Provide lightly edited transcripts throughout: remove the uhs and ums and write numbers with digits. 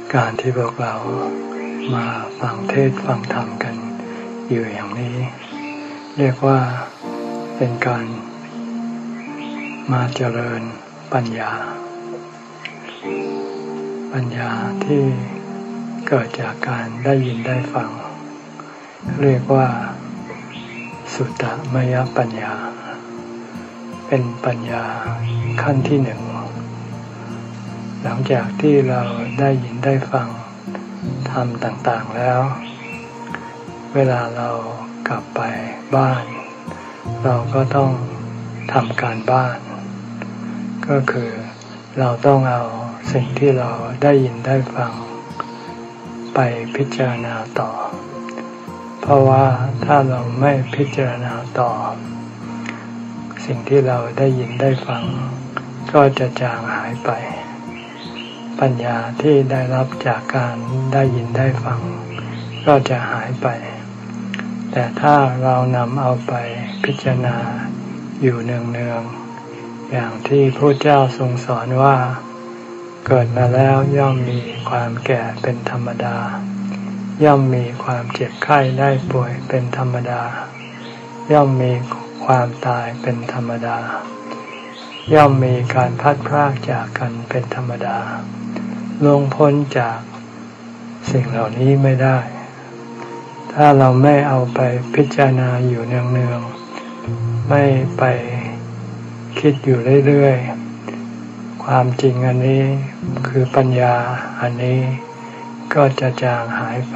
การที่พวกเรามาฟังเทศน์ฟังธรรมกันอยู่อย่างนี้เรียกว่าเป็นการมาเจริญปัญญาที่เกิดจากการได้ยินได้ฟังเรียกว่าสุตตมยปัญญาเป็นปัญญาขั้นที่หนึ่งหลังจากที่เราได้ยินได้ฟังธรรมต่างๆแล้วเวลาเรากลับไปบ้านเราก็ต้องทำการบ้านก็คือเราต้องเอาสิ่งที่เราได้ยินได้ฟังไปพิจารณาต่อเพราะว่าถ้าเราไม่พิจารณาต่อสิ่งที่เราได้ยินได้ฟังก็จะจางหายไปปัญญาที่ได้รับจากการได้ยินได้ฟังก็จะหายไปแต่ถ้าเรานำเอาไปพิจารณาอยู่เนืองๆอย่างที่พระเจ้าทรงสอนว่าเกิดมาแล้วย่อมมีความแก่เป็นธรรมดาย่อมมีความเจ็บไข้ได้ป่วยเป็นธรรมดาย่อมมีความตายเป็นธรรมดาย่อมมีการพัดพรากจากกันเป็นธรรมดาล่วงพ้นจากสิ่งเหล่านี้ไม่ได้ถ้าเราไม่เอาไปพิจารณาอยู่เนืองๆไม่ไปคิดอยู่เรื่อยๆความจริงอันนี้คือปัญญาอันนี้ก็จะจางหายไป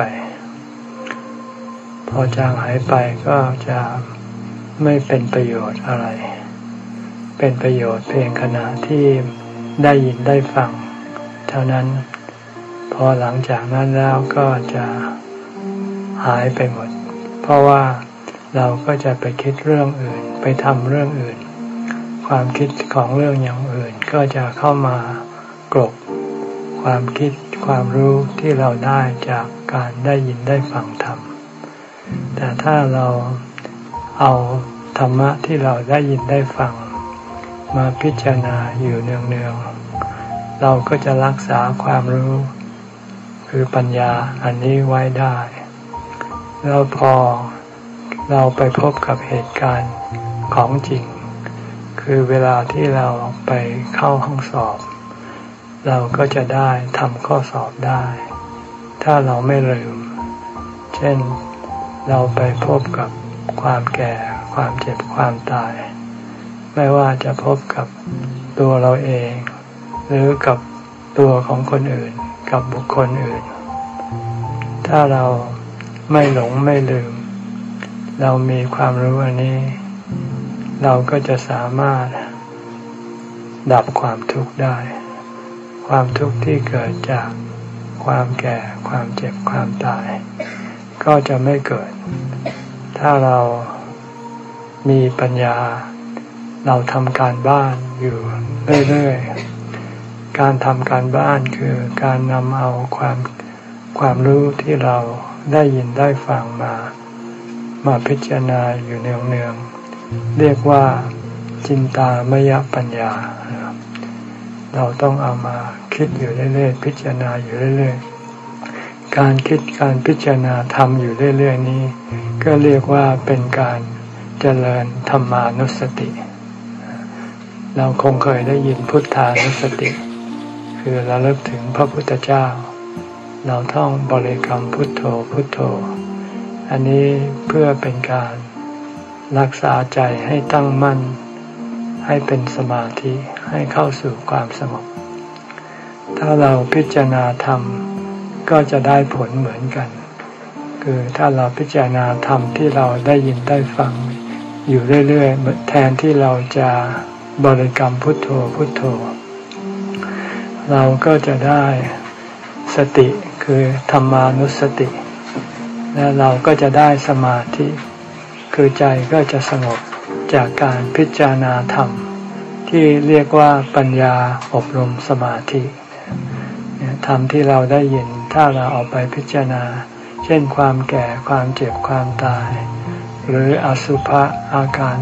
พอจางหายไปก็จะไม่เป็นประโยชน์อะไรเป็นประโยชน์เพียงขณะที่ได้ยินได้ฟังเท่านั้นพอหลังจากนั้นแล้วก็จะหายไปหมดเพราะว่าเราก็จะไปคิดเรื่องอื่นไปทำเรื่องอื่นความคิดของเรื่องอย่างอื่นก็จะเข้ามากลบความคิดความรู้ที่เราได้จากการได้ยินได้ฟังธรรมแต่ถ้าเราเอาธรรมะที่เราได้ยินได้ฟังมาพิจารณาอยู่เนืองๆเราก็จะรักษาความรู้คือปัญญาอันนี้ไว้ได้แล้วพอเราไปพบกับเหตุการณ์ของจริงคือเวลาที่เราไปเข้าห้องสอบเราก็จะได้ทำข้อสอบได้ถ้าเราไม่ลืมเช่นเราไปพบกับความแก่ความเจ็บความตายไม่ว่าจะพบกับตัวเราเองหรือกับตัวของคนอื่นกับบุคคลอื่นถ้าเราไม่หลงไม่ลืมเรามีความรู้อันนี้เราก็จะสามารถดับความทุกข์ได้ความทุกข์ที่เกิดจากความแก่ความเจ็บความตายก็จะไม่เกิดถ้าเรามีปัญญาเราทำการบ้านอยู่เรื่อยๆการทำการบ้านคือการนำเอาความรู้ที่เราได้ยินได้ฟังมาพิจารณาอยู่เนืองๆเรียกว่าจินตามยปัญญาเราต้องเอามาคิดอยู่เรื่อยๆพิจารณาอยู่เรื่อยๆการคิดการพิจารณาทำอยู่เรื่อยๆนี้ก็เรียกว่าเป็นการเจริญธรรมานุสติเราคงเคยได้ยินพุทธานุสติคือระลึกถึงพระพุทธเจ้าเราท่องบริกรรมพุทโธพุทโธอันนี้เพื่อเป็นการรักษาใจให้ตั้งมั่นให้เป็นสมาธิให้เข้าสู่ความสงบถ้าเราพิจารณาธรรมก็จะได้ผลเหมือนกันคือถ้าเราพิจารณาธรรมที่เราได้ยินได้ฟังอยู่เรื่อยๆแทนที่เราจะบริกรรมพุทโธพุทโธเราก็จะได้สติคือธรรมานุสติและเราก็จะได้สมาธิคือใจก็จะสงบจากการพิจารณาธรรมที่เรียกว่าปัญญาอบรมสมาธิธรรมที่เราได้ยินถ้าเราเอาไปพิจารณาเช่นความแก่ความเจ็บความตายหรืออสุภะอาการ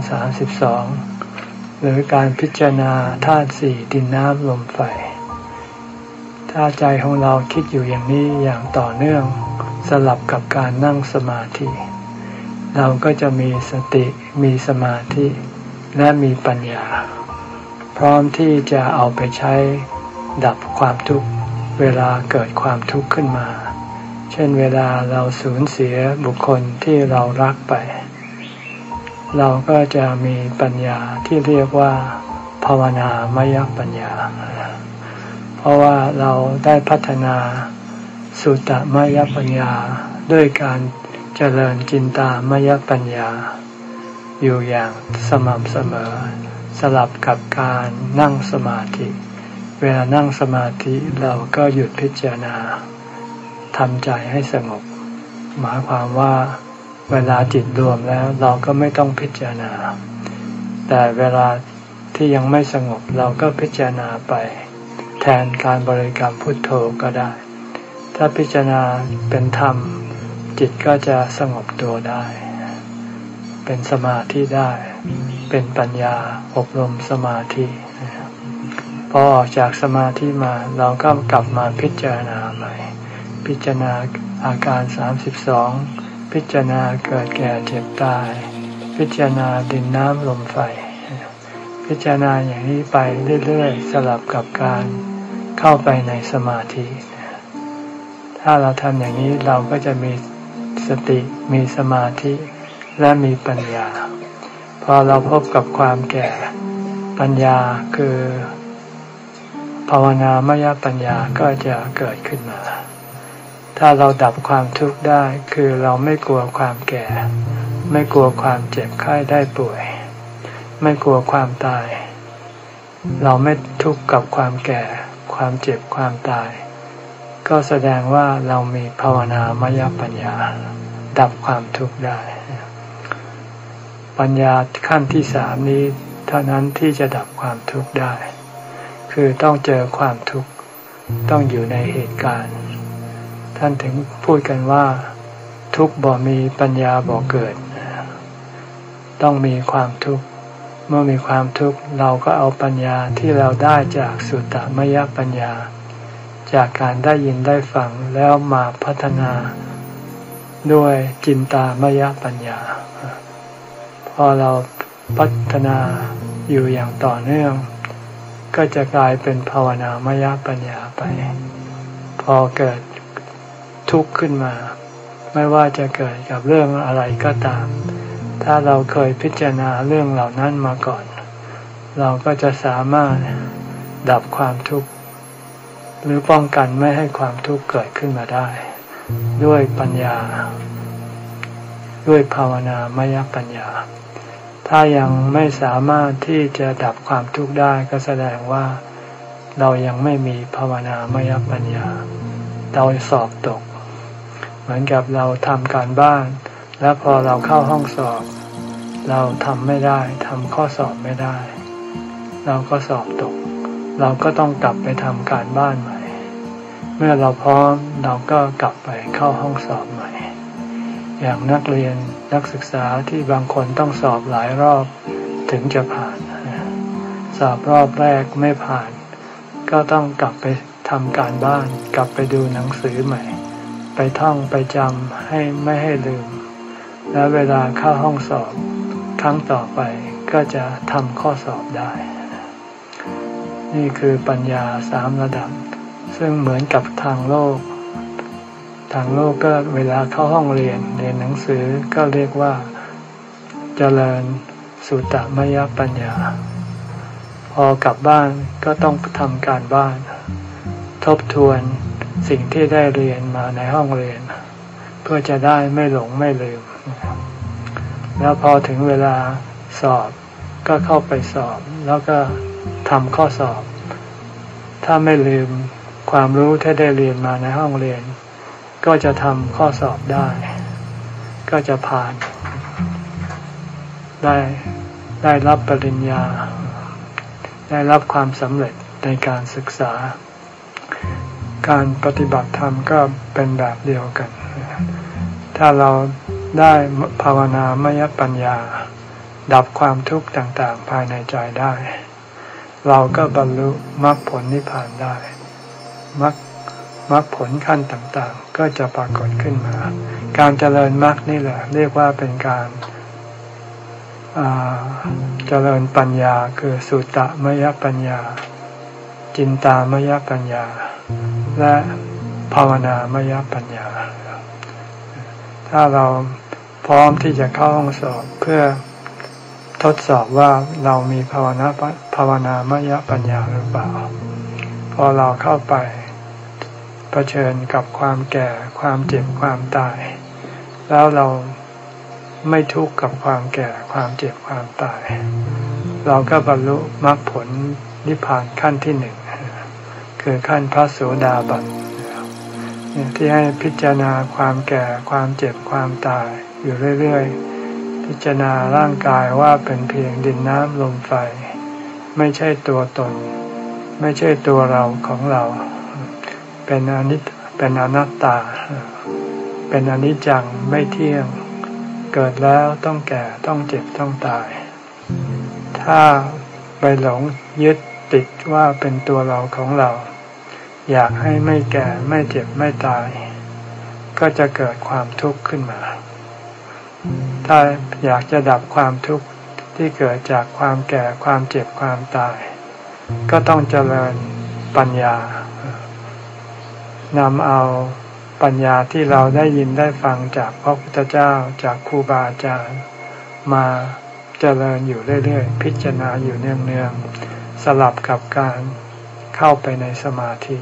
32หรือการพิจารณาธาตุสี่ดินน้ำลมไฟถ้าใจของเราคิดอยู่อย่างนี้อย่างต่อเนื่องสลับกับการนั่งสมาธิเราก็จะมีสติมีสมาธิและมีปัญญาพร้อมที่จะเอาไปใช้ดับความทุกข์เวลาเกิดความทุกข์ขึ้นมาเช่นเวลาเราสูญเสียบุคคลที่เรารักไปเราก็จะมีปัญญาที่เรียกว่าภาวนามยปัญญาเพราะว่าเราได้พัฒนาสุตตมยปัญญาด้วยการเจริญจินตามยปัญญาอยู่อย่างสม่ำเสมอสลับกับการนั่งสมาธิเวลานั่งสมาธิเราก็หยุดพิจารณาทำใจให้สงบหมายความว่าเวลาจิตรวมแล้วเราก็ไม่ต้องพิจารณาแต่เวลาที่ยังไม่สงบเราก็พิจารณาไปแทนการบริกรรมพุทโธก็ได้ถ้าพิจารณาเป็นธรรมจิตก็จะสงบตัวได้เป็นสมาธิได้เป็นปัญญาอบรมสมาธิพอออกจากสมาธิมาเราก็กลับมาพิจารณาใหม่พิจารณาอาการ32พิจารณาเกิดแก่เจ็บตายพิจารณาดินน้ำลมไฟพิจารณาอย่างนี้ไปเรื่อยๆสลับกับการเข้าไปในสมาธิถ้าเราทำอย่างนี้เราก็จะมีสติมีสมาธิและมีปัญญาพอเราพบกับความแก่ปัญญาคือภาวนามยปัญญาก็จะเกิดขึ้นมาถ้าเราดับความทุกข์ได้คือเราไม่กลัวความแก่ไม่กลัวความเจ็บไข้ได้ป่วยไม่กลัวความตายเราไม่ทุกข์กับความแก่ความเจ็บความตายก็แสดงว่าเรามีภาวนามยปัญญาดับความทุกข์ได้ปัญญาขั้นที่3นี้เท่านั้นที่จะดับความทุกข์ได้คือต้องเจอความทุกข์ต้องอยู่ในเหตุการณ์ท่านถึงพูดกันว่าทุกข์บ่มีปัญญาบ่เกิดต้องมีความทุกข์เมื่อมีความทุกข์เราก็เอาปัญญาที่เราได้จากสุตตมยปัญญาจากการได้ยินได้ฟังแล้วมาพัฒนาด้วยจินตามยปัญญาพอเราพัฒนาอยู่อย่างต่อเนื่องก็จะกลายเป็นภาวนามยปัญญาไปพอเกิดทุกข์ขึ้นมาไม่ว่าจะเกิดกับเรื่องอะไรก็ตามถ้าเราเคยพิจารณาเรื่องเหล่านั้นมาก่อนเราก็จะสามารถดับความทุกข์หรือป้องกันไม่ให้ความทุกข์เกิดขึ้นมาได้ด้วยปัญญาด้วยภาวนามยปัญญาถ้ายังไม่สามารถที่จะดับความทุกข์ได้ก็แสดงว่าเรายังไม่มีภาวนามยปัญญาเราสอบตกเหมือนกับเราทำการบ้านแล้วพอเราเข้าห้องสอบเราทำไม่ได้ทำข้อสอบไม่ได้เราก็สอบตกเราก็ต้องกลับไปทำการบ้านใหม่เมื่อเราพร้อมเราก็กลับไปเข้าห้องสอบใหม่อย่างนักเรียนนักศึกษาที่บางคนต้องสอบหลายรอบถึงจะผ่านสอบรอบแรกไม่ผ่านก็ต้องกลับไปทำการบ้านกลับไปดูหนังสือใหม่ไปท่องไปจำให้ไม่ให้ลืมและเวลาเข้าห้องสอบครั้งต่อไปก็จะทำข้อสอบได้นี่คือปัญญา3ระดับซึ่งเหมือนกับทางโลกก็เวลาเข้าห้องเรียนหนังสือก็เรียกว่าเจริญสุตตมยปัญญาพอกลับบ้านก็ต้องทำการบ้านทบทวนสิ่งที่ได้เรียนมาในห้องเรียนเพื่อจะได้ไม่หลงไม่ลืมแล้วพอถึงเวลาสอบก็เข้าไปสอบแล้วก็ทำข้อสอบถ้าไม่ลืมความรู้ที่ได้เรียนมาในห้องเรียนก็จะทำข้อสอบได้ก็จะผ่านได้รับปริญญาได้รับความสำเร็จในการศึกษาการปฏิบัติธรรมก็เป็นแบบเดียวกันถ้าเราได้ภาวนามยปัญญาดับความทุกข์ต่างๆภายในใจได้เราก็บรรลุมรรคผลนิพพานได้มรรคผลขั้นต่างๆก็จะปรากฏขึ้นมาการเจริญมรรคนี่แหละเรียกว่าเป็นการเจริญปัญญาคือสุตตมยปัญญาจินตามยปัญญาและภาวนามยปัญญาถ้าเราพร้อมที่จะเข้าห้องสอบเพื่อทดสอบว่าเรามีภาวนามยปัญญาหรือเปล่าพอเราเข้าไปเผชิญกับความแก่ความเจ็บความตายแล้วเราไม่ทุกข์กับความแก่ความเจ็บความตายเราก็บรรลุมรรคผลนิพพานขั้นที่หนึ่งคือขั้นพระโสดาบันที่ให้พิจารณาความแก่ความเจ็บความตายอยู่เรื่อยๆพิจารณาร่างกายว่าเป็นเพียงดินน้ำลมไฟไม่ใช่ตัวตนไม่ใช่ตัวเราของเราเป็นอนัตตาเป็นอนิจจังไม่เที่ยงเกิดแล้วต้องแก่ต้องเจ็บต้องตายถ้าไปหลงยึดติดว่าเป็นตัวเราของเราอยากให้ไม่แก่ไม่เจ็บไม่ตายก็จะเกิดความทุกข์ขึ้นมาถ้าอยากจะดับความทุกข์ที่เกิดจากความแก่ความเจ็บความตายก็ต้องเจริญปัญญานำเอาปัญญาที่เราได้ยินได้ฟังจากพระพุทธเจ้าจากครูบาอาจารย์มาเจริญอยู่เรื่อยๆพิจารณาอยู่เนืองๆสลับกับการเข้าไปในสมาธิ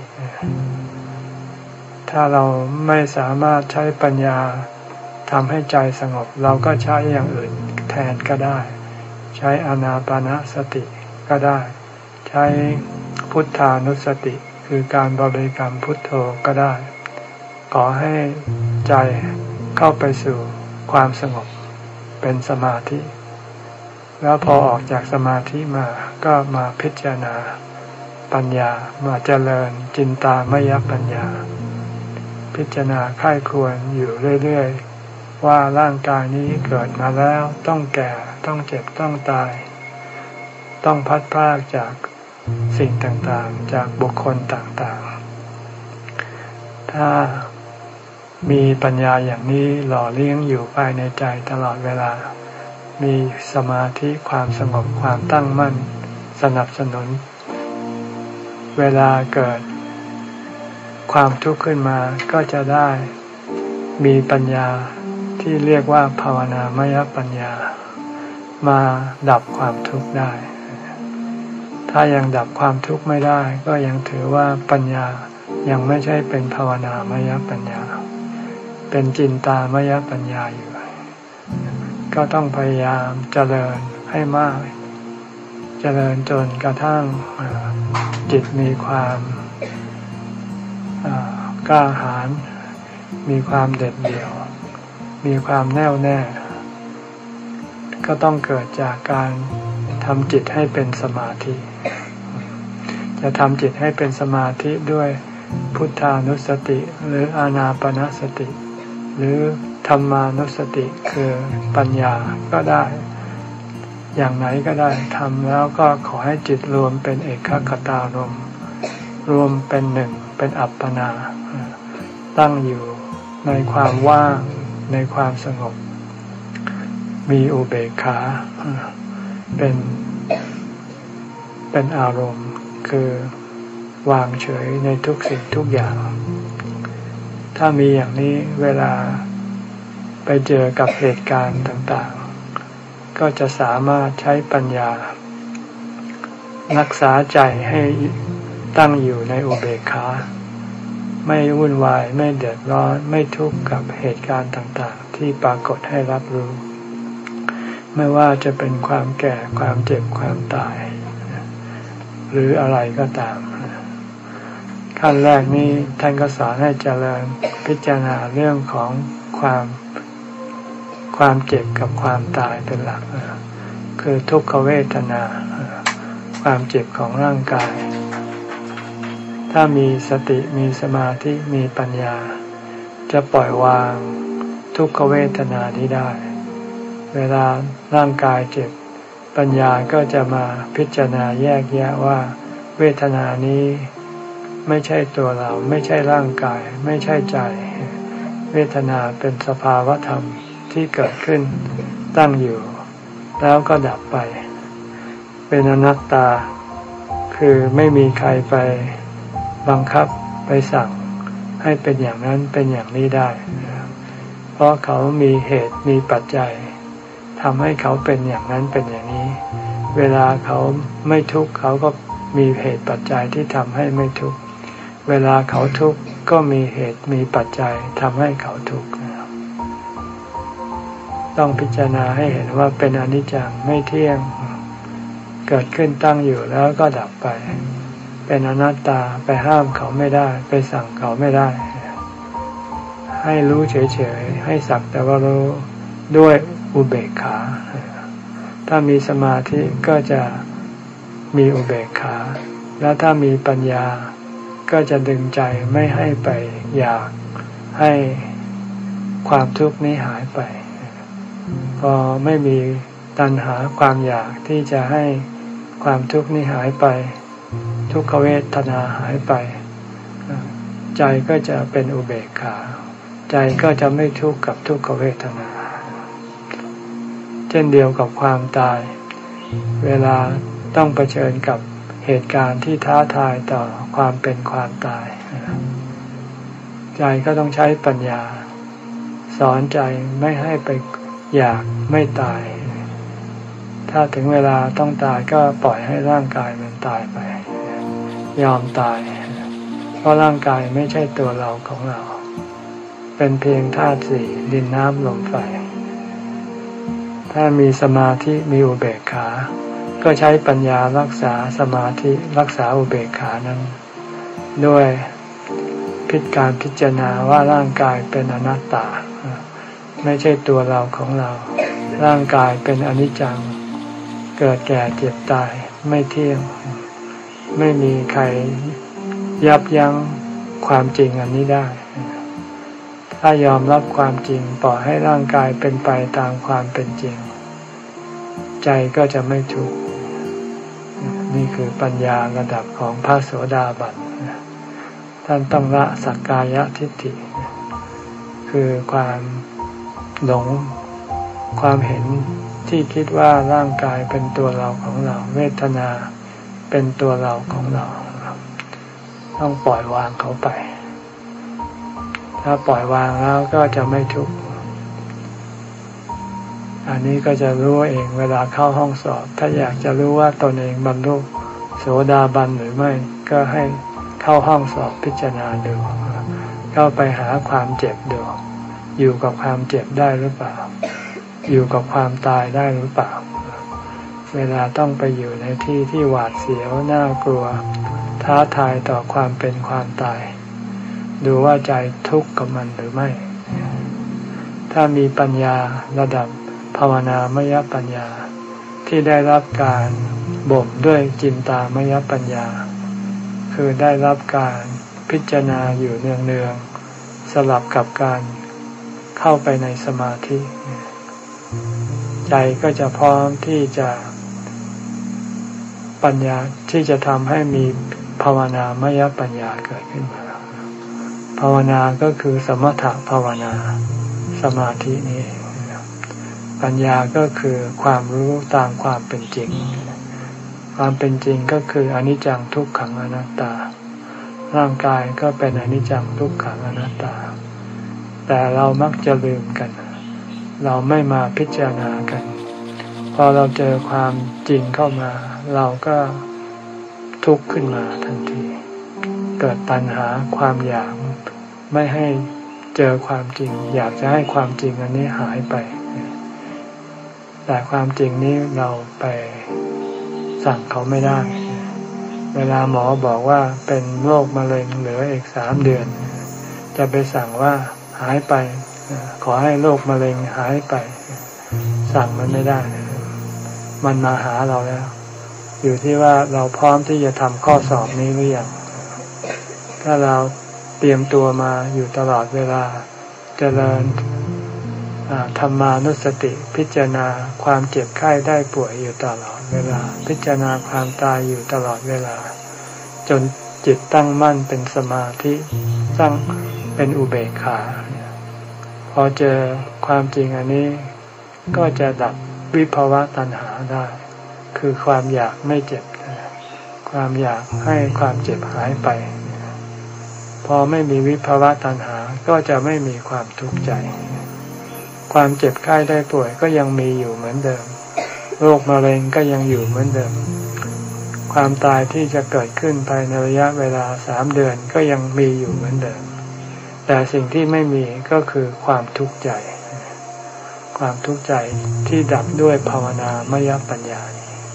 ถ้าเราไม่สามารถใช้ปัญญาทำให้ใจสงบเราก็ใช้อย่างอื่นแทนก็ได้ใช้อานาปานสติก็ได้ใช้พุทธานุสติคือการบริกรรมพุทโธก็ได้ขอให้ใจเข้าไปสู่ความสงบเป็นสมาธิแล้วพอออกจากสมาธิมาก็มาพิจารณาปัญญามาเจริญจินตามยปัญญาพิจารณาใคร่ครวญอยู่เรื่อยๆว่าร่างกายนี้เกิดมาแล้วต้องแก่ต้องเจ็บต้องตายต้องพัดพรากจากสิ่งต่างๆจากบุคคลต่างๆถ้ามีปัญญาอย่างนี้หล่อเลี้ยงอยู่ภายในใจตลอดเวลามีสมาธิความสงบความตั้งมั่นสนับสนุนเวลาเกิดความทุกข์ขึ้นมาก็จะได้มีปัญญาที่เรียกว่าภาวนามยปัญญามาดับความทุกข์ได้ถ้ายังดับความทุกข์ไม่ได้ก็ยังถือว่าปัญญายังไม่ใช่เป็นภาวนามยปัญญาเป็นจินตามยปัญญาอยู่ก็ต้องพยายามเจริญให้มากเจริญจนกระทั่งจิตมีความกล้าหาญมีความเด็ดเดี่ยวมีความแน่วแน่ก็ต้องเกิดจากการทำจิตให้เป็นสมาธิจะทำจิตให้เป็นสมาธิด้วยพุทธานุสติหรืออานาปานสติหรือธรรมานุสติคือปัญญาก็ได้อย่างไหนก็ได้ทำแล้วก็ขอให้จิตรวมเป็นเอกคตารมณ์รวมเป็นหนึ่งเป็นอัปปนาตั้งอยู่ในความว่างในความสงบมีอุเบกขาเป็นอารมณ์คือวางเฉยในทุกสิ่งทุกอย่างถ้ามีอย่างนี้เวลาไปเจอกับเหตุการณ์ต่างๆก็จะสามารถใช้ปัญญารักษาใจให้ตั้งอยู่ในอุเบกขาไม่วุ่นวายไม่เดือดร้อนไม่ทุกข์กับเหตุการณ์ต่างๆที่ปรากฏให้รับรู้ไม่ว่าจะเป็นความแก่ความเจ็บความตายหรืออะไรก็ตามขั้นแรกนี้ท่านก็สอนให้เจริญพิจารณาเรื่องของความเจ็บกับความตายเป็นหลักคือทุกขเวทนาความเจ็บของร่างกายถ้ามีสติมีสมาธิมีปัญญาจะปล่อยวางทุกขเวทนานี้ได้เวลาร่างกายเจ็บปัญญาก็จะมาพิจารณาแยกแยะว่าเวทนานี้ไม่ใช่ตัวเราไม่ใช่ร่างกายไม่ใช่ใจเวทนาเป็นสภาวะธรรมที่เกิดขึ้นตั้งอยู่แล้วก็ดับไปเป็นอนัตตาคือไม่มีใครไปบังคับไปสั่งให้เป็นอย่างนั้นเป็นอย่างนี้ได้เพราะเขามีเหตุมีปัจจัยทำให้เขาเป็นอย่างนั้นเป็นอย่างนี้เวลาเขาไม่ทุกข์เขาก็มีเหตุปัจจัยที่ทำให้ไม่ทุกข์เวลาเขาทุกข์ก็มีเหตุมีปัจจัยทำให้เขาทุกข์ต้องพิจารณาให้เห็นว่าเป็นอนิจจังไม่เที่ยงเกิดขึ้นตั้งอยู่แล้วก็ดับไปเป็นอนัตตาไปห้ามเขาไม่ได้ไปสั่งเขาไม่ได้ให้รู้เฉยๆให้สักแต่ว่ารู้ด้วยอุเบกขาถ้ามีสมาธิก็จะมีอุเบกขาแล้วถ้ามีปัญญาก็จะดึงใจไม่ให้ไปอยากให้ความทุกข์นี้หายไปพอไม่มีตัณหาความอยากที่จะให้ความทุกข์นี้หายไปทุกขเวทนาหายไปใจก็จะเป็นอุเบกขาใจก็จะไม่ทุกข์กับทุกขเวทนาเช่นเดียวกับความตายเวลาต้องเผชิญกับเหตุการณ์ที่ท้าทายต่อความเป็นความตายใจก็ต้องใช้ปัญญาสอนใจไม่ให้ไปอยากไม่ตายถ้าถึงเวลาต้องตายก็ปล่อยให้ร่างกายมันตายไปยอมตายเพราะร่างกายไม่ใช่ตัวเราของเราเป็นเพียงธาตุสี่ดินน้ำลมไฟถ้ามีสมาธิมีอุเบกขาก็ใช้ปัญญารักษาสมาธิรักษาอุเบกขานั้นด้วยการพิจารณาว่าร่างกายเป็นอนัตตาไม่ใช่ตัวเราของเราร่างกายเป็นอนิจจังเกิดแก่เจ็บตายไม่เที่ยงไม่มีใครยับยั้งความจริงอันนี้ได้ถ้ายอมรับความจริงปล่อยให้ร่างกายเป็นไปตามความเป็นจริงใจก็จะไม่ทุกข์นี่คือปัญญาระดับของพระโสดาบันท่านต้องละสักกายทิฏฐิคือความหลงความเห็นที่คิดว่าร่างกายเป็นตัวเราของเราเวทนาเป็นตัวเราของเราต้องปล่อยวางเขาไปถ้าปล่อยวางแล้วก็จะไม่ทุกข์อันนี้ก็จะรู้เองเวลาเข้าห้องสอบถ้าอยากจะรู้ว่าตนเองบรรลุโสดาบันหรือไม่ก็ให้เข้าห้องสอบพิจารณาดูเข้าไปหาความเจ็บดูอยู่กับความเจ็บได้หรือเปล่าอยู่กับความตายได้หรือเปล่าเวลาต้องไปอยู่ในที่ที่หวาดเสียวน่ากลัวท้าทายต่อความเป็นความตายดูว่าใจทุกข์กับมันหรือไม่ถ้ามีปัญญาระดับภาวนามยปัญญาที่ได้รับการบ่มด้วยจินตามยปัญญาคือได้รับการพิจารณาอยู่เนืองๆสลับกับการเข้าไปในสมาธิใจก็จะพร้อมที่จะปัญญาที่จะทำให้มีภาวนามยปัญญาเกิดขึ้นมาภาวนาก็คือสมถะภาวนาสมาธินี้ปัญญาก็คือความรู้ตามความเป็นจริงความเป็นจริงก็คืออนิจจังทุกขังอนัตตาร่างกายก็เป็นอนิจจังทุกขังอนัตตาแต่เรามักจะลืมกันเราไม่มาพิจารณากันพอเราเจอความจริงเข้ามาเราก็ทุกข์ขึ้นมาทันทีเกิดตัณหาความอยากไม่ให้เจอความจริงอยากจะให้ความจริงอันนี้หายไปแต่ความจริงนี้เราไปสั่งเขาไม่ได้เวลาหมอบอกว่าเป็นโรคมะเร็งเหลืออีก3 เดือนจะไปสั่งว่าหายไปขอให้โรคมะเร็งหายไปสั่งมันไม่ได้มันมาหาเราแล้วอยู่ที่ว่าเราพร้อมที่จะทำข้อสอบนี้หรือยังถ้าเราเตรียมตัวมาอยู่ตลอดเวลาเจริญธรรมานุสติพิจารณาความเจ็บไข้ได้ป่วยอยู่ตลอดเวลาพิจารณาความตายอยู่ตลอดเวลาจนจิตตั้งมั่นเป็นสมาธิตั้งเป็นอุเบกขาพอเจอความจริงอันนี้ก็จะดับวิภวะตัณหาได้คือความอยากไม่เจ็บความอยากให้ความเจ็บหายไปพอไม่มีวิภวะตัณหาก็จะไม่มีความทุกข์ใจความเจ็บไข้ได้ป่วยก็ยังมีอยู่เหมือนเดิมโรคมะเร็งก็ยังอยู่เหมือนเดิมความตายที่จะเกิดขึ้นภายในระยะเวลา3 เดือนก็ยังมีอยู่เหมือนเดิมแต่สิ่งที่ไม่มีก็คือความทุกข์ใจความทุกข์ใจที่ดับด้วยภาวนามยปัญญา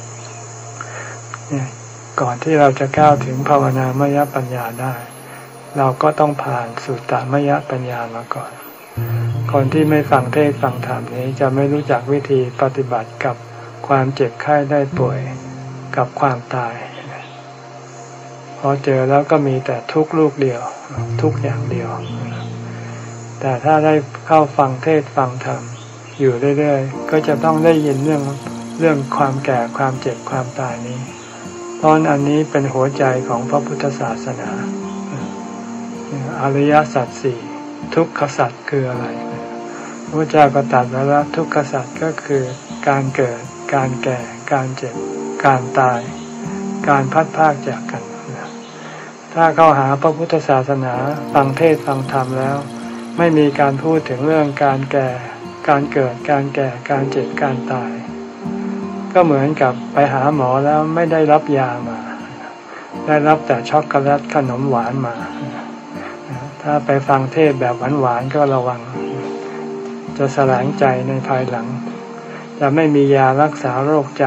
เนี่ยก่อนที่เราจะก้าวถึงภาวนามยปัญญาได้เราก็ต้องผ่านสุตตมยปัญญามาก่อนคนที่ไม่ฟังเทศน์ฟังธรรมนี้จะไม่รู้จักวิธีปฏิบัติกับความเจ็บไข้ได้ป่วยกับความตายพอเจอแล้วก็มีแต่ทุกข์ลูกเดียวทุกข์อย่างเดียวแต่ถ้าได้เข้าฟังเทศน์ฟังธรรมอยู่เรื่อยๆก็จะต้องได้ยินเรื่องความแก่ความเจ็บความตายนี้เพราะอันนี้เป็นหัวใจของพระพุทธศาสนาอริยสัจสี่ทุกขสัจคืออะไรพระเจ้าก็ตรัสไว้ว่าทุกขสัจก็คือการเกิดการแก่การเจ็บการตายการพัดพรากจากกันถ้าเข้าหาพระพุทธศาสนาฟังเทศน์ฟังธรรมแล้วไม่มีการพูดถึงเรื่องการแก่การเกิดการแก่การเจ็บการตายก็เหมือนกับไปหาหมอแล้วไม่ได้รับยามาได้รับแต่ช็อกโกแลตขนมหวานมาถ้าไปฟังเทศน์แบบหวานๆก็ระวังจะแสลงใจในภายหลังจะไม่มียารักษาโรคใจ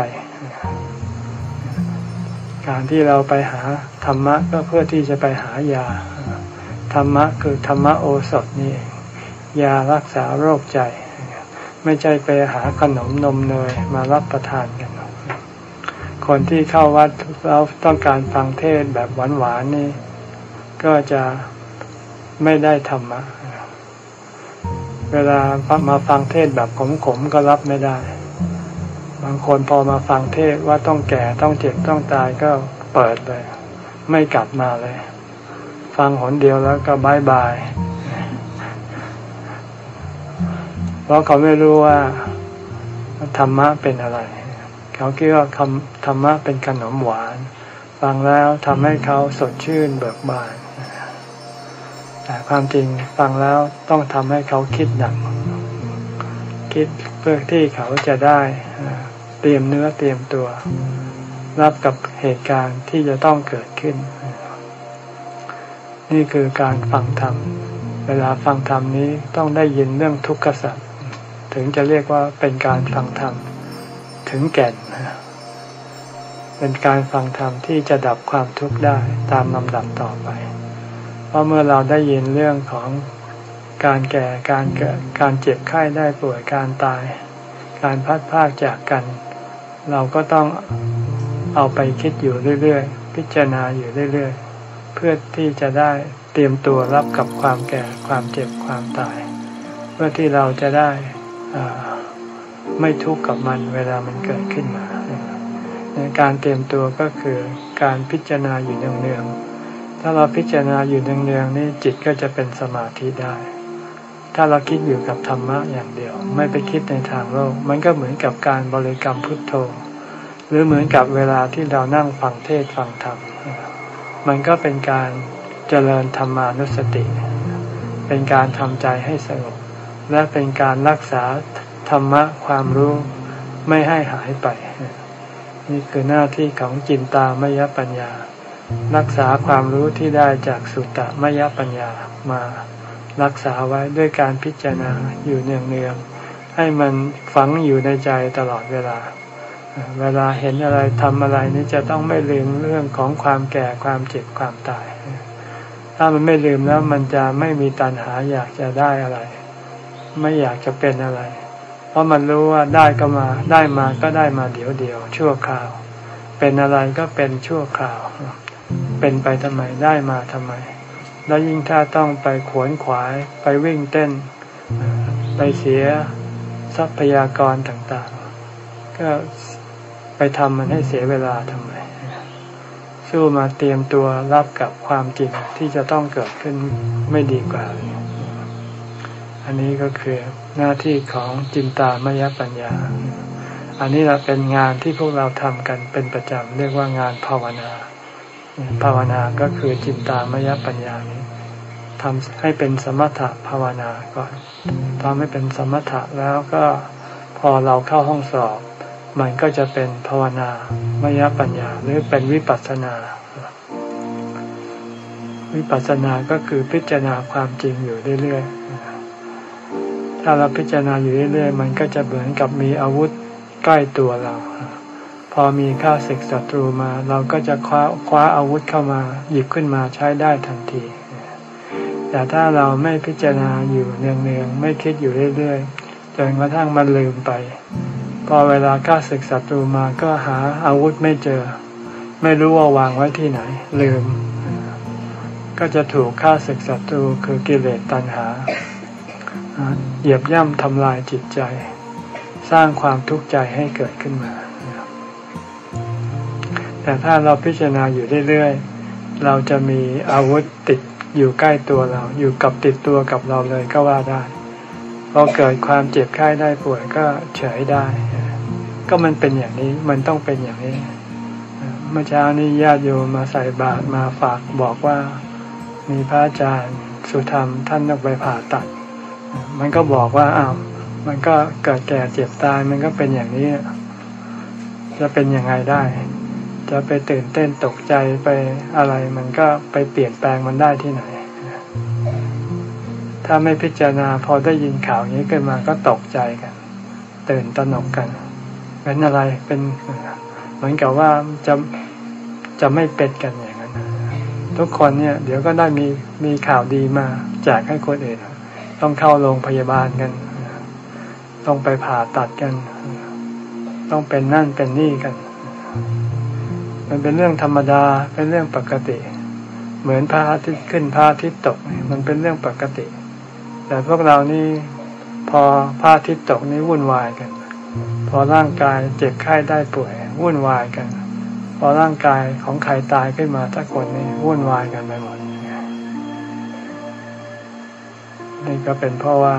การที่เราไปหาธรรมะก็เพื่อที่จะไปหายาธรรมะคือธรรมโอสถนี่เองยารักษาโรคใจไม่ใช่ไปหาขนมนมเนยมารับประทานกันคนที่เข้าวัดแล้วต้องการฟังเทศน์แบบหวานๆนี่ก็จะไม่ได้ธรรมะเวลามาฟังเทศน์แบบขมๆก็รับไม่ได้บางคนพอมาฟังเทศน์ว่าต้องแก่ต้องเจ็บต้องตายก็เปิดเลยไม่กลับมาเลยฟังหนเดียวแล้วก็บายบายเพราะเขาไม่รู้ว่าธรรมะเป็นอะไรเขาคิดว่าธรรมะเป็นขนมหวานฟังแล้วทำให้เขาสดชื่นเบิกบานแต่ความจริงฟังแล้วต้องทำให้เขาคิดหนักคิดเพื่อที่เขาจะได้เตรียมเนื้อเตรียมตัวรับกับเหตุการณ์ที่จะต้องเกิดขึ้นนี่คือการฟังธรรมเวลาฟังธรรมนี้ต้องได้ยินเรื่องทุกขสัจถึงจะเรียกว่าเป็นการฟังธรรมถึงแก่นเป็นการฟังธรรมที่จะดับความทุกข์ได้ตามลำดับต่อไปเพราะเมื่อเราได้ยินเรื่องของการแก่การเกิดการเจ็บไข้ได้ป่วยการตายการพัดพรากจากกันเราก็ต้องเอาไปคิดอยู่เรื่อยๆพิจารณาอยู่เรื่อยๆเพื่อที่จะได้เตรียมตัวรับกับความแก่ความเจ็บความตายเพื่อที่เราจะได้ไม่ทุกข์กับมันเวลามันเกิดขึ้นมาการเตรียมตัวก็คือการพิจารณาอยู่เนืองๆถ้าเราพิจารณาอยู่เนืองๆนี่จิตก็จะเป็นสมาธิได้ถ้าเราคิดอยู่กับธรรมะอย่างเดียวไม่ไปคิดในทางโลกมันก็เหมือนกับการบริกรรมพุทโธหรือเหมือนกับเวลาที่เรานั่งฟังเทศน์ฟังธรรมมันก็เป็นการเจริญธรรมานุสติเป็นการทำใจให้สงบและเป็นการรักษาธรรมะความรู้ไม่ให้หายไปนี่คือหน้าที่ของจินตามยปัญญารักษาความรู้ที่ได้จากสุตตมยปัญญามารักษาไว้ด้วยการพิจารณาอยู่เนืองๆให้มันฝังอยู่ในใจตลอดเวลาเวลาเห็นอะไรทำอะไรนี่จะต้องไม่ลืมเรื่องของความแก่ความเจ็บความตายถ้ามันไม่ลืมแล้วมันจะไม่มีตัณหาอยากจะได้อะไรไม่อยากจะเป็นอะไรเพราะมันรู้ว่าได้ก็มาได้มาก็ได้มาเดี๋ยวชั่วคราวเป็นอะไรก็เป็นชั่วคราวเป็นไปทำไมได้มาทำไมแล้วยิ่งถ้าต้องไปขวนขวายไปวิ่งเต้นไปเสียทรัพยากรต่างๆก็ไปทำมันให้เสียเวลาทำไม ส สู้สู้มาเตรียมตัวรับกับความจริงที่จะต้องเกิดขึ้นไม่ดีกว่าอันนี้ก็คือหน้าที่ของจินตามยปัญญาอันนี้เราเป็นงานที่พวกเราทำกันเป็นประจำเรียกว่างานภาวนาภาวนาก็คือจินตามยปัญญานี้ทำให้เป็นสมถะภาวนาก่อนทำให้เป็นสมถะแล้วก็พอเราเข้าห้องสอบมันก็จะเป็นภาวนามยปัญญาหรือเป็นวิปัสสนาวิปัสสนาก็คือพิจารณาความจริงอยู่เรื่อยๆถ้าเราพิจารณาอยู่เรื่อยๆมันก็จะเหมือนกับมีอาวุธใกล้ตัวเราพอมีข้าศึกศัตรูมาเราก็จะคว้าอาวุธเข้ามาหยิบขึ้นมาใช้ได้ทันทีแต่ถ้าเราไม่พิจารณาอยู่เนืองๆไม่คิดอยู่เรื่อยๆจนกระทั่งมันลืมไปพอเวลาข้าศึกศัตรูมาก็หาอาวุธไม่เจอไม่รู้ว่าวางไว้ที่ไหนลืมก็จะถูกข้าศึกศัตรูคือกิเลสตัณหาเหยียบย่ำทำลายจิตใจสร้างความทุกข์ใจให้เกิดขึ้นมาแต่ถ้าเราพิจารณาอยู่เรื่อยๆเราจะมีอาวุธติดอยู่ใกล้ตัวเราอยู่กับติดตัวกับเราเลยก็ว่าได้พอเกิดความเจ็บไข้ได้ป่วยก็เฉยได้ก็มันเป็นอย่างนี้มันต้องเป็นอย่างนี้เมื่อเช้านี้ญาติโยมมาใส่บาตรมาฝากบอกว่ามีพระอาจารย์สุธรรมท่านต้องไปผ่าตัดมันก็บอกว่าอ้าวมันก็เกิดแก่เจ็บตายมันก็เป็นอย่างนี้จะเป็นยังไงได้จะไปตื่นเต้นตกใจไปอะไรมันก็ไปเปลี่ยนแปลงมันได้ที่ไหนถ้าไม่พิจารณาพอได้ยินข่าวนี้ขึ้นมาก็ตกใจกันตื่นตระหนกกันเป็นอะไรเป็นเหมือนกับว่าจะไม่เป็นกันอย่างนั้นทุกคนเนี่ยเดี๋ยวก็ได้มีข่าวดีมาแจกให้คนอื่นต้องเข้าโรงพยาบาลกันต้องไปผ่าตัดกันต้องเป็นนั่นเป็นนี่กันมันเป็นเรื่องธรรมดาเป็นเรื่องปกติเหมือนพระอาทิตย์ขึ้นพระอาทิตย์ตกมันเป็นเรื่องปกติแต่พวกเรานี่พอพระอาทิตย์ตกนี่วุ่นวายกันพอร่างกายเจ็บไข้ได้ป่วยวุ่นวายกันพอร่างกายของใครตายขึ้นมาสักคนนี่วุ่นวายกันไปหมดนี่ก็เป็นเพราะว่า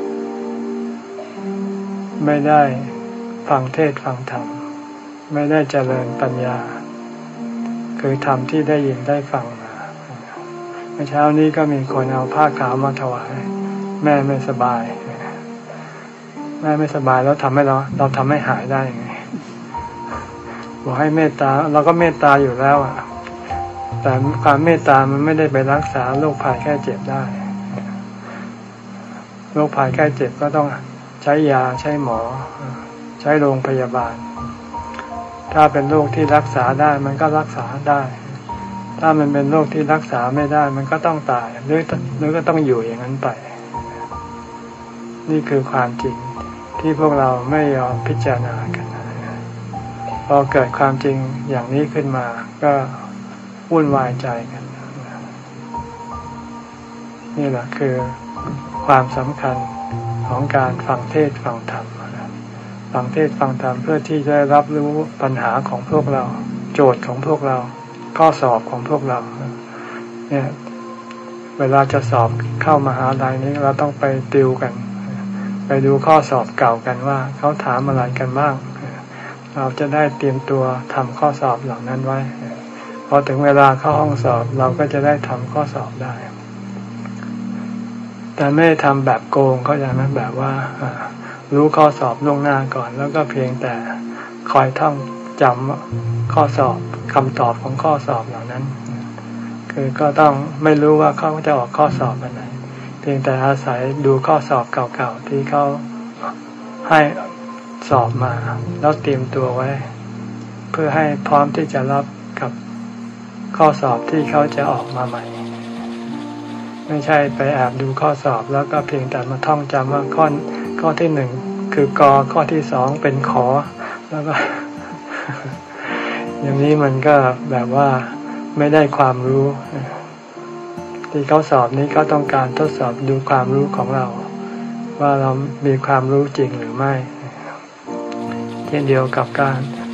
ไม่ได้ฟังเทศน์ฟังธรรมไม่ได้เจริญปัญญาคือธรรมที่ได้ยินได้ฟังมาเมื่อเช้านี้ก็มีคนเอาผ้าขาวมาถวายแม่ไม่สบายแม่ไม่สบายแล้วทำให้เราทำให้หายได้ยังไงบอกให้เมตตาเราก็เมตตาอยู่แล้วอ่ะแต่ความเมตตามันไม่ได้ไปรักษาโรคภัยแค่เจ็บได้โรคภัยแค่เจ็บก็ต้องใช้ยาใช้หมอใช้โรงพยาบาลถ้าเป็นโรคที่รักษาได้มันก็รักษาได้ถ้ามันเป็นโรคที่รักษาไม่ได้มันก็ต้องตายหรือก็ต้องอยู่อย่างนั้นไปนี่คือความจริงที่พวกเราไม่ยอมพิจารณากันพอเกิดความจริงอย่างนี้ขึ้นมาก็วุ่นวายใจกันนี่แหละคือความสำคัญของการฟังเทศน์ฟังธรรมฟังเทศน์ฟังธรรมเพื่อที่จะรับรู้ปัญหาของพวกเราโจทย์ของพวกเราข้อสอบของพวกเราเนี่ยเวลาจะสอบเข้ามหาลัยนี้เราต้องไปติวกันไปดูข้อสอบเก่ากันว่าเขาถามอะไรกันบ้างเราจะได้เตรียมตัวทำข้อสอบเหล่านั้นไว้พอถึงเวลาเข้าห้องสอบเราก็จะได้ทำข้อสอบได้แต่ไม่ทำแบบโกงเขาอย่างนั้นแบบว่ารู้ข้อสอบล่วงหน้าก่อนแล้วก็เพียงแต่คอยท่องจำข้อสอบคำตอบของข้อสอบเหล่านั้นคือก็ต้องไม่รู้ว่าเขาจะออกข้อสอบอันไหนเพียงแต่อาศัยดูข้อสอบเก่าๆที่เขาให้สอบมาแล้วเตรียมตัวไว้เพื่อให้พร้อมที่จะรับกับข้อสอบที่เขาจะออกมาใหม่ไม่ใช่ไปแอบดูข้อสอบแล้วก็เพียงแต่มาท่องจำว่าข้อที่หนึ่งคือกอข้อที่สองเป็นขอแล้วก็อย่างนี้มันก็แบบว่าไม่ได้ความรู้ที่เขาสอบนี้เขาต้องการทดสอบดูความรู้ของเราว่าเรามีความรู้จริงหรือไม่เช่นเดียวกับการ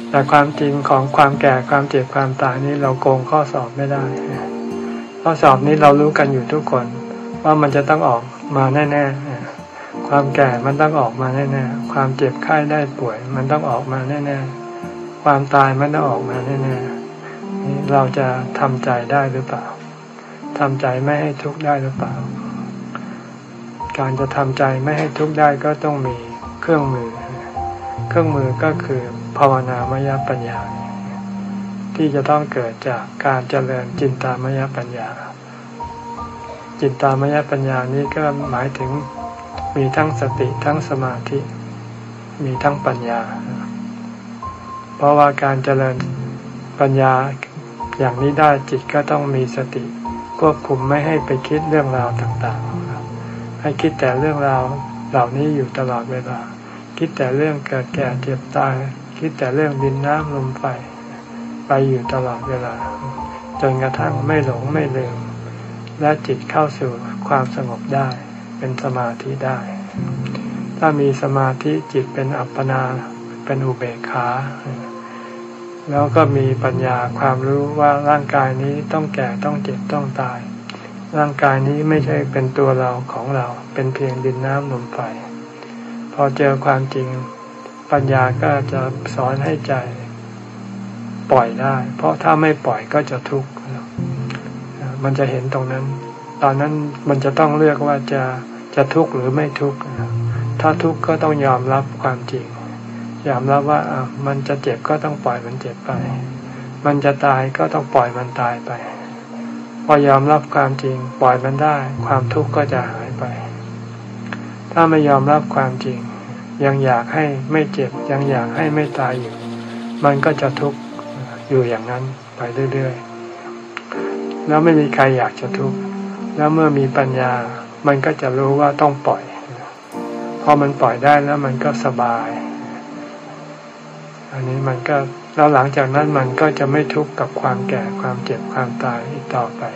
แต่ความจริงของความแก่ความเจ็บความตายนี้เราโกงข้อสอบไม่ได้ข้อสอบนี้เรารู้กันอยู่ทุกคนว่ามันจะต้องออกมาแน่ๆความแก่มันต้องออกมาแน่ๆความเจ็บไข้ได้ป่วยมันต้องออกมาแน่ๆความตายมันต้องออกมาแน่ๆเราจะทำใจได้หรือเปล่าทำใจไม่ให้ทุกข์ได้หรือเปล่าการจะทำใจไม่ให้ทุกข์ได้ก็ต้องมีเครื่องมือก็คือภาวนามยปัญญาที่จะต้องเกิดจากการเจริญจินตามยปัญญาจินตามยปัญญานี้ก็หมายถึงมีทั้งสติทั้งสมาธิมีทั้งปัญญาเพราะว่าการเจริญปัญญาอย่างนี้ได้จิตก็ต้องมีสติควบคุมไม่ให้ไปคิดเรื่องราวต่างๆให้คิดแต่เรื่องราวเหล่านี้อยู่ตลอดเวลาคิดแต่เรื่องเกิดแก่เจ็บตายคิดแต่เรื่องดินน้ำลมไฟไปอยู่ตลอดเวลาจนกระทั่งไม่หลงไม่ลืมและจิตเข้าสู่ความสงบได้เป็นสมาธิได้ถ้ามีสมาธิจิตเป็นอัปปนาเป็นอุเบกขาแล้วก็มีปัญญาความรู้ว่าร่างกายนี้ต้องแก่ต้องเจ็บต้องตายร่างกายนี้ไม่ใช่เป็นตัวเราของเราเป็นเพียงดินน้ำลมไฟพอเจอความจริงปัญญาก็จะสอนให้ใจปล่อยได้เพราะถ้าไม่ปล่อยก็จะทุกข์มันจะเห็นตรงนั้นตอนนั้นมันจะต้องเลือกว่าจะทุกข์หรือไม่ทุกข์ถ้าทุกข์ก็ต้องยอมรับความจริงยอมรับว่ามันจะเจ็บก็ต้องปล่อยมันเจ็บไปมันจะตายก็ต้องปล่อยมันตายไปพอยอมรับความจริงปล่อยมันได้ความทุกข์ก็จะหายไปถ้าไม่ยอมรับความจริงยังอยากให้ไม่เจ็บยังอยากให้ไม่ตายอยู่มันก็จะทุกข์อยู่อย่างนั้นไปเรื่อยๆแล้วไม่มีใครอยากจะทุกข์แล้วเมื่อมีปัญญามันก็จะรู้ว่าต้องปล่อยพอมันปล่อยได้แล้วมันก็สบายอันนี้มันก็แล้วหลังจากนั้นมันก็จะไม่ทุกข์กับความแก่ความเจ็บความตายอีกต่อไป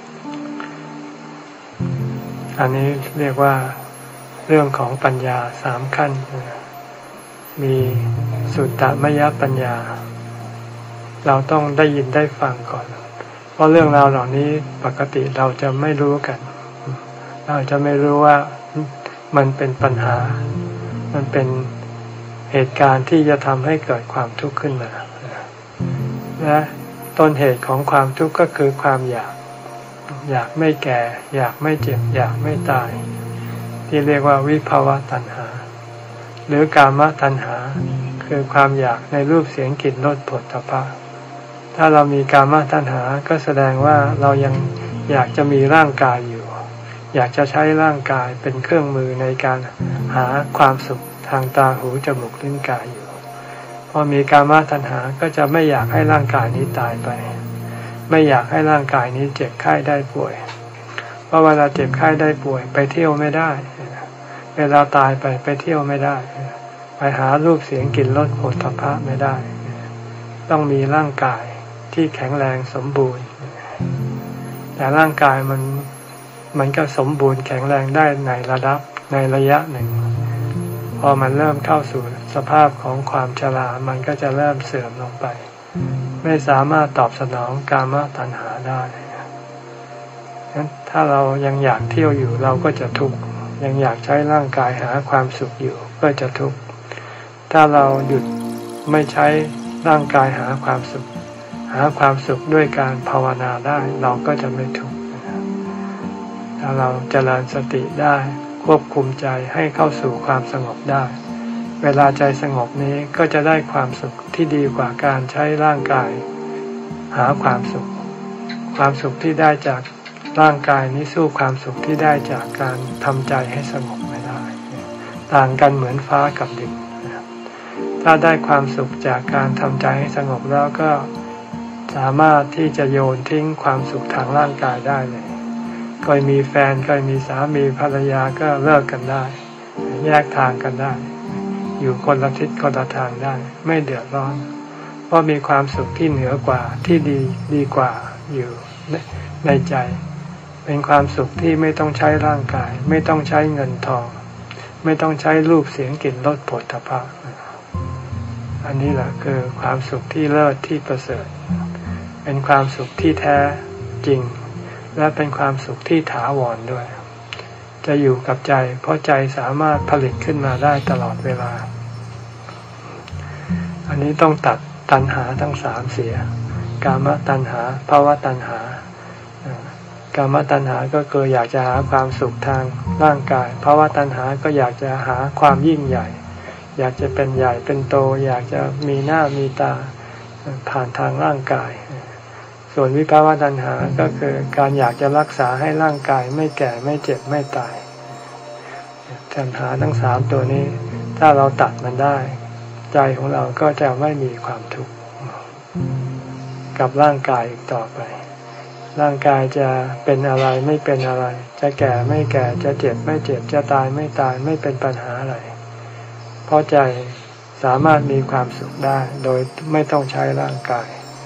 อันนี้เรียกว่าเรื่องของปัญญา3ขั้นมีสุตตมยปัญญาเราต้องได้ยินได้ฟังก่อนเพราะเรื่องราวเหล่านี้ปกติเราจะไม่รู้กันเราจะไม่รู้ว่ามันเป็นปัญหามันเป็นเหตุการณ์ที่จะทำให้เกิดความทุกข์ขึ้นมาและต้นเหตุของความทุกข์ก็คือความอยากไม่แก่อยากไม่เจ็บอยากไม่ตายที่เรียกว่าวิภาวะตัณหาหรือกามตัณหาคือความอยากในรูปเสียงกลิ่นรสผลตภะถ้าเรามีกามตัณหาก็แสดงว่าเรายังอยากจะมีร่างกายอยู่อยากจะใช้ร่างกายเป็นเครื่องมือในการหาความสุขทางตาหูจมูกลิ้นกายอยู่พอมีกามตัณหาก็จะไม่อยากให้ร่างกายนี้ตายไปไม่อยากให้ร่างกายนี้เจ็บไข้ได้ป่วยเพราะเวลาเจ็บไข้ได้ป่วยไปเที่ยวไม่ได้เวลาตายไปเที่ยวไม่ได้ไปหารูปเสียงกลิ่นรสโผฏฐัพพะไม่ได้ต้องมีร่างกายที่แข็งแรงสมบูรณ์แต่ร่างกายมันก็สมบูรณ์แข็งแรงได้ในระยะหนึ่งพอมันเริ่มเข้าสู่สภาพของความชรามันก็จะเริ่มเสื่อมลงไปไม่สามารถตอบสนองกามตัณหาได้งั้นถ้าเรายังอยากเที่ยวอยู่เราก็จะทุกข์ยังอยากใช้ร่างกายหาความสุขอยู่ก็จะทุกข์ถ้าเราหยุดไม่ใช้ร่างกายหาความสุขด้วยการภาวนาได้เราก็จะไม่ทุกข์ถ้าเราเจริญสติได้ควบคุมใจให้เข้าสู่ความสงบได้เวลาใจสงบนี้ก็จะได้ความสุขที่ดีกว่าการใช้ร่างกายหาความสุขที่ได้จากร่างกายนี้สู้ความสุขที่ได้จากการทำใจให้สงบไม่ได้ต่างกันเหมือนฟ้ากับดินถ้าได้ความสุขจากการทำใจให้สงบแล้วก็สามารถที่จะโยนทิ้งความสุขทางร่างกายได้เลยเคยมีแฟนเคยมีสามีภรรยาก็เลิกกันได้แยกทางกันได้อยู่คนละทิศคนละทางได้ไม่เดือดร้อนเพราะมีความสุขที่เหนือกว่าที่ดีกว่าอยู่ในใจเป็นความสุขที่ไม่ต้องใช้ร่างกายไม่ต้องใช้เงินทองไม่ต้องใช้รูปเสียงกลิ่นรสโผฏฐัพพะอันนี้แหละคือความสุขที่เลิศที่ประเสริฐเป็นความสุขที่แท้จริงและเป็นความสุขที่ถาวรด้วยจะอยู่กับใจเพราะใจสามารถผลิตขึ้นมาได้ตลอดเวลาอันนี้ต้องตัดตัณหาทั้งสามเสียกามตัณหาภวตัณหากามตัณหาก็คืออยากจะหาความสุขทางร่างกายภวตัณหาก็อยากจะหาความยิ่งใหญ่อยากจะเป็นใหญ่เป็นโตอยากจะมีหน้ามีตาผ่านทางร่างกายส่วนวิภวตัณหาก็คือการอยากจะรักษาให้ร่างกายไม่แก่ไม่เจ็บไม่ตายตัณหาทั้งสามตัวนี้ถ้าเราตัดมันได้ใจของเราก็จะไม่มีความทุกข์กับร่างกายอีกต่อไปร่างกายจะเป็นอะไรไม่เป็นอะไรจะแก่ไม่แก่จะเจ็บไม่เจ็บจะตายไม่ตายไม่เป็นปัญหาอะไรเพราะใจสามารถมีความสุขได้โดยไม่ต้องใช้ร่างกาย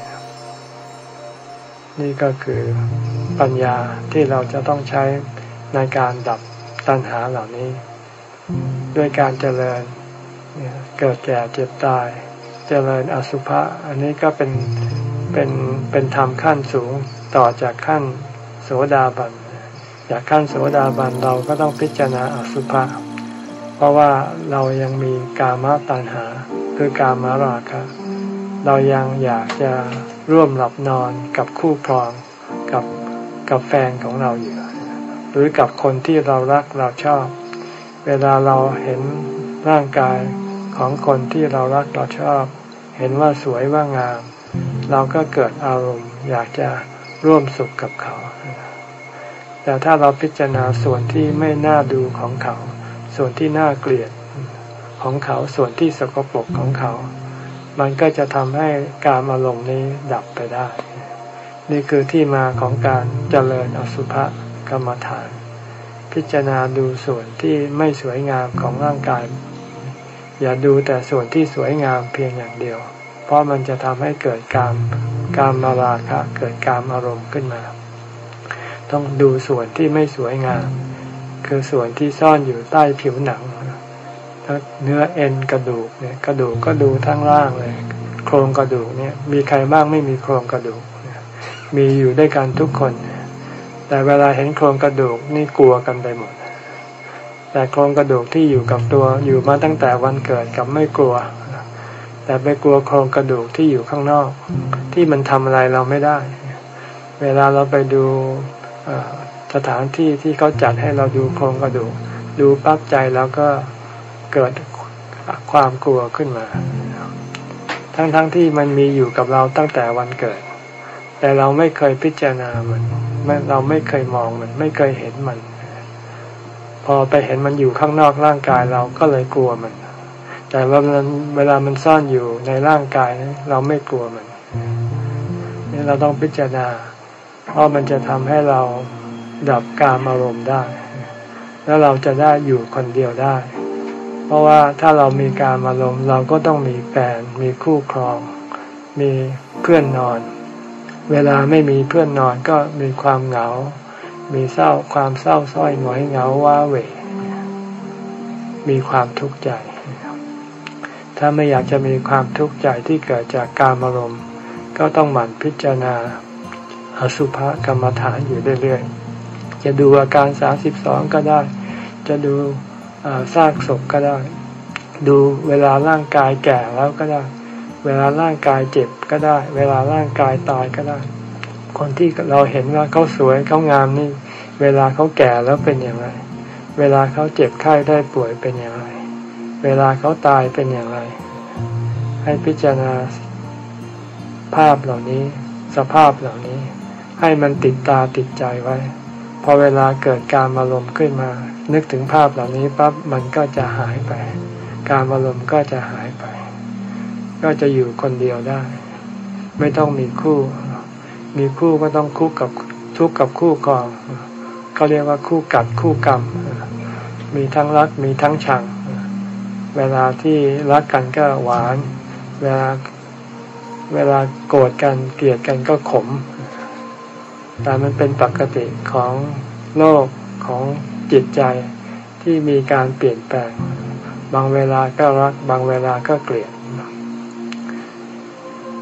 นี่ก็คือปัญญาที่เราจะต้องใช้ในการดับตัณหาเหล่านี้ด้วยการเจริญเกิดแก่เจ็บตายเจริญอสุภะอันนี้ก็เป็นธรรมขั้นสูงต่อจากขั้นโสดาบันจากขั้นโสดาบันเราก็ต้องพิจารณาอสุภะเพราะว่าเรายังมีกามตัณหาคือกามราคะเรายังอยากจะร่วมหลับนอนกับคู่ครองกับแฟนของเราอยู่หรือกับคนที่เรารักเราชอบเวลาเราเห็นร่างกายของคนที่เรารักเราชอบเห็นว่าสวยว่างามเราก็เกิดอารมณ์อยากจะร่วมสุขกับเขาแต่ถ้าเราพิจารณาส่วนที่ไม่น่าดูของเขาส่วนที่น่าเกลียดของเขาส่วนที่สกปรกของเขามันก็จะทำให้การอารมณ์นี้ดับไปได้นี่คือที่มาของการเจริญอสุภกรรมฐานพิจารณาดูส่วนที่ไม่สวยงามของร่างกายอย่าดูแต่ส่วนที่สวยงามเพียงอย่างเดียวเพราะมันจะทำให้เกิดการมาราคะเกิดการอารมณ์ขึ้นมาต้องดูส่วนที่ไม่สวยงามคือส่วนที่ซ่อนอยู่ใต้ผิวหนังเนื้อเอ็นกระดูกเนี่ยกระดูกก็ดูทั้งล่างเลยโครงกระดูกเนี่ยมีใครบ้างไม่มีโครงกระดูกมีอยู่ด้วยกันทุกคนแต่เวลาเห็นโครงกระดูกนี่กลัวกันไปหมดแต่โครงกระดูกที่อยู่กับตัวอยู่มาตั้งแต่วันเกิดกับไม่กลัวแต่ไปกลัวโครงกระดูกที่อยู่ข้างนอกที่มันทำอะไรเราไม่ได้เวลาเราไปดูสถานที่ที่เขาจัดให้เราดูโครงกระดูกดูปั๊บใจแล้วก็เกิดความกลัวขึ้นมาทั้งที่มันมีอยู่กับเราตั้งแต่วันเกิดแต่เราไม่เคยพิจารณามันเราไม่เคยมองมันไม่เคยเห็นมันพอไปเห็นมันอยู่ข้างนอกร่างกายเราก็เลยกลัวมันแต่เวลามันซ่อนอยู่ในร่างกายเราไม่กลัวมันนี่เราต้องพิจารณาเพราะมันจะทำให้เราดับกามอารมณ์ได้แล้วเราจะได้อยู่คนเดียวได้เพราะว่าถ้าเรามีกามอารมณ์เราก็ต้องมีแฟนมีคู่ครองมีเพื่อนนอนเวลาไม่มีเพื่อนนอนก็มีความเหงามีความเศร้าส้อยหงอยเหงาว้าเหวมีความทุกข์ใจถ้าไม่อยากจะมีความทุกข์ใจที่เกิดจากกามอารมณ์ก็ต้องหมั่นพิจารณาอสุภกรรมฐานอยู่เรื่อยๆจะดูอาการ32ก็ได้จะดูซากศพก็ได้ดูเวลาร่างกายแก่แล้วก็ได้เวลาร่างกายเจ็บก็ได้เวลาร่างกายตายก็ได้คนที่เราเห็นว่าเขาสวยเขางามนี่เวลาเขาแก่แล้วเป็นอย่างไรเวลาเขาเจ็บไข้ได้ป่วยเป็นอย่างไรเวลาเขาตายเป็นอย่างไรให้พิจารณาภาพเหล่านี้สภาพเหล่านี้ให้มันติดตาติดใจไว้พอเวลาเกิดการอารมณ์ขึ้นมานึกถึงภาพเหล่านี้ปั๊บมันก็จะหายไปการอารมณ์ก็จะหายไปก็จะอยู่คนเดียวได้ไม่ต้องมีคู่มีคู่ก็ต้องคู่กับทุกข์กับคู่ครองเขาเรียกว่าคู่กัดคู่กรรมมีทั้งรักมีทั้งชังเวลาที่รักกันก็หวานเวลาโกรธกันเกลียดกันก็ขมแต่มันเป็นปกติของโลกของจิตใจที่มีการเปลี่ยนแปลงบางเวลาก็รักบางเวลาก็เกลียด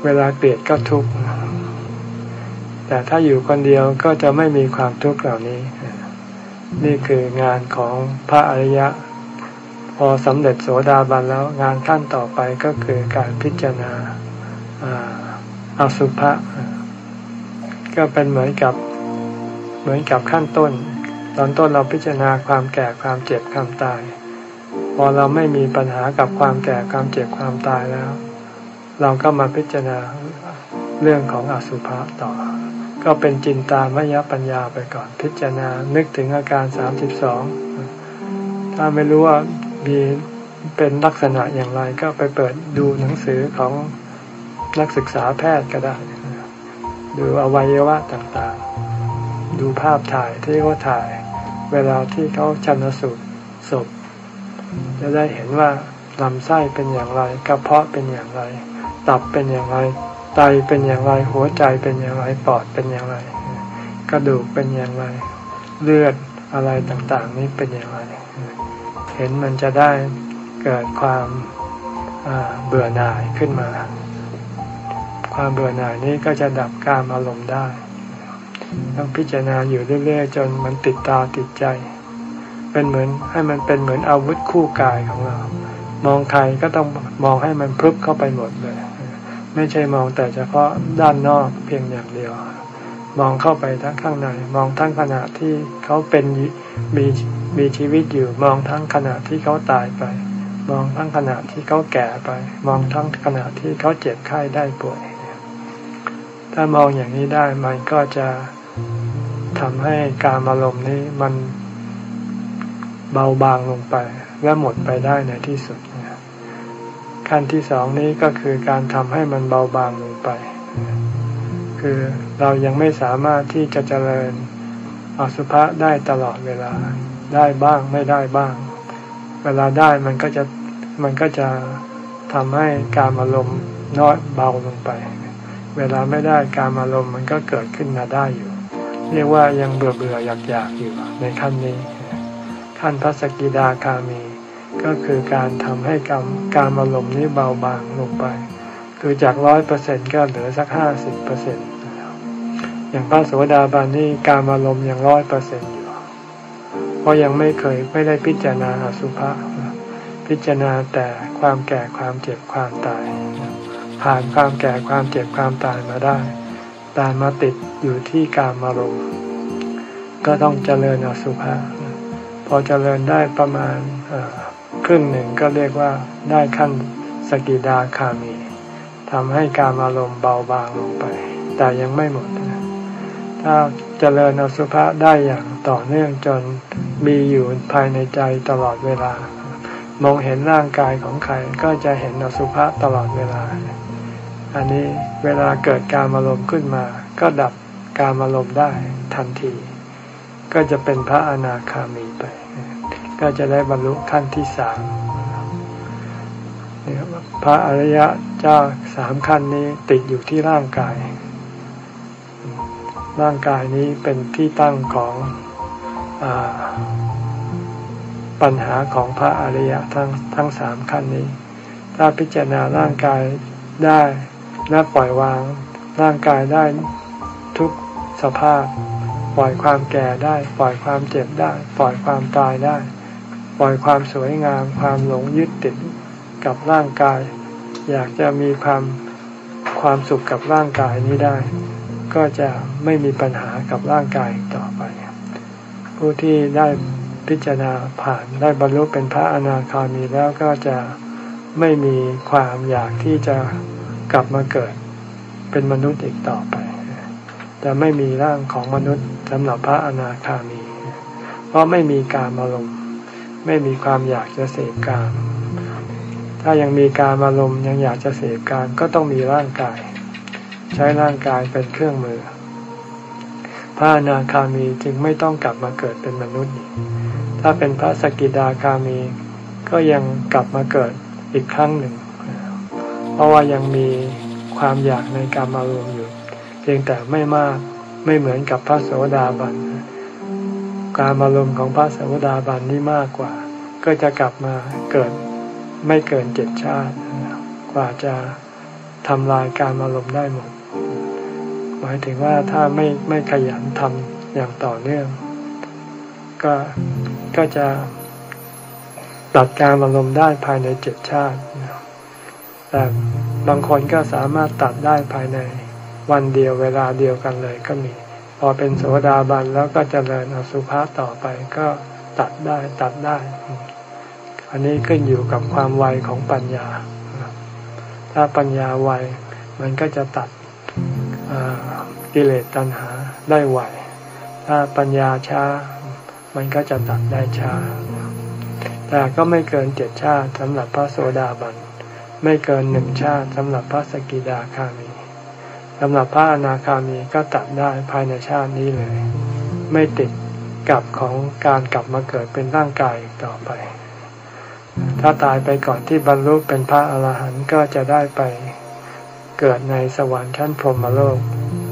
เวลาเกลียดก็ทุกข์แต่ถ้าอยู่คนเดียวก็จะไม่มีความทุกข์เหล่านี้นี่คืองานของพระอริยะพอสำเร็จโสดาบันแล้วงานขั้นต่อไปก็คือการพิจารณาอสุภะก็เป็นเหมือนกับขั้นต้นตอนต้นเราพิจารณาความแก่ความเจ็บความตายพอเราไม่มีปัญหากับความแก่ความเจ็บความตายแล้วเราก็มาพิจารณาเรื่องของอสุภะต่อก็เป็นจินตามยปัญญาไปก่อนพิจารณานึกถึงอาการ32ถ้าไม่รู้ว่ามีเป็นลักษณะอย่างไรก็ไปเปิดดูหนังสือของนักศึกษาแพทย์ก็ได้ดูอวัยวะต่างๆดูภาพถ่ายที่เขาถ่ายเวลาที่เขาชันสูตรศพจะได้เห็นว่าลำไส้เป็นอย่างไรกระเพาะเป็นอย่างไรตับเป็นอย่างไรไตเป็นอย่างไรหัวใจเป็นอย่างไรปอดเป็นอย่างไรกระดูกเป็นอย่างไรเลือดอะไรต่างๆนี้เป็นอย่างไรเห็นมันจะได้เกิดความเบื่อหน่ายขึ้นมาความเบื่อหน่ายนี้ก็จะดับกามอารมณ์ได้ต้องพิจารณาอยู่เรื่อยๆจนมันติดตาติดใจเป็นเหมือนให้มันเป็นเหมือนอาวุธคู่กายของเรามองใครก็ต้องมองให้มันพรึบเข้าไปหมดเลยไม่ใช่มองแต่เฉพาะด้านนอกเพียงอย่างเดียวมองเข้าไปทั้งข้างในมองทั้งขณะที่เขาเป็นมีชีวิตอยู่มองทั้งขณะที่เขาตายไปมองทั้งขณะที่เขาแก่ไปมองทั้งขณะที่เขาเจ็บไข้ได้ป่วยถ้ามองอย่างนี้ได้มันก็จะทำให้กามอารมณ์นี้มันเบาบางลงไปและหมดไปได้ในที่สุดขั้นที่สองนี้ก็คือการทำให้มันเบาบางลงไปคือเรายังไม่สามารถที่จะเจริญอสุภะได้ตลอดเวลาได้บ้างไม่ได้บ้างเวลาได้มันก็จะทำให้กามอารมณ์น้อยเบาลงไปเวลาไม่ได้กามอารมณ์มันก็เกิดขึ้นมาได้อยู่เรียกว่ายังเบื่ออยากอยู่ในขั้นนี้ขั้นพระสกิทาคามีก็คือการทำให้กามอารมณ์นี้เบาบางลงไปคือจาก 100% ก็เหลือสัก 50% อย่างพระโสดาบันนี่กามอารมณ์ยัง 100% อยู่เพราะยังไม่ได้พิจารณาอสุภะพิจารณาแต่ความแก่ความเจ็บความตายผ่านความแก่ความเจ็บความตายมาได้แต่มาติดอยู่ที่กามอารมณ์ก็ต้องเจริญอสุภะพอเจริญได้ประมาณครึ่งหนึ่งก็เรียกว่าได้ขั้นสกิทาคามีทำให้กามอารมณ์เบาบางลงไปแต่ยังไม่หมดถ้าเจริญอสุภะได้อย่างต่อเนื่องจนมีอยู่ภายในใจตลอดเวลามองเห็นร่างกายของใครก็จะเห็นอสุภะตลอดเวลาอันนี้เวลาเกิดกามอารมณ์ขึ้นมาก็ดับกามอารมณ์ได้ทันทีก็จะเป็นพระอนาคามีไปก็จะได้บรรลุขั้นที่สามพระอริยะเจ้าสามขั้นนี้ติดอยู่ที่ร่างกายนี้เป็นที่ตั้งของปัญหาของพระอริยะทั้งสามขั้นนี้ถ้าพิจารณาร่างกายได้และปล่อยวางร่างกายได้ทุกสภาพปล่อยความแก่ได้ปล่อยความเจ็บได้ปล่อยความตายได้ปล่อยความสวยงามความหลงยึดติดกับร่างกายอยากจะมีความสุขกับร่างกายนี้ได้ก็จะไม่มีปัญหากับร่างกายต่อไปผู้ที่ได้พิจารณาผ่านได้บรรลุเป็นพระอนาคามีแล้วก็จะไม่มีความอยากที่จะกลับมาเกิดเป็นมนุษย์อีกต่อไปจะไม่มีร่างของมนุษย์สำหรับพระอนาคามีเพราะไม่มีกามอารมณ์ไม่มีความอยากจะเสพกามถ้ายังมีกามอารมณ์ยังอยากจะเสพกามก็ต้องมีร่างกายใช้ร่างกายเป็นเครื่องมือพระอนาคามีจึงไม่ต้องกลับมาเกิดเป็นมนุษย์ถ้าเป็นพระสกิทาคามีก็ยังกลับมาเกิดอีกครั้งหนึ่งเพราะว่ายังมีความอยากในกามอารมณ์อยู่เพียงแต่ไม่มากไม่เหมือนกับพระโสดาบันกามอารมณ์ของพระโสดาบันนี่มากกว่าก็จะกลับมาเกิดไม่เกิน7 ชาติกว่าจะทำลายการอารมณ์ได้หมดหมายถึงว่าถ้าไม่ขยันทำอย่างต่อเนื่องก็จะตัดการอารมณ์ได้ภายใน7 ชาติแต่บางคนก็สามารถตัดได้ภายในวันเดียวเวลาเดียวกันเลยก็มีพอเป็นโสดาบันแล้วก็เจริญอสุภะต่อไปก็ตัดได้อันนี้ขึ้นอยู่กับความไวของปัญญาถ้าปัญญาไวมันก็จะตัดกิเลสตัณหาได้ไวถ้าปัญญาช้ามันก็จะตัดได้ช้าแต่ก็ไม่เกิน7 ชาติสำหรับพระโสดาบันไม่เกิน1 ชาติสำหรับพระสกิทาคามีสำหรับพระอนาคามีก็ตัดได้ภายในชาตินี้เลยไม่ติดกับของการกลับมาเกิดเป็นร่างกายอีกต่อไปถ้าตายไปก่อนที่บรรลุเป็นพระอรหันต์ก็จะได้ไปเกิดในสวรรค์ชั้นพรหมโลก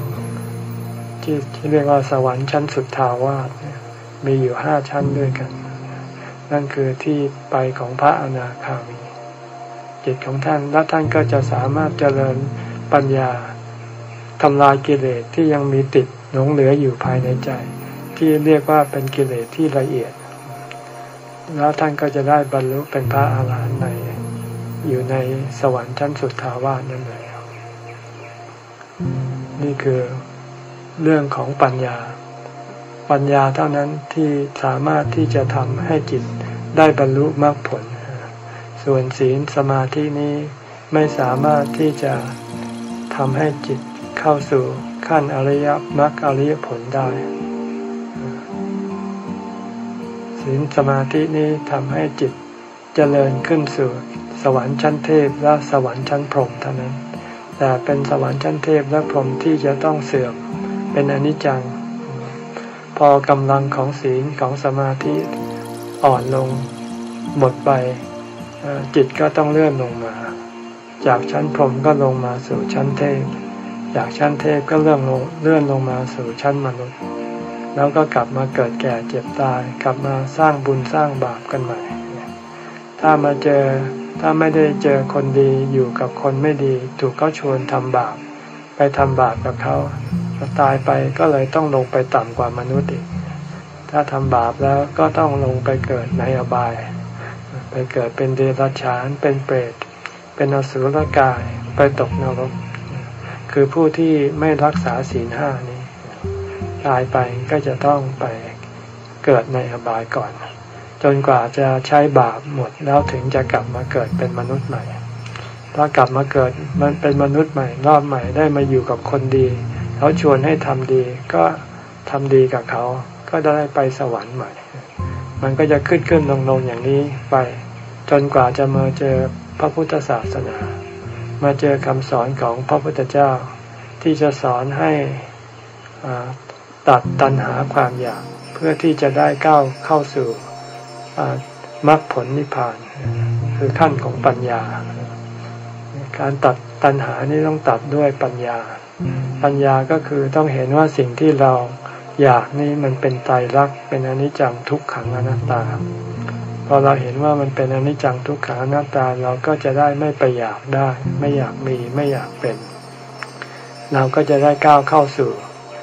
ที่เรียกว่าสวรรค์ชั้นสุทธาวาสมีอยู่5 ชั้นด้วยกันนั่นคือที่ไปของพระอนาคามีจิตของท่านและท่านก็จะสามารถเจริญปัญญาทำลายกิเลสที่ยังมีติดหลงเหลืออยู่ภายในใจที่เรียกว่าเป็นกิเลสที่ละเอียดแล้วท่านก็จะได้บรรลุเป็นพระอาหารหันต์อยู่ในสวรรค์ชั้นสุทธาวาสนั่นเองนี่คือเรื่องของปัญญาเท่านั้นที่สามารถที่จะทำให้จิตได้บรรลุมรรคผลส่วนศีลสมาธินี้ไม่สามารถที่จะทำให้จิตเข้าสู่ขั้นอริยมรรคอริยผลได้ศีลสมาธินี้ทำให้จิตเจริญขึ้นสู่สวรรค์ชั้นเทพและสวรรค์ชั้นพรหมเท่านั้นแต่เป็นสวรรค์ชั้นเทพและพรหมที่จะต้องเสื่อมเป็นอนิจจังพอกำลังของศีลของสมาธิอ่อนลงหมดไปจิตก็ต้องเลื่อนลงมาจากชั้นพรหมก็ลงมาสู่ชั้นเทพจากชั้นเทพก็เลื่อนลงมาสู่ชั้นมนุษย์แล้วก็กลับมาเกิดแก่เจ็บตายกลับมาสร้างบุญสร้างบาปกันใหม่ถ้าไม่ได้เจอคนดีอยู่กับคนไม่ดีถูกเขาชวนทำบาปไปทำบาปกับเขาตายไปก็เลยต้องลงไปต่ำกว่ามนุษย์อีกถ้าทำบาปแล้วก็ต้องลงไปเกิดในอบายไปเกิดเป็นเดรัจฉานเป็นเปรตเป็นอสุรกายไปตกนรกคือผู้ที่ไม่รักษาศีล 5นี้ตายไปก็จะต้องไปเกิดในอบายก่อนจนกว่าจะใช้บาปหมดแล้วถึงจะกลับมาเกิดเป็นมนุษย์ใหม่ถ้ากลับมาเกิดมันเป็นมนุษย์ใหม่รอบใหม่ได้มาอยู่กับคนดีเขาชวนให้ทำดีก็ทำดีกับเขาก็ได้ไปสวรรค์ใหม่มันก็จะขึ้นลงอย่างนี้ไปจนกว่าจะมาเจอพระพุทธศาสนามาเจอคำสอนของพระพุทธเจ้าที่จะสอนให้ตัดตัณหาความอยากเพื่อที่จะได้ก้าวเข้าสู่มรรคผลนิพพานคือขั้นของปัญญาการตัดตัณหานี้ต้องตัดด้วยปัญญาก็คือต้องเห็นว่าสิ่งที่เราอยากนี่มันเป็นไตรลักษณ์เป็นอนิจจังทุกขังอนัตตาพอเราเห็นว่ามันเป็นอนิจจังทุกขังอนัตตาเราก็จะได้ไม่ไปอยากได้ไม่อยากมีไม่อยากเป็นเราก็จะได้ก้าวเข้าสู่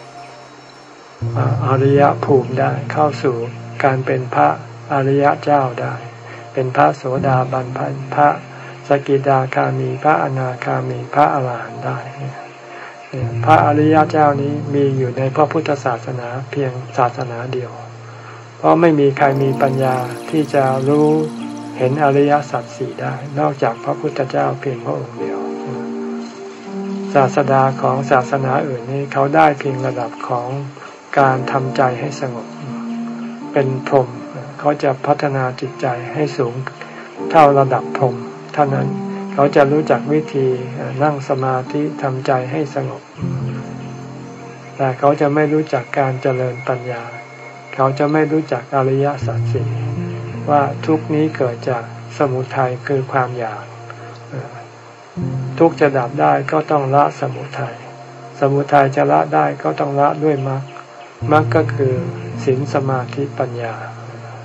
อริยภูมิได้เข้าสู่การเป็นพระอริยเจ้าได้เป็นพระโสดาบันพระสกิทาคามีพระอนาคามีพระอรหันต์ได้พระอริยเจ้านี้มีอยู่ในพระพุทธศาสนาเพียงศาสนาเดียวเพราะไม่มีใครมีปัญญาที่จะรู้เห็นอริยสัจสี่ได้นอกจากพระพุทธเจ้าเพียงพระองค์เดียวศาสดาของศาสนาอื่นนี้เขาได้เพียงระดับของการทำใจให้สงบเป็นพรหมเขาจะพัฒนาจิตใจให้สูงเท่าระดับพรหมเท่านั้นเขาจะรู้จักวิธีนั่งสมาธิทำใจให้สงบแต่เขาจะไม่รู้จักการเจริญปัญญาเขาจะไม่รู้จักอริยสัจสี่ว่าทุกข์นี้เกิดจากสมุทัยคือความอยากทุกข์จะดับได้ก็ต้องละสมุทัยจะละได้ก็ต้องละด้วยมรรคก็คือศีลสมาธิปัญญา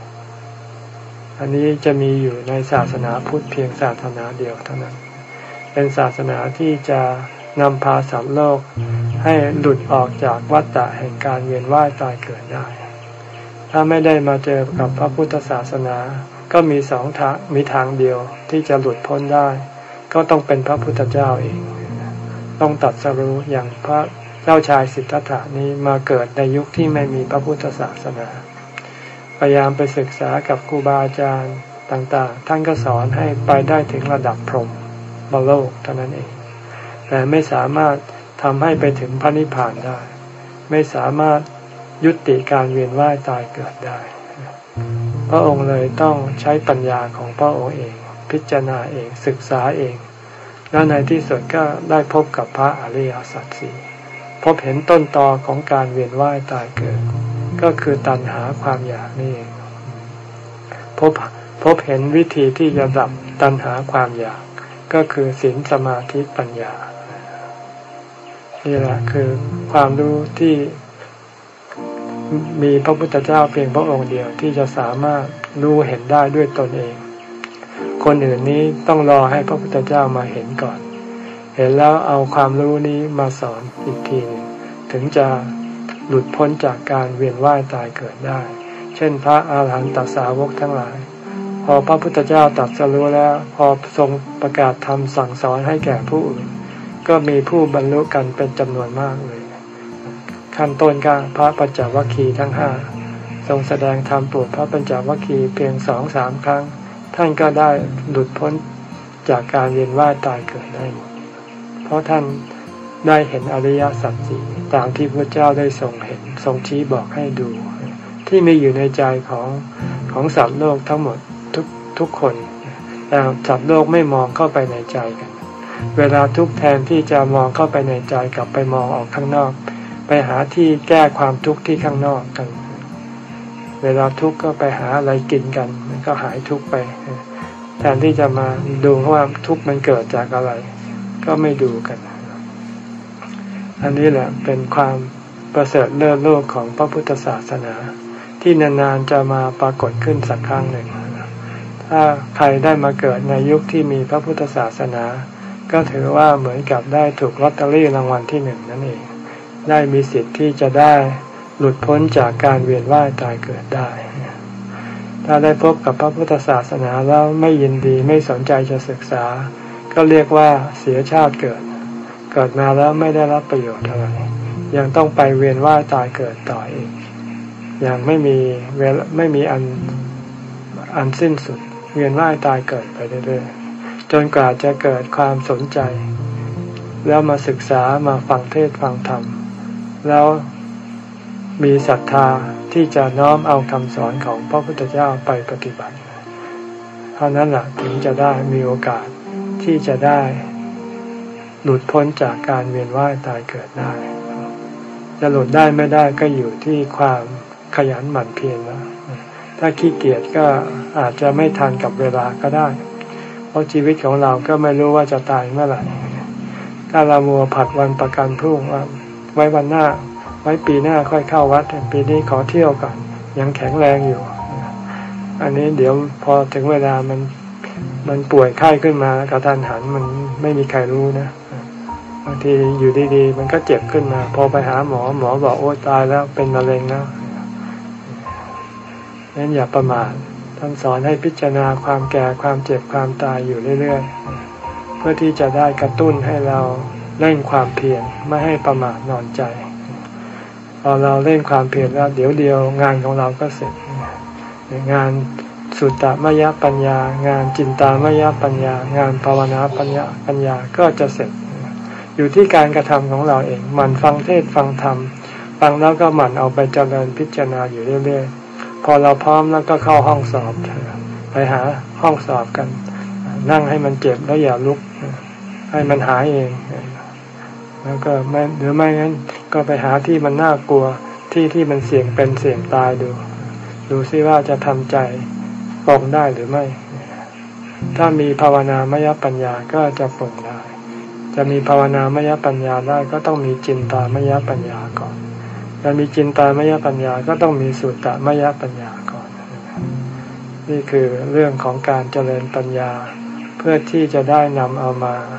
อันนี้จะมีอยู่ในศาสนาพุทธเพียงศาสนาเดียวเท่านั้นเป็นศาสนาที่จะนำพาสัตว์โลกให้หลุดออกจากวัฏฏะแห่งการเวียนว่ายตายเกิดได้ถ้าไม่ได้มาเจอกับพระพุทธศาสนาก็มีมีทางเดียวที่จะหลุดพ้นได้ก็ต้องเป็นพระพุทธเจ้าเองต้องตรัสรู้อย่างพระเจ้าชายสิทธัตถะนี้มาเกิดในยุคที่ไม่มีพระพุทธศาสนาพยายามไปศึกษากับครูบาอาจารย์ต่างๆท่านก็สอนให้ไปได้ถึงระดับพรหมโลกเท่านั้นเองแต่ไม่สามารถทำให้ไปถึงพระนิพพานได้ไม่สามารถยุติการเวียนว่ายตายเกิดได้พระองค์เลยต้องใช้ปัญญาของพระองค์เองพิจารณาเองศึกษาเองแล้วในที่สุดก็ได้พบกับพระอริยสัจสี่พบเห็นต้นตอของการเวียนว่ายตายเกิดก็คือตัณหาความอยากนี่เองพบเห็นวิธีที่จะดับตัณหาความอยากก็คือศีลสมาธิปัญญานี่แหละคือความรู้ที่มีพระพุทธเจ้าเพียงพระองค์เดียวที่จะสามารถรู้เห็นได้ด้วยตนเองคนอื่นนี้ต้องรอให้พระพุทธเจ้ามาเห็นก่อนเห็นแล้วเอาความรู้นี้มาสอนอีกทีถึงจะหลุดพ้นจากการเวียนว่ายตายเกิดได้เช่นพระอาหารหันตสาวกทั้งหลายพอพระพุทธเจ้าตรัสรู้แล้วพอทรงประกาศธรรมสั่งสอนให้แก่ผู้อื่นก็มีผู้บรรลุกันเป็นจำนวนมากเลยขั้นต้นก็พระปัญจวัคคีย์ทั้งห้าทรงแสดงธรรมโปรดพระปัญจวัคคีย์เพียง 2-3 ครั้งท่านก็ได้หลุดพ้นจากการเวียนว่ายตายเกิดได้หมดเพราะท่านได้เห็นอริยสัจสี่ตามที่พระเจ้าได้ทรงเห็นทรงชี้บอกให้ดูที่มีอยู่ในใจของสัตว์โลกทั้งหมดทุกคนแต่สัตว์โลกไม่มองเข้าไปในใจกันเวลาทุกข์แทนที่จะมองเข้าไปในใจกลับไปมองออกข้างนอกไปหาที่แก้ความทุกข์ที่ข้างนอกกันเวลาทุกข์ก็ไปหาอะไรกินกันมันก็หายทุกข์ไปแทนที่จะมาดูว่าทุกข์มันเกิดจากอะไรก็ไม่ดูกันอันนี้แหละเป็นความประเสริฐเลิศโลกของพระพุทธศาสนาที่นานๆจะมาปรากฏขึ้นสักครั้งหนึ่งถ้าใครได้มาเกิดในยุคที่มีพระพุทธศาสนาก็ถือว่าเหมือนกับได้ถูกลอตเตอรี่รางวัลที่ 1นั่นเองได้มีสิทธิ์ที่จะได้หลุดพ้นจากการเวียนว่ายตายเกิดได้ถ้าได้พบกับพระพุทธศาสนาแล้วไม่ยินดีไม่สนใจจะศึกษาก็เรียกว่าเสียชาติเกิดมาแล้วไม่ได้รับประโยชน์อะไรยังต้องไปเวียนว่ายตายเกิดต่ออีกอย่างไม่มีอันสิ้นสุดเวียนว่ายตายเกิดไปเรื่อยๆจนกว่าจะเกิดความสนใจแล้วมาศึกษามาฟังเทศน์ฟังธรรมแล้วมีศรัทธาที่จะน้อมเอาคำสอนของพระพุทธเจ้าไปปฏิบัติเท่านั้นแหละถึงจะได้มีโอกาสที่จะได้หลุดพ้นจากการเวียนว่ายตายเกิดได้จะหลุดได้ไม่ได้ก็อยู่ที่ความขยันหมั่นเพียรแล้วถ้าขี้เกียจก็อาจจะไม่ทันกับเวลาก็ได้เพราะชีวิตของเราก็ไม่รู้ว่าจะตายเมื่อไหร่ถ้าเรามัวผัดวันประกันพรุ่งว่าไว้วันหน้าไว้ปีหน้าค่อยเข้าวัดปีนี้ขอเที่ยวก่อนยังแข็งแรงอยู่อันนี้เดี๋ยวพอถึงเวลามันป่วยไข้ขึ้นมากระทันหันมันไม่มีใครรู้นะบางทีอยู่ดีๆมันก็เจ็บขึ้นมาพอไปหาหมอบอกโอ้ตายแล้วเป็นมะเร็งแล้วงั้นอย่าประมาทท่านสอนให้พิจารณาความแก่ความเจ็บความตายอยู่เรื่อยๆเพื่อที่จะได้กระตุ้นให้เราเร่งความเพียรไม่ให้ประมาทนอนใจพอเราเร่งความเพียรแล้วเดี๋ยวเดียวงานของเราก็เสร็จงานสุตตมยปัญญางานจินตามยปัญญางานภาวนาปัญญาก็จะเสร็จอยู่ที่การกระทำของเราเองหมั่นฟังเทศฟังธรรมฟังแล้วก็หมั่นเอาไปเจริญพิจารณาอยู่เรื่อยๆพอเราพร้อมแล้วก็เข้าห้องสอบไปหาห้องสอบกันนั่งให้มันเจ็บแล้วอย่าลุกให้มันหายเองแล้วก็ไม่หรือไม่งั้นก็ไปหาที่มันน่ากลัวที่มันเสี่ยงเป็นเสี่ยงตายดูซิว่าจะทำใจปลงได้หรือไม่ถ้ามีภาวนามยปัญญาก็จะปลงได้จะมีภาวนามยปัญญาได้ก็ต้องมีจินตามยปัญญาก่อนจะมีจินตามยปัญญาก็ต้องมีสุตตมยปัญญาก่อนนี่คือเรื่องของการเจริญปัญญาเพื่อที่จะได้นำเอามา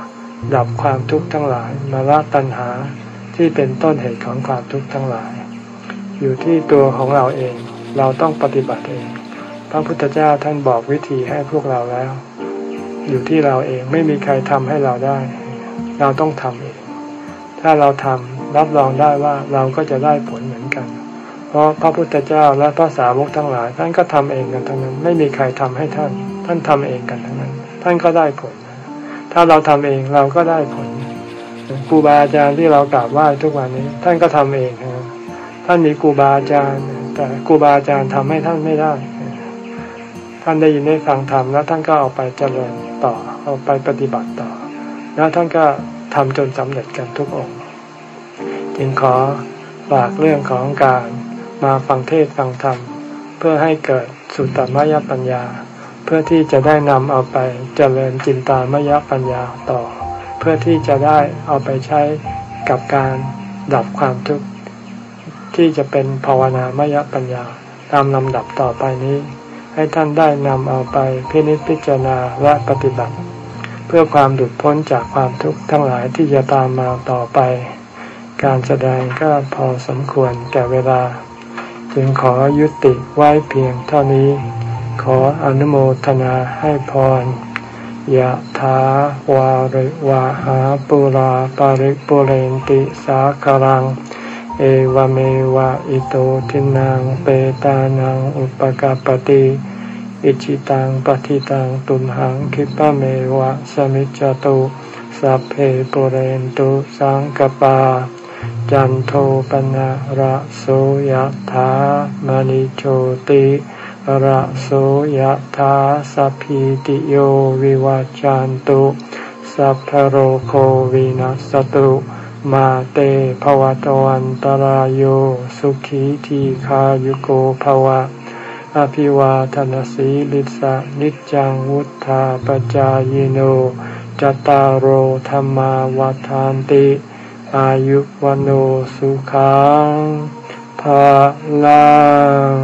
ดับความทุกข์ทั้งหลายมาละตัณหาที่เป็นต้นเหตุของความทุกข์ทั้งหลายอยู่ที่ตัวของเราเองเราต้องปฏิบัติเองพระพุทธเจ้าท่านบอกวิธีให้พวกเราแล้วอยู่ที่เราเองไม่มีใครทำให้เราได้เราต้องทำเองถ้าเราทำรับรองได้ว่าเราก็จะได้ผลเหมือนกันเพราะพระพุทธเจ้าและพระสาวกทั้งหลายท่านก็ทำเองกันทั้งนั้นไม่มีใครทำให้ท่านทำเองกันทั้งนั้นท่านก็ได้ผลถ้าเราทำเองเราก็ได้ผลครูบาอาจารย์ที่เรากราบไหว้ทุกวันนี้ท่านก็ทำเองท่านมีครูบาอาจารย์แต่ครูบาอาจารย์ทำให้ท่านไม่ได้ท่านได้ยินได้ฟังธรรมแล้วท่านก็เอาไปเจริญต่อเอาไปปฏิบัติต่อแล้วท่านก็ทำจนสำเร็จกันทุกองค์จึงขอฝากเรื่องของการมาฟังเทศน์ฟังธรรมเพื่อให้เกิดสุตตมยปัญญาเพื่อที่จะได้นำเอาไปเจริญจินตามยปัญญาต่อเพื่อที่จะได้เอาไปใช้กับการดับความทุกข์ที่จะเป็นภาวนามยปัญญาตามลำดับต่อไปนี้ให้ท่านได้นำเอาไปพินิจพิจารณาและปฏิบัติเพื่อความหลุดพ้นจากความทุกข์ทั้งหลายที่จะตามมาต่อไปการแสดงก็พอสมควรแก่เวลาจึงขอยุติไว้เพียงเท่านี้ขออนุโมทนาให้พรยะถาวาริวะหาปุราปาริปุเรนติสาคารังเอวเมวะอิโตทินังเปตานังอุปกปติอิจิตังปฏิตังตุมหังคิปะเมวะสมิจจตุสัพเพปุเรนตุสังกปาจันโทปนะระโสยถามณิโชติระโสยถาสัพพิติโยวิวัจจันตุสัพพะโรโควินัสตุมาเตภวตวันตรายโยสุขีทีขายุโกภวะอภิวาทนาสีลิสะนิจจังวุธาปจายโนจตารโหธรรมาวาทานติอายุวโนสุขังภาลัง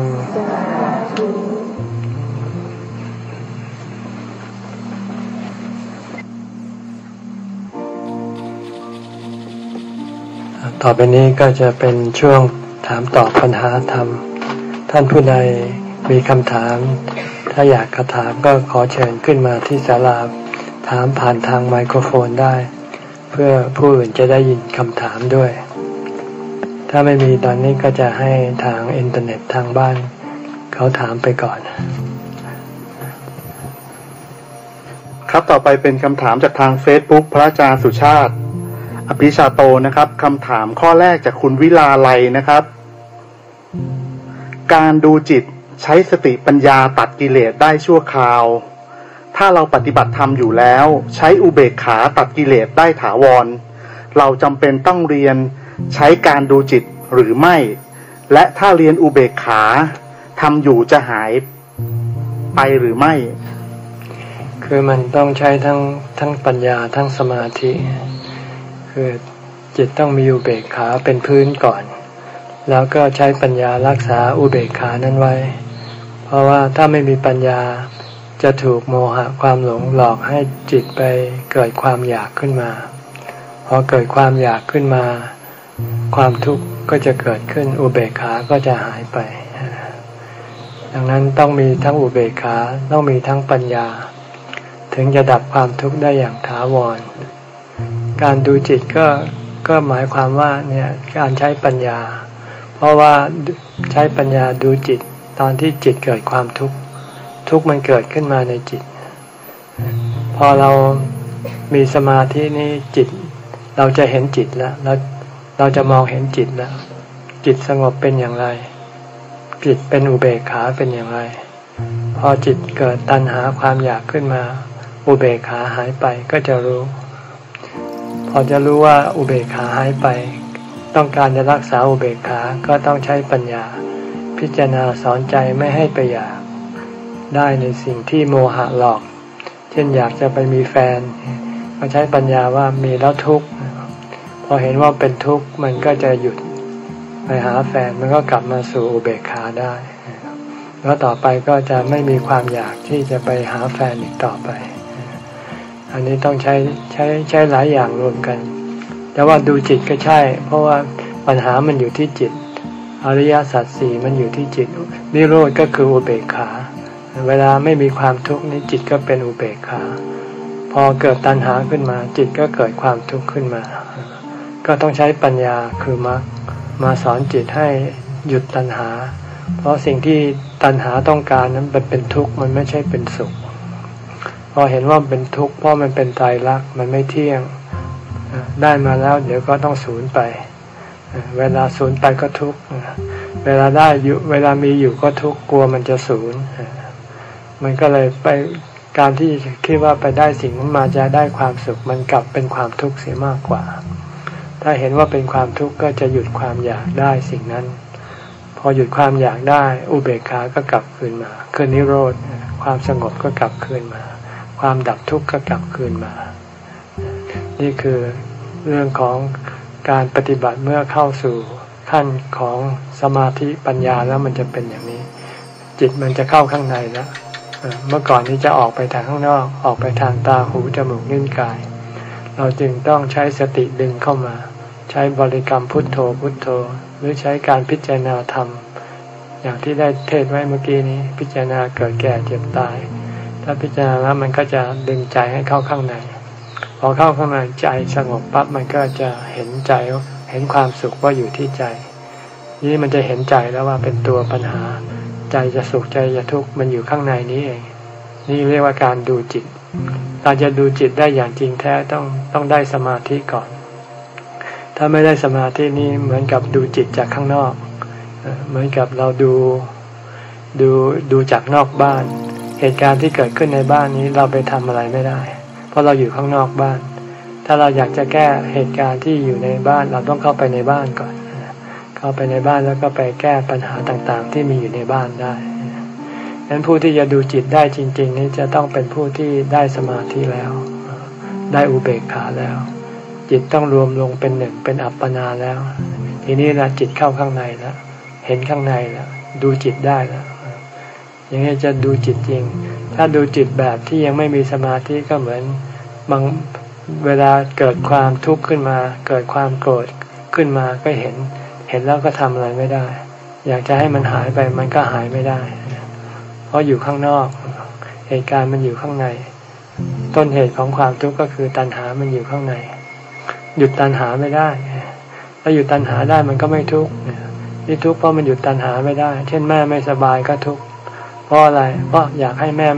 ต่อไปนี้ก็จะเป็นช่วงถามตอบปัญหาธรรมท่านผู้ใดมีคำถามถ้าอยากถามก็ขอเชิญขึ้นมาที่ศาลาถามผ่านทางไมโครโฟนได้เพื่อผู้อื่นจะได้ยินคำถามด้วยถ้าไม่มีตอนนี้ก็จะให้ทางอินเทอร์เน็ตทางบ้านเขาถามไปก่อนครับต่อไปเป็นคำถามจากทาง Facebook พระอาจารย์สุชาติอภิชาโตนะครับคำถามข้อแรกจากคุณวิลาไลนะครับการดูจิตใช้สติปัญญาตัดกิเลสได้ชั่วคราวถ้าเราปฏิบัติธรรมอยู่แล้วใช้อุเบกขาตัดกิเลสได้ถาวรเราจำเป็นต้องเรียนใช้การดูจิตหรือไม่และถ้าเรียนอุเบกขาทำอยู่จะหายไปหรือไม่คือมันต้องใช้ทั้งปัญญาทั้งสมาธิคือจิตต้องมีอุเบกขาเป็นพื้นก่อนแล้วก็ใช้ปัญญารักษาอุเบกขานั้นไว้เพราะว่าถ้าไม่มีปัญญาจะถูกโมหะความหลงหลอกให้จิตไปเกิดความอยากขึ้นมาพอเกิดความอยากขึ้นมาความทุกข์ก็จะเกิดขึ้นอุเบกขาก็จะหายไปดังนั้นต้องมีทั้งอุเบกขาต้องมีทั้งปัญญาถึงจะดับความทุกข์ได้อย่างถาวรการดูจิตก็หมายความว่าเนี่ยการใช้ปัญญาเพราะว่าใช้ปัญญาดูจิตตอนที่จิตเกิดความทุกข์มันเกิดขึ้นมาในจิตพอเรามีสมาธินี้จิตเราจะเห็นจิตแล้วเราจะมองเห็นจิตแล้วจิตสงบเป็นอย่างไรจิตเป็นอุเบกขาเป็นอย่างไรพอจิตเกิดตัณหาความอยากขึ้นมาอุเบกขาหายไปก็จะรู้พอจะรู้ว่าอุเบกขาหายไปต้องการจะรักษาอุเบกขาก็ต้องใช้ปัญญาพิจารณาสอนใจไม่ให้ไปอยากได้ในสิ่งที่โมหะหลอกเช่นอยากจะไปมีแฟนก็ใช้ปัญญาว่ามีแล้วทุกข์พอเห็นว่าเป็นทุกข์มันก็จะหยุดไปหาแฟนมันก็กลับมาสู่อุเบกขาได้แล้วต่อไปก็จะไม่มีความอยากที่จะไปหาแฟนอีกต่อไปอันนี้ต้องใช้หลายอย่างรวมกันแต่ว่าดูจิตก็ใช่เพราะว่าปัญหามันอยู่ที่จิตอริยสัจสี่มันอยู่ที่จิตนิโรธก็คืออุเบกขาเวลาไม่มีความทุกข์นี้จิตก็เป็นอุเบกขาพอเกิดตัณหาขึ้นมาจิตก็เกิดความทุกข์ขึ้นมาก็ต้องใช้ปัญญาคือมรรคมาสอนจิตให้หยุดตัณหาเพราะสิ่งที่ตัณหาต้องการนั้นมันเป็นทุกข์มันไม่ใช่เป็นสุขพอเห็นว่าเป็นทุกข์เพราะมันเป็นไตรลักษณ์มันไม่เที่ยงได้มาแล้วเดี๋ยวก็ต้องสูญไปเวลาสูญไปก็ทุกข์เวลาได้อยู่เวลามีอยู่ก็ทุกข์กลัวมันจะสูญมันก็เลยไปการที่คิดว่าไปได้สิ่งนั้นมาจะได้ความสุขมันกลับเป็นความทุกข์เสียมากกว่าถ้าเห็นว่าเป็นความทุกข์ก็จะหยุดความอยากได้สิ่งนั้นพอหยุดความอยากได้อุเบกขาก็กลับคืนมาคือนิโรธความสงบก็กลับคืนมาความดับทุกข์ก็กลับคืนมานี่คือเรื่องของการปฏิบัติเมื่อเข้าสู่ขั้นของสมาธิปัญญาแล้วมันจะเป็นอย่างนี้จิตมันจะเข้าข้างในแล้วเมื่อก่อนนี้จะออกไปทางข้างนอกออกไปทางตาหูจมูกลิ้นกายเราจึงต้องใช้สติดึงเข้ามาใช้บริกรรมพุทโธพุทโธหรือใช้การพิจารณาธรรมอย่างที่ได้เทศไว้เมื่อกี้นี้พิจารณาเกิดแก่เจ็บตายถ้าพิจารณาแล้วมันก็จะดึงใจให้เข้าข้างในพอเข้าข้างในใจสงบปั๊บมันก็จะเห็นใจเห็นความสุขว่าอยู่ที่ใจนี่มันจะเห็นใจแล้วว่าเป็นตัวปัญหาใจจะสุขใจจะทุกข์มันอยู่ข้างในนี้เองนี่เรียกว่าการดูจิตการจะดูจิตได้อย่างจริงแท้ต้องได้สมาธิก่อนถ้าไม่ได้สมาธินี่เหมือนกับดูจิตจากข้างนอกเหมือนกับเราดูจากนอกบ้านเหตุการณ์ที่เกิดขึ้นในบ้านนี้เราไปทำอะไรไม่ได้เพราะเราอยู่ข้างนอกบ้านถ้าเราอยากจะแก้เหตุการณ์ที่อยู่ในบ้านเราต้องเข้าไปในบ้านก่อนเข้าไปในบ้านแล้วก็ไปแก้ปัญหาต่างๆที่มีอยู่ในบ้านได้ฉะนั้นผู้ที่จะดูจิตได้จริงๆนี้จะต้องเป็นผู้ที่ได้สมาธิแล้วได้อุเบกขาแล้วจิตต้องรวมลงเป็นหนึ่งเป็นอัปปนาแล้วทีนี้นะจิตเข้าข้างในแล้วเห็นข้างในแล้วดูจิตได้แล้วอย่างนี้จะดูจิตจริงถ้าดูจิตแบบที่ยังไม่มีสมาธิก็เหมือนบางเวลาเกิดความทุกข์ขึ้นมาเกิดความโกรธขึ้นมาก็เห็นแล้วก็ทำอะไรไม่ได้อยากจะให้มันหายไปมันก็หายไม่ได้เพราะอยู่ข้างนอกเหตุการณ์มันอยู่ข้างในต้นเหตุของความทุกข์ก็คือตัณหามันอยู่ข้างในหยุดตัณหาไม่ได้ถ้าหยุดตัณหาได้มันก็ไม่ทุกข์ที่ทุกข์เพราะมันหยุดตัณหาไม่ได้เช่นแม่ไม่สบายก็ทุกข์เพราะอะไรเพราะอยากให้แม่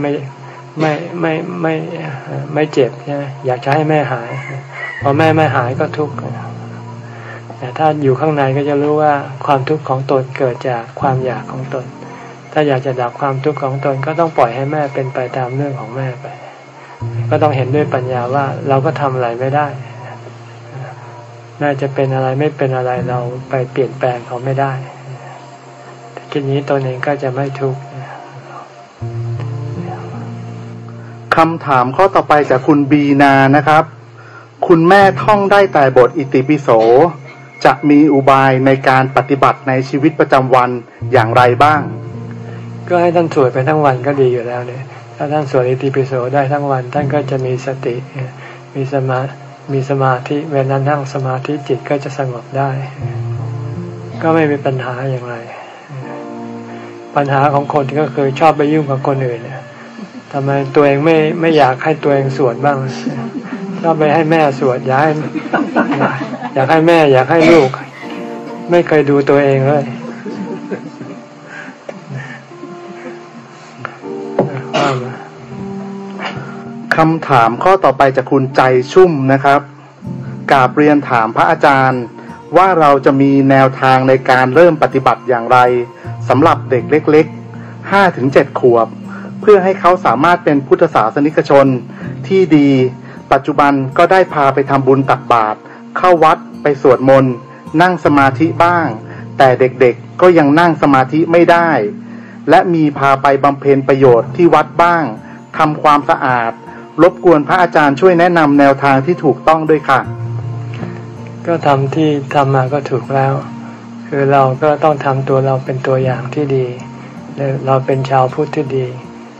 ไม่เจ็บใช่ไหมอยากจะให้แม่หายพอแม่ไม่หายก็ทุกข์แต่ถ้าอยู่ข้างในก็จะรู้ว่าความทุกข์ของตนเกิดจากความอยากของตนถ้าอยากจะดับความทุกข์ของตนก็ต้องปล่อยให้แม่เป็นไปตามเรื่องของแม่ไปก็ต้องเห็นด้วยปัญญาว่าเราก็ทำอะไรไม่ได้น่าจะเป็นอะไรไม่เป็นอะไรเราไปเปลี่ยนแปลงเขาไม่ได้ทีนี้ตนเองก็จะไม่ทุกข์คำถามข้อต่อไปจากคุณบีนานะครับคุณแม่ท่องได้แต่บทอิติปิโสจะมีอุบายในการปฏิบัติในชีวิตประจำวันอย่างไรบ้างก็ให้ท่านสวดไปทั้งวันก็ดีอยู่แล้วเนี่ยถ้าท่านสวดอิติปิโสได้ทั้งวันท่านก็จะมีสติมีสมาธิเวลานั่งสมาธิจิตก็จะสงบได้ก็ไม่มีปัญหาอย่างไรปัญหาของคนก็คือชอบไปยุ่งกับคนอื่นเนี่ยทำไมตัวเองไม่อยากให้ตัวเองสวดบ้างชอบไปให้แม่สวดอยากให้แม่อยากให้ลูกไม่เคยดูตัวเองเลยคำถามข้อต่อไปจากคุณใจชุ่มนะครับกราบเรียนถามพระอาจารย์ว่าเราจะมีแนวทางในการเริ่มปฏิบัติอย่างไรสำหรับเด็กเล็กๆ 5-7 ขวบเพื่อให้เขาสามารถเป็นพุทธศาสนิกชนที่ดีปัจจุบันก็ได้พาไปทำบุญตักบาตรเข้าวัดไปสวดมนต์นั่งสมาธิบ้างแต่เด็กๆก็ยังนั่งสมาธิไม่ได้และมีพาไปบำเพ็ญประโยชน์ที่วัดบ้างทำความสะอาดรบกวนพระอาจารย์ช่วยแนะนำแนวทางที่ถูกต้องด้วยค่ะก็ทำที่ทำมาก็ถูกแล้วคือเราก็ต้องทำตัวเราเป็นตัวอย่างที่ดีเราเป็นชาวพุทธที่ดี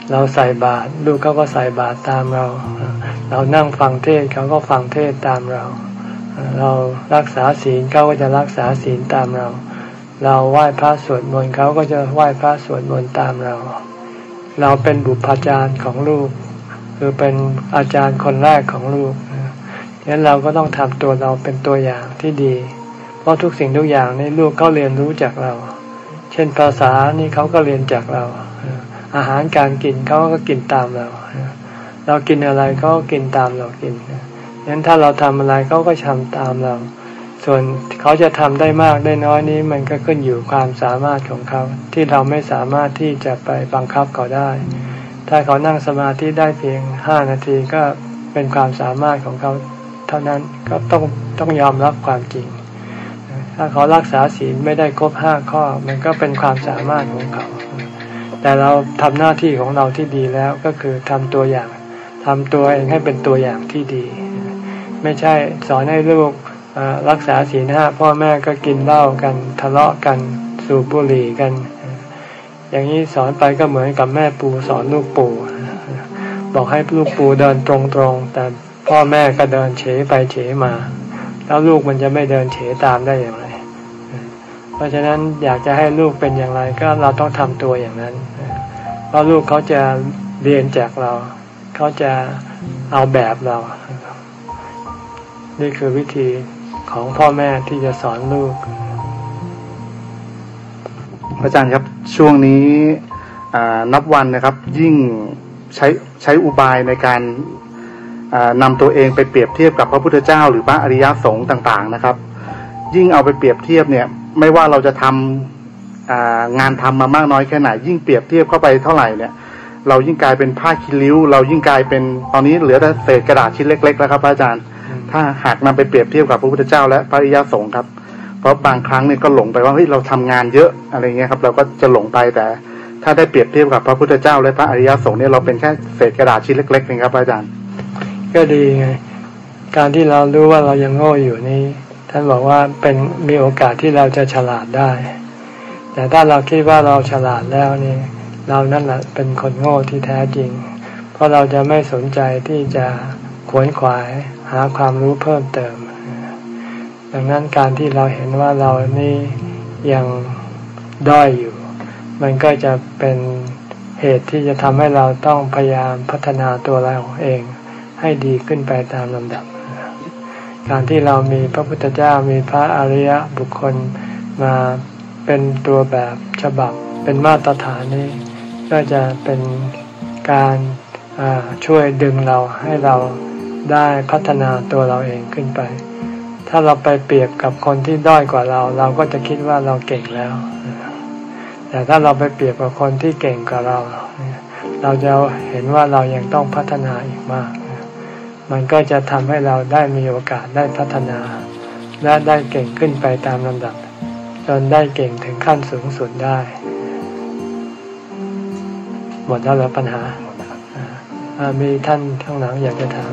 เราใส่บาตรลูกเขาก็ใส่บาตรตามเราเรานั่งฟังเทศน์เขาก็ฟังเทศน์ตามเราเรารักษาศีลเขาก็จะรักษาศีลตามเราเราไหว้พระสวดมนต์เขาก็จะไหว้พระสวดมนต์ตามเราเราเป็นบุพอาจารย์ของลูกคือเป็นอาจารย์คนแรกของลูกฉะนั้นเราก็ต้องทำตัวเราเป็นตัวอย่างที่ดีเพราะทุกสิ่งทุกอย่างนี่ลูกเขาเรียนรู้จากเราเช่นภาษานี่เขาก็เรียนจากเราอาหารการกินเขาก็กินตามเราเรากินอะไรเขาก็กินตามเรากินงั้นถ้าเราทำอะไรเขาก็ทำตามเราส่วนเขาจะทำได้มากได้น้อยนี้มันก็ขึ้นอยู่ความสามารถของเขาที่เราไม่สามารถที่จะไปบังคับเขาได้ถ้าเขานั่งสมาธิได้เพียง5 นาทีก็เป็นความสามารถของเขาเท่านั้นก็ต้องยอมรับความจริงถ้าเขารักษาศีลไม่ได้ครบ5 ข้อมันก็เป็นความสามารถของเขาแต่เราทำหน้าที่ของเราที่ดีแล้วก็คือทำตัวอย่างทำตัวเองให้เป็นตัวอย่างที่ดีไม่ใช่สอนให้ลูกรักษาศีล 5พ่อแม่ก็กินเหล้ากันทะเลาะกันสูบบุหรี่กันอย่างนี้สอนไปก็เหมือนกับแม่ปูสอนลูกปูบอกให้ลูกปูเดินตรงๆแต่พ่อแม่ก็เดินเฉไปเฉมาแล้วลูกมันจะไม่เดินเฉตามได้อย่างไรเพราะฉะนั้นอยากจะให้ลูกเป็นอย่างไรก็เราต้องทำตัวอย่างนั้นเพราะลูกเขาจะเรียนจากเราเขาจะเอาแบบเรานี่คือวิธีของพ่อแม่ที่จะสอนลูกอาจารย์ครับช่วงนี้นับวันนะครับยิ่งใช้อุบายในการนำตัวเองไปเปรียบเทียบกับพระพุทธเจ้าหรือพระอริยสงฆ์ต่างๆนะครับยิ่งเอาไปเปรียบเทียบเนี่ยไม่ว่าเราจะทำงานทำมามากน้อยแค่ไหนยิ่งเปรียบเทียบเข้าไปเท่าไหร่เนี่ยเรายิ่งกลายเป็นผ้าคีริ้วเรายิ่งกลายเป็นตอนนี้เหลือแต่เศษกระดาษชิ้นเล็กๆแล้วครับอาจารย์ถ้าหากนำไปเปรียบเทียบกับพระพุทธเจ้าและพระอริยสงฆ์ครับเพราะบางครั้งเนี่ยก็หลงไปว่าเฮ้ยเราทำงานเยอะอะไรเงี้ยครับเราก็จะหลงไปแต่ถ้าได้เปรียบเทียบกับพระพุทธเจ้าและพระอริยสงฆ์เนี่ยเราเป็นแค่เศษกระดาษชิ้นเล็กๆเองครับอาจารย์ก็ดีไงการที่เรารู้ว่าเรายังโง่อยู่นี่ท่านบอกว่าเป็นมีโอกาสที่เราจะฉลาดได้แต่ถ้าเราคิดว่าเราฉลาดแล้วนี่เรานั่นแหละเป็นคนโง่ที่แท้จริงเพราะเราจะไม่สนใจที่จะขวนขวายหาความรู้เพิ่มเติมดังนั้นการที่เราเห็นว่าเรานี่ยังด้อยอยู่มันก็จะเป็นเหตุที่จะทำให้เราต้องพยายามพัฒนาตัวเราเองให้ดีขึ้นไปตามลำดับการที่เรามีพระพุทธเจ้ามีพระอริยบุคคลมาเป็นตัวแบบฉบับเป็นมาตรฐานนี้ก็จะเป็นการช่วยดึงเราให้เราได้พัฒนาตัวเราเองขึ้นไปถ้าเราไปเปรียบกับคนที่ด้อยกว่าเราเราก็จะคิดว่าเราเก่งแล้วแต่ถ้าเราไปเปรียบกับคนที่เก่งกว่าเราเราจะเห็นว่าเรายังต้องพัฒนาอีกมากมันก็จะทำให้เราได้มีโอกาสได้พัฒนาและได้เก่งขึ้นไปตามลำดับจนได้เก่งถึงขั้นสูงสุดได้หมดแล้วเหรอปัญหามีท่านข้างหลังอยากจะถาม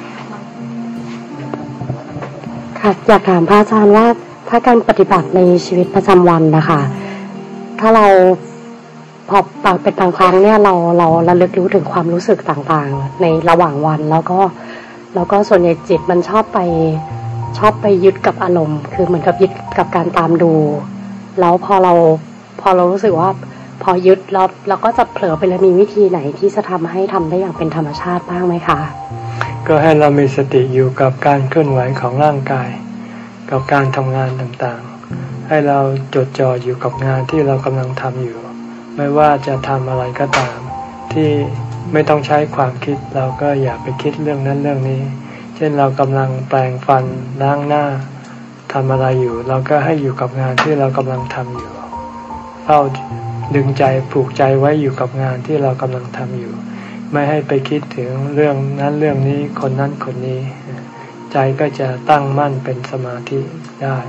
ค่ะอยากถามพระอาจารย์ว่าถ้าการปฏิบัติในชีวิตประจำวันนะคะถ้าเราพอเป็นบางครั้งเนี่ยเราระลึกรู้ถึงความรู้สึกต่างๆในระหว่างวันแล้วก็ส่วนใหญ่จิตมันชอบไปยึดกับอารมณ์คือเหมือนกับยึดกับการตามดูแล้วพอเรารู้สึกว่าพอยึดแล้วเราก็จะเผลอไปแล้วมีวิธีไหนที่จะทำให้ทำได้อย่างเป็นธรรมชาติบ้างไหมคะก็ให้เรามีสติอยู่กับการเคลื่อนไหวของร่างกายกับการทำงานต่างๆให้เราจดจ่ออยู่กับงานที่เรากำลังทำอยู่ไม่ว่าจะทำอะไรก็ตามที่ไม่ต้องใช้ความคิดเราก็อย่าไปคิดเรื่องนั้นเรื่องนี้เช่นเรากำลังแปรงฟันล้างหน้าทำอะไรอยู่เราก็ให้อยู่กับงานที่เรากำลังทำอยู่เฝ้าดึงใจผูกใจไว้อยู่กับงานที่เรากำลังทำอยู่ไม่ให้ไปคิดถึงเรื่องนั้นเรื่องนี้คนนั้นคนนี้ใจก็จะตั้งมั่นเป็นสมาธิได้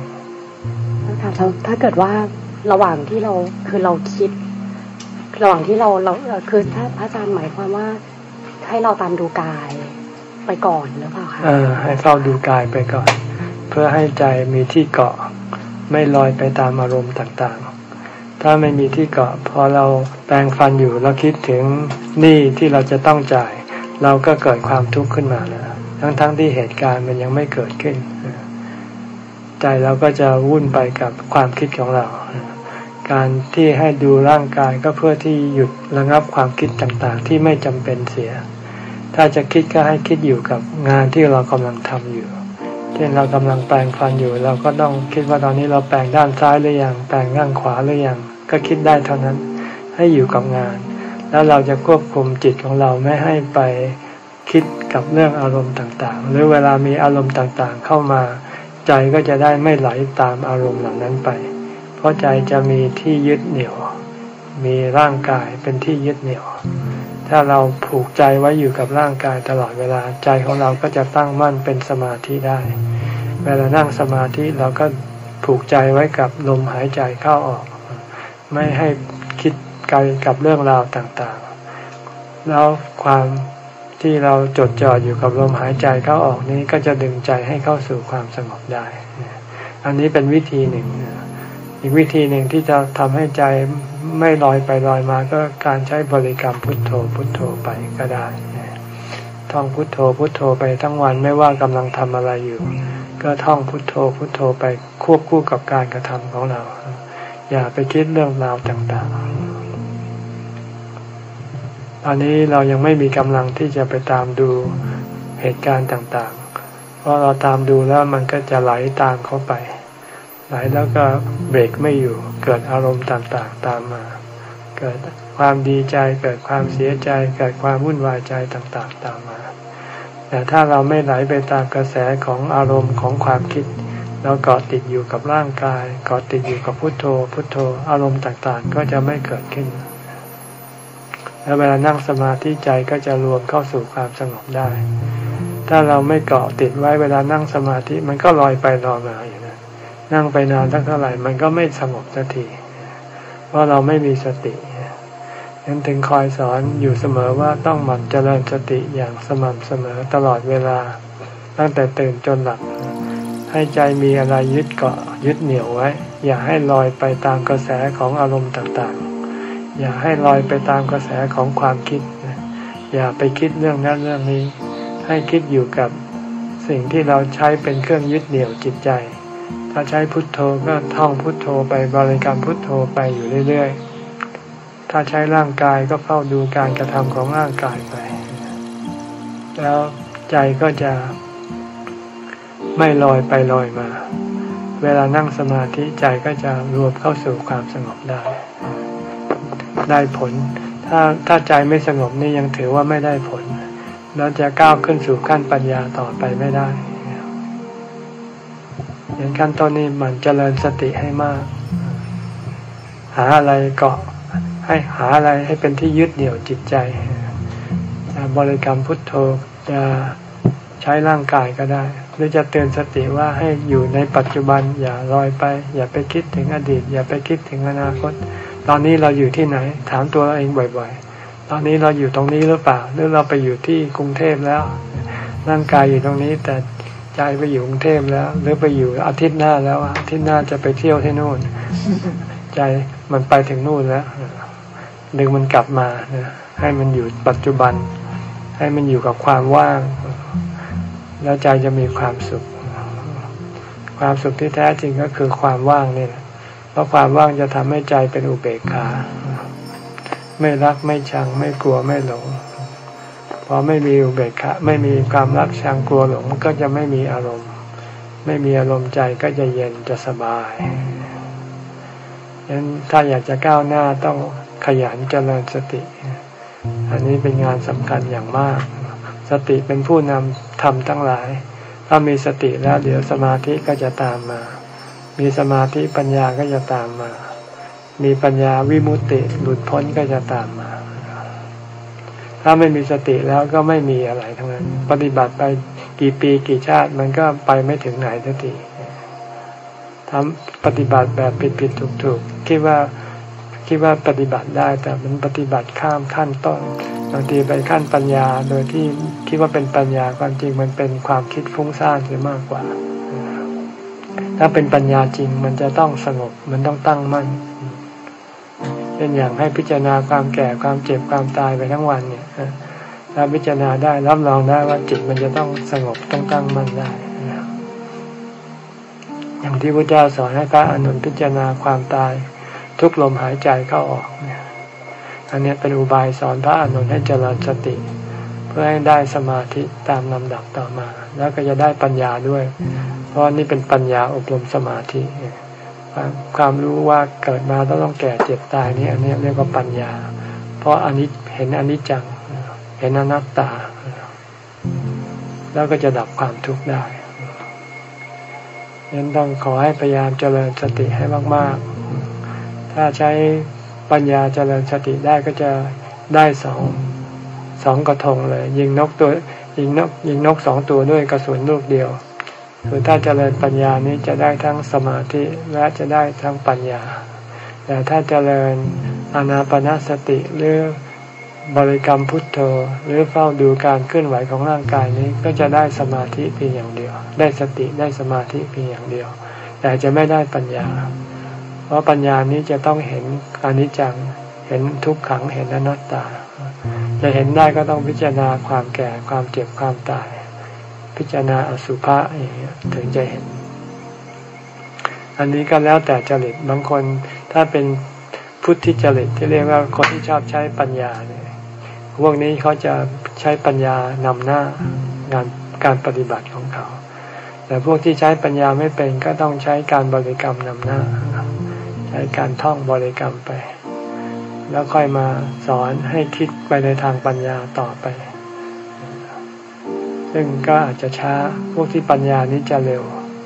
ถ้าเกิดว่าระหว่างที่เราคือเราคิดระหว่างที่เราคือถ้าพระอาจารย์หมายความว่าให้เราตามดูกายไปก่อนหรือเปล่าคะให้เฝ้าดูกายไปก่อนเพื่อให้ใจมีที่เกาะไม่ลอยไปตามอารมณ์ต่างๆถ้าไม่มีที่เกาะพอเราแปรงฟันอยู่เราคิดถึงหนี้ที่เราจะต้องจ่ายเราก็เกิดความทุกข์ขึ้นมาแล้วทั้งที่เหตุการณ์มันยังไม่เกิดขึ้นใจเราก็จะวุ่นไปกับความคิดของเราการที่ให้ดูร่างกายก็เพื่อที่หยุดระงับความคิดต่างๆที่ไม่จำเป็นเสียถ้าจะคิดก็ให้คิดอยู่กับงานที่เรากำลังทำอยู่เช่นเรากำลังแปรงฟันอยู่เราก็ต้องคิดว่าตอนนี้เราแปรงด้านซ้ายหรือยังแปรงด้านขวาหรือยังก็คิดได้เท่านั้นให้อยู่กับงานแล้วเราจะควบคุมจิตของเราไม่ให้ไปคิดกับเรื่องอารมณ์ต่างๆหรือเวลามีอารมณ์ต่างๆเข้ามาใจก็จะได้ไม่ไหลตามอารมณ์เหล่านั้นไปเพราะใจจะมีที่ยึดเหนี่ยวมีร่างกายเป็นที่ยึดเหนี่ยวถ้าเราผูกใจไว้อยู่กับร่างกายตลอดเวลาใจของเราก็จะตั้งมั่นเป็นสมาธิได้เวลานั่งสมาธิเราก็ผูกใจไว้กับลมหายใจเข้าออกไม่ให้คิดไกลกับเรื่องราวต่างๆแล้วความที่เราจดจ่ออยู่กับลมหายใจเข้าออกนี้ก็จะดึงใจให้เข้าสู่ความสงบได้อันนี้เป็นวิธีหนึ่งอีกวิธีหนึ่งที่จะทำให้ใจไม่ลอยไปลอยมาก็การใช้บริกรรมพุทโธพุทโธไปก็ได้ท่องพุทโธพุทโธไปทั้งวันไม่ว่ากำลังทำอะไรอยู่ก็ท่องพุทโธพุทโธไปควบคู่กับการกระทำของเราอย่าไปคิดเรื่องราวต่างๆตอนนี้เรายังไม่มีกำลังที่จะไปตามดูเหตุการณ์ต่างๆเพราะเราตามดูแล้วมันก็จะไหลตามเข้าไปไหลแล้วก็เบรกไม่อยู่เกิดอารมณ์ต่างๆตามมาเกิดความดีใจเกิดความเสียใจเกิดความวุ่นวายใจต่างๆตามมาแต่ถ้าเราไม่ไหลไปตามกระแสของอารมณ์ของความคิดเราเกาะติดอยู่กับร่างกายเกาะติดอยู่กับพุทโธพุทโธอารมณ์ต่างๆก็จะไม่เกิดขึ้นแล้วเวลานั่งสมาธิใจก็จะรวมเข้าสู่ความสงบได้ถ้าเราไม่เกาะติดไว้เวลานั่งสมาธิมันก็ลอยไปลอยมาอยู่นะนั่งไปนานเท่าไหร่มันก็ไม่สงบสักทีเพราะเราไม่มีสตินั้นถึงคอยสอนอยู่เสมอว่าต้องหมั่นเจริญสติอย่างสม่ำเสมอตลอดเวลาตั้งแต่ตื่นจนหลับให้ใจมีอะไรยึดเกาะยึดเหนี่ยวไว้อย่าให้ลอยไปตามกระแสของอารมณ์ต่างๆอย่าให้ลอยไปตามกระแสของความคิดอย่าไปคิดเรื่องนั้นเรื่องนี้ให้คิดอยู่กับสิ่งที่เราใช้เป็นเครื่องยึดเหนี่ยวจิตใจถ้าใช้พุทโธก็ท่องพุทโธไปบริกรรมพุทโธไปอยู่เรื่อยๆถ้าใช้ร่างกายก็เฝ้าดูการกระทำของร่างกายไปแล้วใจก็จะไม่ลอยไปลอยมาเวลานั่งสมาธิใจก็จะรวมเข้าสู่ความสงบได้ผลถ้าใจไม่สงบนี่ยังถือว่าไม่ได้ผลแล้วจะก้าวขึ้นสู่ขั้นปัญญาต่อไปไม่ได้อย่างขั้นต้นนี้มันเจริญสติให้มากหาอะไรเกาะให้หาอะไรให้เป็นที่ยึดเหนี่ยวจิตใจจะบริกรรมพุทโธจะใช้ร่างกายก็ได้หรือจะเตือนสติว่าให้อยู่ในปัจจุบันอย่าลอยไปอย่าไปคิดถึงอดีตอย่าไปคิดถึงอนาคตตอนนี้เราอยู่ที่ไหนถามตัวเราเองบ่อยๆตอนนี้เราอยู่ตรงนี้หรือเปล่าหรือเราไปอยู่ที่กรุงเทพแล้วร่างกายอยู่ตรงนี้แต่ใจไปอยู่กรุงเทพแล้วหรือไปอยู่อาทิตย์หน้าแล้วอาทิตย์หน้าจะไปเที่ยวที่นู่นใจมันไปถึงนู่นแล้วดึงมันกลับมาให้มันอยู่ปัจจุบันให้มันอยู่กับความว่างแล้วใจจะมีความสุขความสุขที่แท้จริงก็คือความว่างนี่แหละเพราะความว่างจะทำให้ใจเป็นอุเบกขาไม่รักไม่ชังไม่กลัวไม่หลงพอไม่มีอุเบกขาไม่มีความรักชังกลัวหลงก็จะไม่มีอารมณ์ไม่มีอารมณ์ใจก็จะเย็นจะสบายฉะนั้นถ้าอยากจะก้าวหน้าต้องขยันเจริญสติอันนี้เป็นงานสำคัญอย่างมากสติเป็นผู้นำธรรมทั้งหลายถ้ามีสติแล้วเดี๋ยวสมาธิก็จะตามมามีสมาธิปัญญาก็จะตามมามีปัญญาวิมุตติหลุดพ้นก็จะตามมาถ้าไม่มีสติแล้วก็ไม่มีอะไรทั้งนั้นปฏิบัติไปกี่ปีกี่ชาติมันก็ไปไม่ถึงไหนสักทีทำปฏิบัติแบบผิดๆถูกๆคิดว่าปฏิบัติได้แต่มันปฏิบัติข้ามขั้นต้นบางทีไปขั้นปัญญาโดยที่คิดว่าเป็นปัญญาความจริงมันเป็นความคิดฟุ้งซ่านเสียมากกว่าถ้าเป็นปัญญาจริงมันจะต้องสงบมันต้องตั้งมั่นช่นอย่างให้พิจารณาความแก่ความเจ็บความตายไปทั้งวันเนี่ยถ้าพิจารณาได้รับรองได้ว่าจิตมันจะต้องสงบต้องตั้งมั่นได้อย่างที่พระเจ้าสอนให้พระอานนท์พิจารณาความตายทุกลมหายใจเข้าออกเนี่ยอันนี้เป็นอุบายสอนพระอานนท์ให้เจริญสติเพื่อให้ได้สมาธิตามลำดับต่อมาแล้วก็จะได้ปัญญาด้วยเพราะนี่เป็นปัญญาอบรมสมาธิความรู้ว่าเกิดมาต้องแก่เจ็บตายนี่อันนี้เรียกว่าปัญญาเพราะอันนี้เห็นอนิจจังเห็นอนัตตาแล้วก็จะดับความทุกข์ได้ยังต้องขอให้พยายามเจริญสติให้มากๆถ้าใช้ปัญญาเจริญสติได้ก็จะได้สองกระทงเลยยิงนกสองตัวด้วยกระสุนลูกเดียวคือถ้าเจริญปัญญานี้จะได้ทั้งสมาธิและจะได้ทั้งปัญญาแต่ถ้าเจริญอานาปานสติหรือบริกรรมพุทโธหรือเฝ้าดูการเคลื่อนไหวของร่างกายนี้ก็จะได้สมาธิเพียงอย่างเดียวได้สติได้สมาธิเพียงอย่างเดียวแต่จะไม่ได้ปัญญาเพราะปัญญานี้จะต้องเห็นอนิจจังเห็นทุกขังเห็นอนัตตาจะเห็นได้ก็ต้องพิจารณาความแก่ความเจ็บความตายพิจารณาอสุภะอย่างนี้ถึงจะเห็นอันนี้ก็แล้วแต่จริตบางคนถ้าเป็นพุทธิจริตที่เรียกว่าคนที่ชอบใช้ปัญญาเนี่ยพวกนี้เขาจะใช้ปัญญานำหน้างานการปฏิบัติของเขาแต่พวกที่ใช้ปัญญาไม่เป็นก็ต้องใช้การบริกรรมนำหน้าใช้การท่องบริกรรมไปแล้วค่อยมาสอนให้คิดไปในทางปัญญาต่อไปซึ่งก็อาจจะช้าพวกที่ปัญญานี้จะเร็ว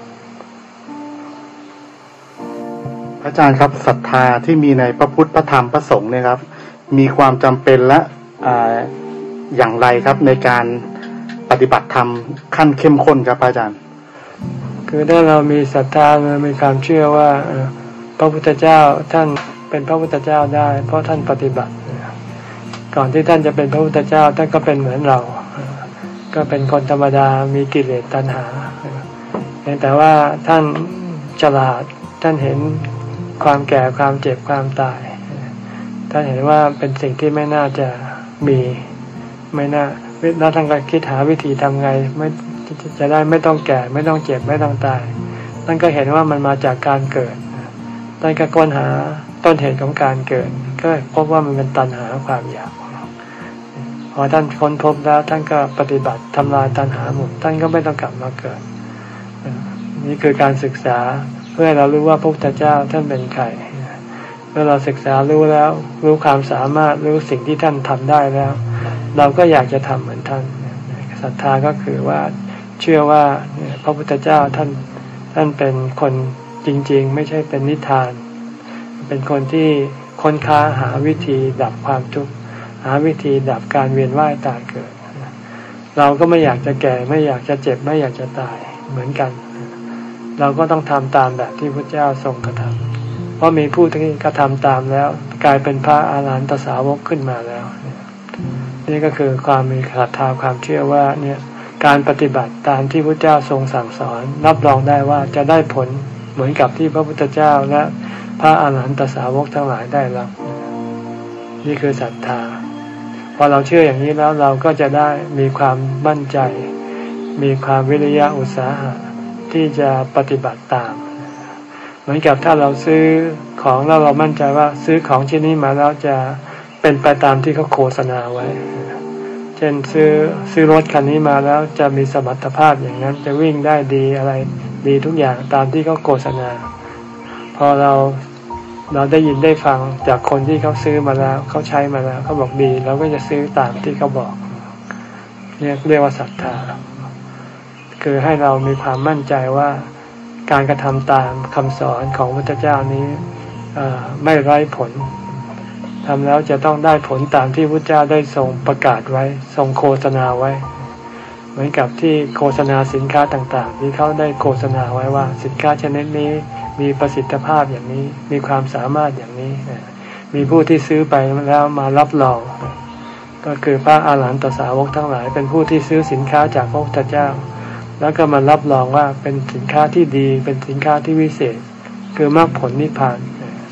อาจารย์ครับศรัทธาที่มีในพระพุทธพระธรรมพระสงฆ์เนี่ยครับมีความจำเป็นและอย่างไรครับในการปฏิบัติธรรมขั้นเข้มข้นครับอาจารย์คือถ้าเรามีศรัทธาเรามีความเชื่อว่าพระพุทธเจ้าท่านเป็นพระพุทธเจ้าได้เพราะท่านปฏิบัติก่อนที่ท่านจะเป็นพระพุทธเจ้าท่านก็เป็นเหมือนเราก็เป็นคนธรรมดามีกิเลสตัณหาแต่ว่าท่านฉลาดท่านเห็นความแก่ความเจ็บความตายท่านเห็นว่าเป็นสิ่งที่ไม่น่าจะมีไม่น่าแล้วท่านก็คิดหาวิธีทำไงไม่จะได้ไม่ต้องแก่ไม่ต้องเจ็บไม่ต้องตายท่านก็เห็นว่ามันมาจากการเกิดท่านก็ค้นหาต้นเหตุของการเกิดก็พบว่ามันเป็นตัณหาความอยากพอท่านค้นพบแล้วท่านก็ปฏิบัติทำลายตัณหาหมดท่านก็ไม่ต้องกลับมาเกิดนี่คือการศึกษาเพื่อเรารู้ว่าพระพุทธเจ้าท่านเป็นใครเมื่อเราศึกษารู้แล้วรู้ความสามารถรู้สิ่งที่ท่านทำได้แล้วเราก็อยากจะทำเหมือนท่านศรัทธาก็คือว่าเชื่อว่าพระพุทธเจ้าท่านเป็นคนจริงๆไม่ใช่เป็นนิทานเป็นคนที่ค้นคว้าหาวิธีดับความทุกข์หาวิธีดับการเวียนว่ายตายเกิดเราก็ไม่อยากจะแก่ไม่อยากจะเจ็บไม่อยากจะตายเหมือนกันเราก็ต้องทำตามแบบที่พระเจ้าทรงกระทำเพราะมีผู้ที่กระทำตามแล้วกลายเป็นพระอาหารหันตสาวกขึ้นมาแล้วนี่ก็คือความมีศรัทธาความเชื่อว่าเนี่ยการปฏิบัติตามที่พระเจ้าทรงสั่งสอนรับรองได้ว่าจะได้ผลเหมือนกับที่พระพุทธเจ้าและพระอาหารหันตสาวกทั้งหลายได้รับนี่คือศรัทธาพอเราเชื่ออย่างนี้แล้วเราก็จะได้มีความมั่นใจมีความวิริยะอุตสาหะที่จะปฏิบัติตามเหมือนกับถ้าเราซื้อของแล้วเรามั่นใจว่าซื้อของชิ้นนี้มาแล้วจะเป็นไปตามที่เขาโฆษณาไว้เช่นซื้อรถคันนี้มาแล้วจะมีสมรรถภาพอย่างนั้นจะวิ่งได้ดีอะไรดีทุกอย่างตามที่เขาโฆษณาพอเราได้ยินได้ฟังจากคนที่เขาซื้อมาแล้วเขาใช้มาแล้วเขาบอกดีเราก็จะซื้อตามที่เขาบอกเรียกว่าศรัทธาคือให้เรามีความมั่นใจว่าการกระทำตามคำสอนของพระพุทธเจ้านี้ไม่ไร้ผลทำแล้วจะต้องได้ผลตามที่พระพุทธเจ้าได้ทรงประกาศไว้ทรงโฆษณาไว้เหมือนกับที่โฆษณาสินค้าต่างๆที่เขาได้โฆษณาไว้ว่าสินค้าชนิดนี้มีประสิทธิภาพอย่างนี้มีความสามารถอย่างนี้มีผู้ที่ซื้อไปแล้วมารับรองก็คือพระอาหารหันตสาวกทั้งหลายเป็นผู้ที่ซื้อสินค้าจากพระพุทธเจ้าแล้วก็มารับรองว่าเป็นสินค้าที่ดีเป็นสินค้าที่วิเศษคือมรรคผลนิพพาน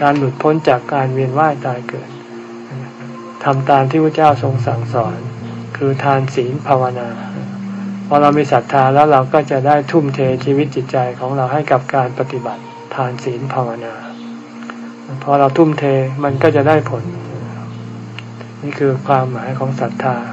การหลุดพ้นจากการเวียนว่ายตายเกิดทำตามที่พระเจ้าทรงสั่งสอนคือทานศีลภาวนาพอเรามีศรัทธาแล้วเราก็จะได้ทุ่มเทชีวิตจิตใจของเราให้กับการปฏิบัติทานศีลภาวนาพอเราทุ่มเทมันก็จะได้ผลนี่คือความหมายของศรัทธา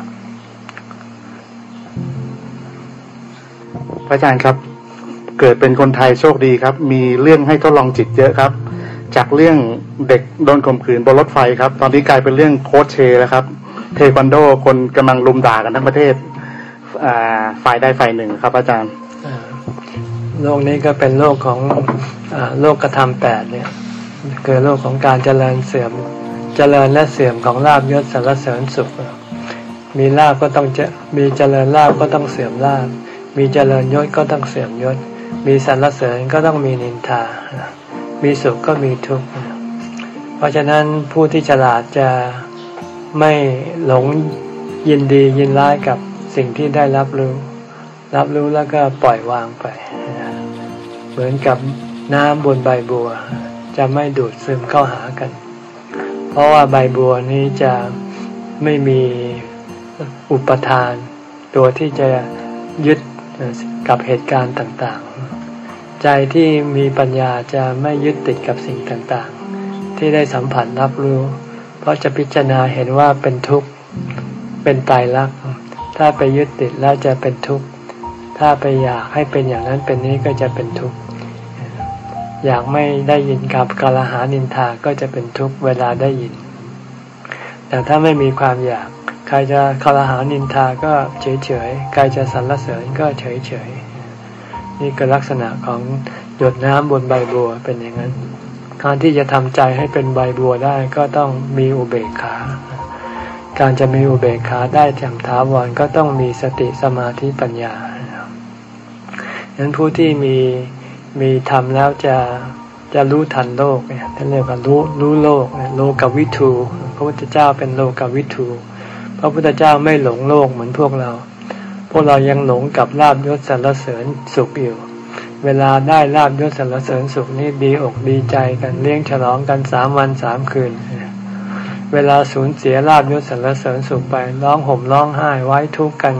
พระอาจารย์ครับเกิดเป็นคนไทยโชคดีครับมีเรื่องให้ทดลองจิตเยอะครับจากเรื่องเด็กโดนข่มขืนบนรถไฟครับตอนนี้กลายเป็นเรื่องโค้ชเชแล้วครับเทควันโดคนกำลังลุมด่ากันทั้งประเทศฝ่ายใดฝ่ายหนึ่งครับอาจารย์โลกนี้ก็เป็นโลกของโลกธรรม8เนี่ยคือโลกของการเจริญเสื่อมเจริญและเสื่อมของลาภยศสรรเสริญสุขมีลาภก็ต้องมีเจริญลาภก็ต้องเสื่อมลาภมีเจริญยศก็ต้องเสื่อมยศมีสรรเสริญก็ต้องมีนินทามีสุขก็มีทุกข์เพราะฉะนั้นผู้ที่ฉลาดจะไม่หลงยินดียินร้ายกับสิ่งที่ได้รับรู้แล้วก็ปล่อยวางไปเหมือนกับน้ำบนใบบัวจะไม่ดูดซึมเข้าหากันเพราะว่าใบบัวนี้จะไม่มีอุปทานตัวที่จะยึดกับเหตุการณ์ต่างๆใจที่มีปัญญาจะไม่ยึดติดกับสิ่งต่างๆที่ได้สัมผัสรับรู้เพราะจะพิจารณาเห็นว่าเป็นทุกข์เป็นไตรลักษณ์ถ้าไปยึดติดแล้วจะเป็นทุกข์ถ้าไปอยากให้เป็นอย่างนั้นเป็นนี้ก็จะเป็นทุกข์อยากไม่ได้ยินกับกาลหานินทาก็จะเป็นทุกข์เวลาได้ยินแต่ถ้าไม่มีความอยากใครจะกาลหานินทาก็เฉยๆใครจะสรรเสริญก็เฉยๆนี่คือลักษณะของหยดน้ำบนใบบัวเป็นอย่างนั้นการที่จะทำใจให้เป็นใบบัวได้ก็ต้องมีอุเบกขาการจะมีอุเบกขาได้อย่างถาวรก็ต้องมีสติสมาธิปัญญาฉะนั้นผู้ที่มีธรรมแล้วจะรู้ทันโลกเนี่ยท่านเรียกว่ารู้โลกโลกวิทูพระพุทธเจ้าเป็นโลกวิทูพระพุทธเจ้าไม่หลงโลกเหมือนพวกเรายังหลงกับลาภยศสรรเสริญสุขอยู่เวลาได้ลาภยศสรรเสริญสุขนี่ดีอกดีใจกันเลี้ยงฉลองกัน3 วัน 3 คืนเวลาสูญเสียลาภยศสรรเสริญสุขไปร้องห่มร้องไห้ไว้ทุกข์กัน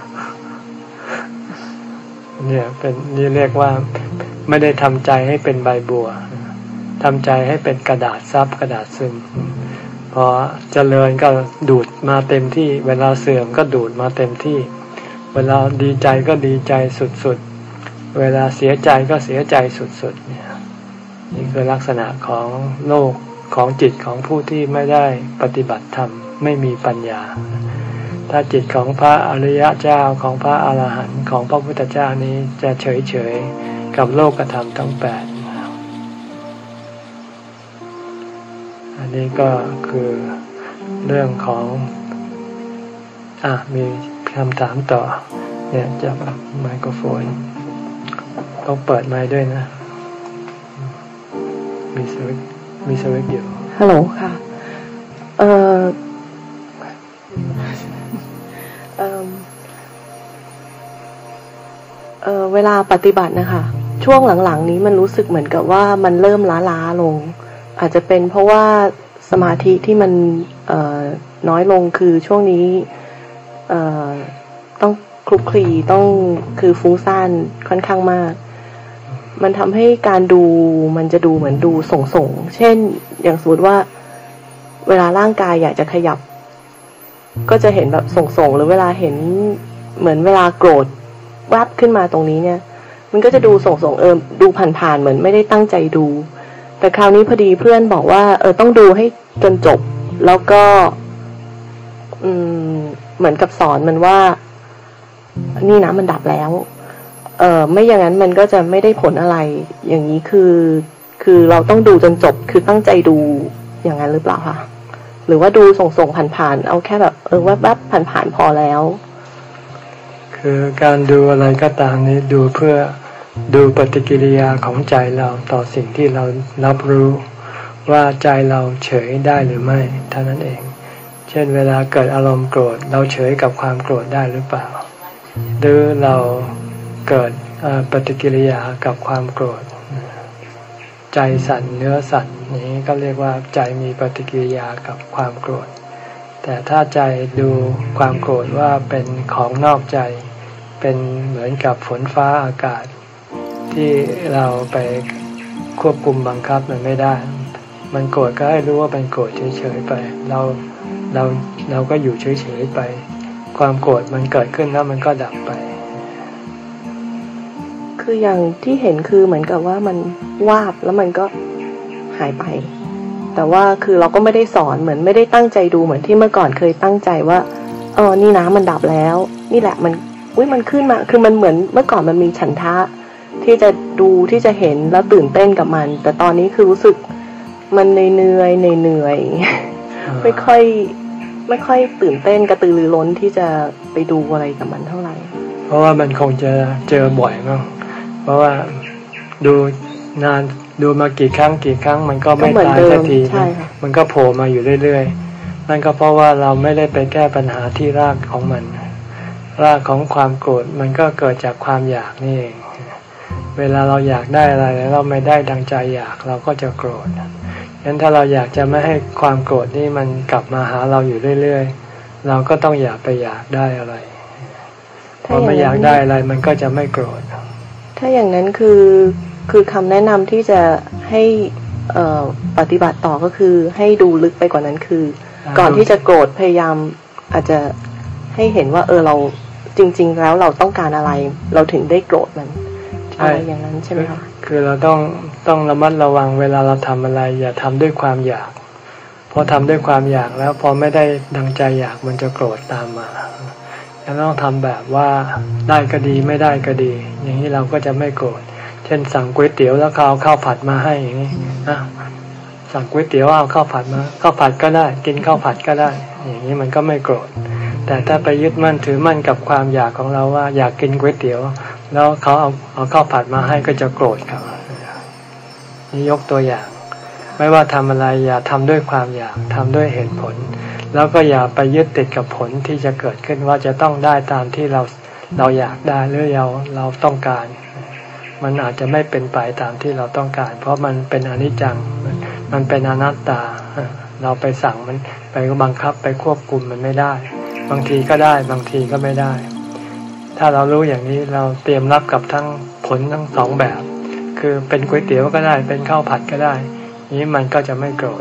เนี่ยนี่เรียกว่าไม่ได้ทำใจให้เป็นใบบัวทำใจให้เป็นกระดาษซับกระดาษซึมพอเจริญก็ดูดมาเต็มที่เวลาเสื่อมก็ดูดมาเต็มที่เวลาดีใจก็ดีใจสุดๆเวลาเสียใจก็เสียใจสุดๆเนี่ยนี่คือลักษณะของโลกของจิตของผู้ที่ไม่ได้ปฏิบัติธรรมไม่มีปัญญาถ้าจิตของพระอริยเจ้าของพระอรหันต์ของพระพุทธเจ้านี้จะเฉยๆกับโลกธรรมทั้ง8อันนี้ก็คือเรื่องของมีคำถามต่อเนี่ยจับไมโครโฟนต้องเปิดไมค์ด้วยนะมีสวิตช์อยู่ฮัลโหลค่ะเวลาปฏิบัตินะคะช่วงหลังๆนี้มันรู้สึกเหมือนกับว่ามันเริ่มล้าลงอาจจะเป็นเพราะว่าสมาธิที่มันน้อยลงคือช่วงนี้ต้องคลุกคลีต้องคือฟุ้งซ่านค่อนข้างมากมันทำให้การดูมันจะดูเหมือนดูส่งเช่นอย่างสมมติว่าเวลาร่างกายอยากจะขยับก็จะเห็นแบบส่งหรือเวลาเห็นเหมือนเวลาโกรธแวบขึ้นมาตรงนี้เนี่ยมันก็จะดูส่งดูผ่านๆเหมือนไม่ได้ตั้งใจดูแต่คราวนี้พอดีเพื่อนบอกว่าต้องดูให้จนจบแล้วก็เหมือนกับสอนมันว่านี่นะมันดับแล้วไม่อย่างนั้นมันก็จะไม่ได้ผลอะไรอย่างนี้คือเราต้องดูจนจบคือตั้งใจดูอย่างนั้นหรือเปล่าคะหรือว่าดูส่งผ่านๆเอาแค่แบบแวบๆผ่านๆพอแล้วคือการดูอะไรก็ตามนี้ดูเพื่อดูปฏิกิริยาของใจเราต่อสิ่งที่เรารับรู้ว่าใจเราเฉยได้หรือไม่เท่านั้นเองเช่นเวลาเกิดอารมณ์โกรธเราเฉยกับความโกรธได้หรือเปล่าหรือเราเกิดปฏิกิริยากับความโกรธใจสั่นเนื้อสั่นนี้ก็เรียกว่าใจมีปฏิกิริยากับความโกรธแต่ถ้าใจดูความโกรธว่าเป็นของนอกใจเป็นเหมือนกับฝนฟ้าอากาศที่เราไปควบคุมบังคับมันไม่ได้มันโกรธก็ให้รู้ว่าเป็นโกรธเฉยๆไปเราก็อยู่เฉยๆไปความโกรธมันเกิดขึ้นแล้วมันก็ดับไปคืออย่างที่เห็นคือเหมือนกับว่ามันวาบแล้วมันก็หายไปแต่ว่าคือเราก็ไม่ได้สอนเหมือนไม่ได้ตั้งใจดูเหมือนที่เมื่อก่อนเคยตั้งใจว่านี่นะมันดับแล้วนี่แหละมันขึ้นมาคือมันเหมือนเมื่อก่อนมันมีฉันทะที่จะดูที่จะเห็นแล้วตื่นเต้นกับมันแต่ตอนนี้คือรู้สึกมันเหนื่อยไม่ค่อยตื่นเต้นกระตือรือร้นที่จะไปดูอะไรกับมันเท่าไหร่เพราะว่ามันคงจะเจอบ่อยมั้งเพราะว่าดูนานดูมากี่ครั้งมันก็ไม่ตายสักทีมันก็โผล่มาอยู่เรื่อยๆนั่นก็เพราะว่าเราไม่ได้ไปแก้ปัญหาที่รากของมันรากของความโกรธมันก็เกิดจากความอยากนี่เองเวลาเราอยากได้อะไรแล้วเราไม่ได้ดังใจอยากเราก็จะโกรธงั้นถ้าเราอยากจะไม่ให้ความโกรธนี่มันกลับมาหาเราอยู่เรื่อยๆเราก็ต้องอย่าไปอยากได้อะไรพอไม่อยากได้อะไรมันก็จะไม่โกรธถ้าอย่างนั้นคือคำแนะนำที่จะให้ปฏิบัติต่อก็คือให้ดูลึกไปกว่านั้นคือก่อนที่จะโกรธพยายามอาจจะให้เห็นว่าเราจริงๆแล้วเราต้องการอะไรเราถึงได้โกรธมันอะไรอย่างนั้นใช่ไหมคะคือเราต้องระมัดระวังเวลาเราทำอะไรอย่าทำด้วยความอยากพอทำด้วยความอยากแล้วพอไม่ได้ดังใจอยากมันจะโกรธตามมาเราต้องทำแบบว่าได้ก็ดีไม่ได้ก็ดีอย่างนี้เราก็จะไม่โกรธเช่นสั่งก๋วยเตี๋ยวแล้วเขาเอาข้าวผัดมาให้อย่างนี้นะสั่งก๋วยเตี๋ยวเอาข้าวผัดมาข้าวผัดก็ได้กินข้าวผัดก็ได้อย่างนี้มันก็ไม่โกรธแต่ถ้าไปยึดมั่นถือมั่นกับความอยากของเราว่าอยากกินก๋วยเตี๋ยวแล้วเขาเอาข้าวผัดมาให้ก็จะโกรธครับนี่ยกตัวอย่างไม่ว่าทำอะไรอย่าทำด้วยความอยากทำด้วยเหตุผลแล้วก็อย่าไปยึดติดกับผลที่จะเกิดขึ้นว่าจะต้องได้ตามที่เราอยากได้หรือเราต้องการมันอาจจะไม่เป็นไปตามที่เราต้องการเพราะมันเป็นอนิจจังมันเป็นอนัตตาเราไปสั่งมันไปบังคับไปควบคุมมันไม่ได้บางทีก็ได้บางทีก็ไม่ได้ถ้าเรารู้อย่างนี้เราเตรียมรับกับทั้งผลทั้งสองแบบคือเป็นก๋วยเตี๋ยวก็ได้เป็นข้าวผัดก็ได้นี้มันก็จะไม่โกรธ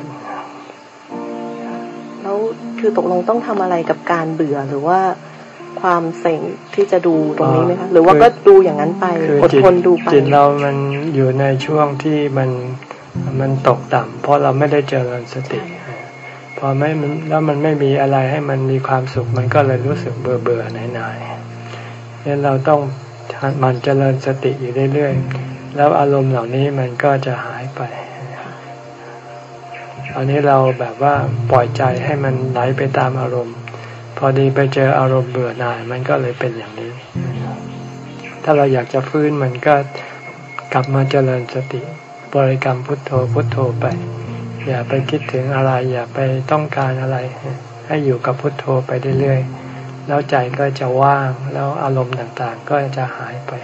แล้วคือตกลงต้องทำอะไรกับการเบื่อหรือว่าความเซ็งที่จะดูตรงนี้ไหมคะหรือว่าก็ดูอย่างนั้นไปอดทนดูไปจิตเรามันอยู่ในช่วงที่มันตกต่ำเพราะเราไม่ได้เจริญสติพอไม่แล้วมันไม่มีอะไรให้มันมีความสุขมันก็เลยรู้สึกเบื่อเบื่อหน่ายๆงั้นเราต้องมันเจริญสติอยู่เรื่อยๆแล้วอารมณ์เหล่านี้มันก็จะหายไปอันนี้เราแบบว่าปล่อยใจให้มันไหลไปตามอารมณ์พอดีไปเจออารมณ์เบื่อหน่ายมันก็เลยเป็นอย่างนี้ถ้าเราอยากจะฟื้นมันก็กลับมาเจริญสติบริกรรมพุทโธพุทโธไปอย่าไปคิดถึงอะไรอย่าไปต้องการอะไรให้อยู่กับพุทโธไปเรื่อยๆแล้วใจก็จะว่างแล้วอารมณ์ต่างๆก็จะหายไป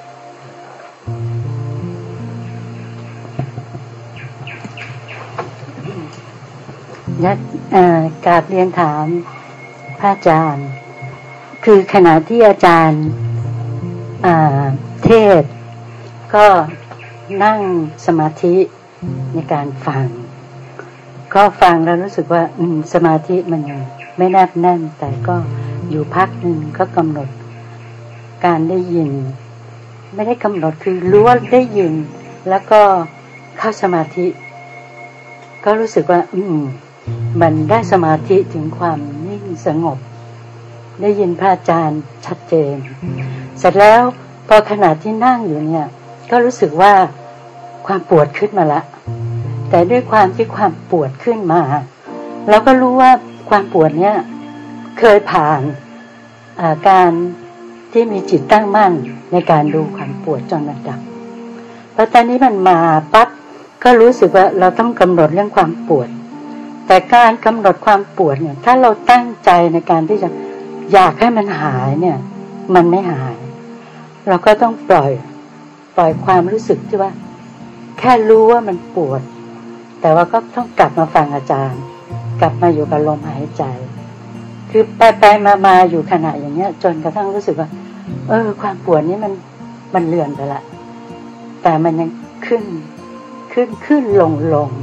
กราบเรียนถามพระอาจารย์คือขณะที่อาจารย์เทศก็นั่งสมาธิในการฟังก็ฟังแล้วรู้สึกว่าสมาธิมันยังไม่แนบแน่นแต่ก็อยู่พักหนึ่งก็กำหนดการได้ยินไม่ได้กำหนดคือรู้ว่าได้ยินแล้วก็เข้าสมาธิก็รู้สึกว่ามันได้สมาธิถึงความนิ่งสงบได้ยินพระอาจารย์ชัดเจนเสร็จแล้วพอขณะที่นั่งอยู่เนี่ยก็รู้สึกว่าความปวดขึ้นมาละแต่ด้วยความที่ความปวดขึ้นมาเราก็รู้ว่าความปวดเนี่ยเคยผ่านการที่มีจิตตั้งมั่นในการดูความปวดจนมันดับพอตอนนี้มันมาปั๊บก็รู้สึกว่าเราต้องกำหนดเรื่องความปวดแต่การกำหนดความปวดเนี่ยถ้าเราตั้งใจในการที่จะอยากให้มันหายเนี่ยมันไม่หายเราก็ต้องปล่อยความรู้สึกที่ว่าแค่รู้ว่ามันปวดแต่ว่าก็ต้องกลับมาฟังอาจารย์กลับมาอยู่กับลมหายใจคือไปมาอยู่ขณะอย่างเงี้ยจนกระทั่งรู้สึกว่าความปวดนี้มันเลื่อนไปละแต่มันยังขึ้นลง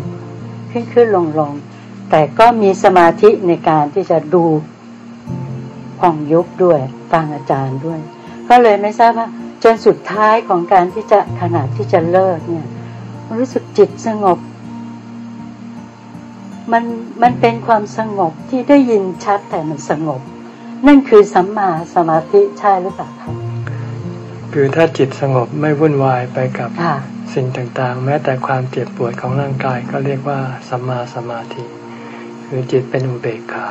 แต่ก็มีสมาธิในการที่จะดูผ่องยุบด้วยฟังอาจารย์ด้วยก็เลยไม่ทราบว่าจนสุดท้ายของการที่จะขณะที่จะเลิกเนี่ยรู้สึกจิตสงบมันเป็นความสงบที่ได้ยินชัดแต่มันสงบนั่นคือสัมมาสมาธิใช่หรือเปล่าคะคือถ้าจิตสงบไม่วุ่นวายไปกับสิ่งต่างๆแม้แต่ความเจ็บปวดของร่างกายก็เรียกว่าสัมมาสมาธิคือจิตเป็นอุเบกขา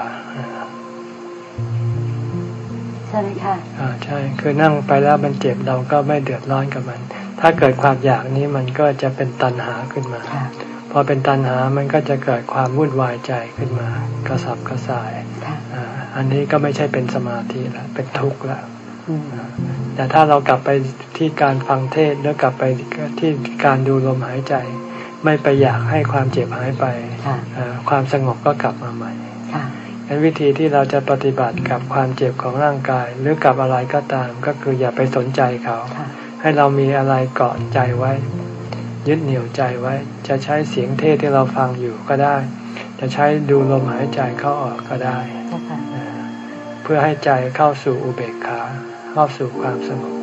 ใช่ไหมคะใช่คือนั่งไปแล้วมันเจ็บเราก็ไม่เดือดร้อนกับมันถ้าเกิดความอยากนี้มันก็จะเป็นตัณหาขึ้นมาพอเป็นตัณหามันก็จะเกิดความวุ่นวายใจขึ้นมากระสับกระส่ายอันนี้ก็ไม่ใช่เป็นสมาธิแล้วเป็นทุกข์แล้วแต่ถ้าเรากลับไปที่การฟังเทศน์แล้วกลับไปที่การดูลมหายใจไม่ไปอยากให้ความเจ็บหายไปความสงบก็กลับมาใหม่งั้นวิธีที่เราจะปฏิบัติกับความเจ็บของร่างกายหรือกับอะไรก็ตามก็คืออย่าไปสนใจเขาให้เรามีอะไรเกาะใจไว้ยึดเหนี่ยวใจไว้จะใช้เสียงเทศที่เราฟังอยู่ก็ได้จะใช้ดูลมหายใจเข้าออกก็ได้เพื่อให้ใจเข้าสู่อุเบกขาเข้าสู่ความสงบ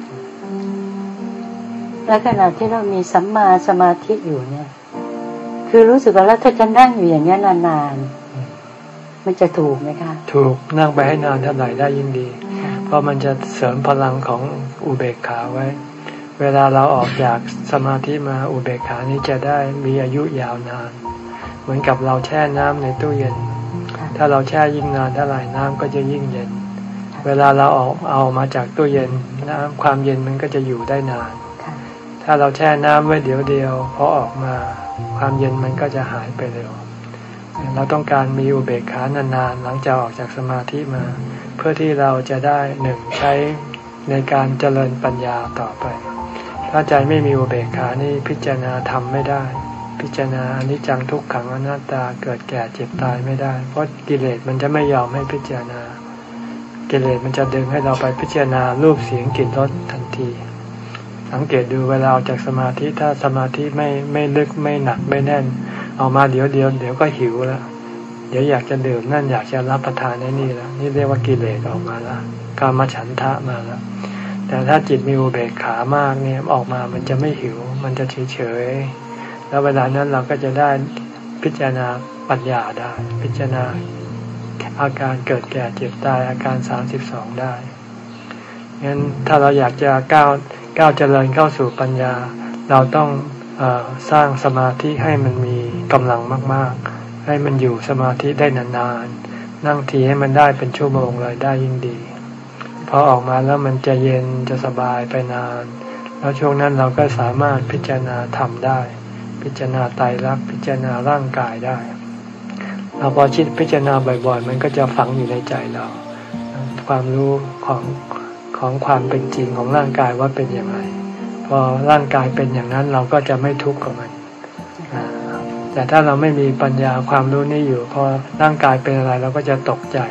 และขณะที่เรามีสัมมาสมาธิอยู่เนี่ยคือรู้สึกว่าแล้วถ้าจะนั่งอยู่อย่างนี้นานๆมันจะถูกไหมคะถูกนั่งไปให้นานเท่าไหร่ได้ยิ่งดีเพราะมันจะเสริมพลังของอุเบกขาไว้เวลาเราออกจากสมาธิมาอุเบกขานี้จะได้มีอายุยาวนานเหมือนกับเราแช่น้ำในตู้เย็นถ้าเราแช่ยิ่งนานเท่าไหร่น้ำก็จะยิ่งเย็นเวลาเราเอามาจากตู้เย็นน้ำความเย็นมันก็จะอยู่ได้นานถ้าเราแช่น้ำไว้เดี๋ยวเดียวพอออกมาความเย็นมันก็จะหายไปเร็วเราต้องการมีอุเบกขานานๆหลังจากออกจากสมาธิมาเพื่อที่เราจะได้หนึ่งใช้ในการเจริญปัญญาต่อไปถ้าใจไม่มีอุเบกขานี่พิจารณาธรรมไม่ได้พิจารณาอนิจจังทุกขังอนัตตาเกิดแก่เจ็บตายไม่ได้เพราะกิเลสมันจะไม่ยอมให้พิจารณากิเลสมันจะดึงให้เราไปพิจารณารูปเสียงกลิ่นรสทันทีสังเกตดูเวลาออกจากสมาธิถ้าสมาธิไม่ลึกไม่หนักไม่แน่นเอามาเดี๋ยวก็หิวแล้วเดี๋ยวอยากจะดื่มนั่นอยากจะรับประทานนี่แล้วนี่เรียกว่ากิเลสออกมาแล้วกามฉันทะมาแล้วแต่ถ้าจิตมีอุเบกขามากเนี่ยออกมามันจะไม่หิวมันจะเฉยๆแล้วเวลานั้นเราก็จะได้พิจารณาปัญญาได้พิจารณาอาการเกิดแก่เจ็บตายอาการ32ได้งั้นถ้าเราอยากจะก้าวเจริญเข้าสู่ปัญญาเราต้องสร้างสมาธิให้มันมีกำลังมากๆให้มันอยู่สมาธิได้นานๆนั่งทีให้มันได้เป็นชั่วโมงเลยได้ยิ่งดีพอออกมาแล้วมันจะเย็นจะสบายไปนานแล้วช่วงนั้นเราก็สามารถพิจารณาธรรมได้พิจารณาไตรลักษณ์พิจารณาร่างกายได้เราพอพิจารณาบ่อยๆมันก็จะฝังอยู่ในใจเราความรู้ของความเป็นจริงของร่างกายว่าเป็นอย่างไรพอร่างกายเป็นอย่างนั้นเราก็จะไม่ทุกข์กับมันแต่ถ้าเราไม่มีปัญญาความรู้นี้อยู่พอร่างกายเป็นอะไรเราก็จะตกใจ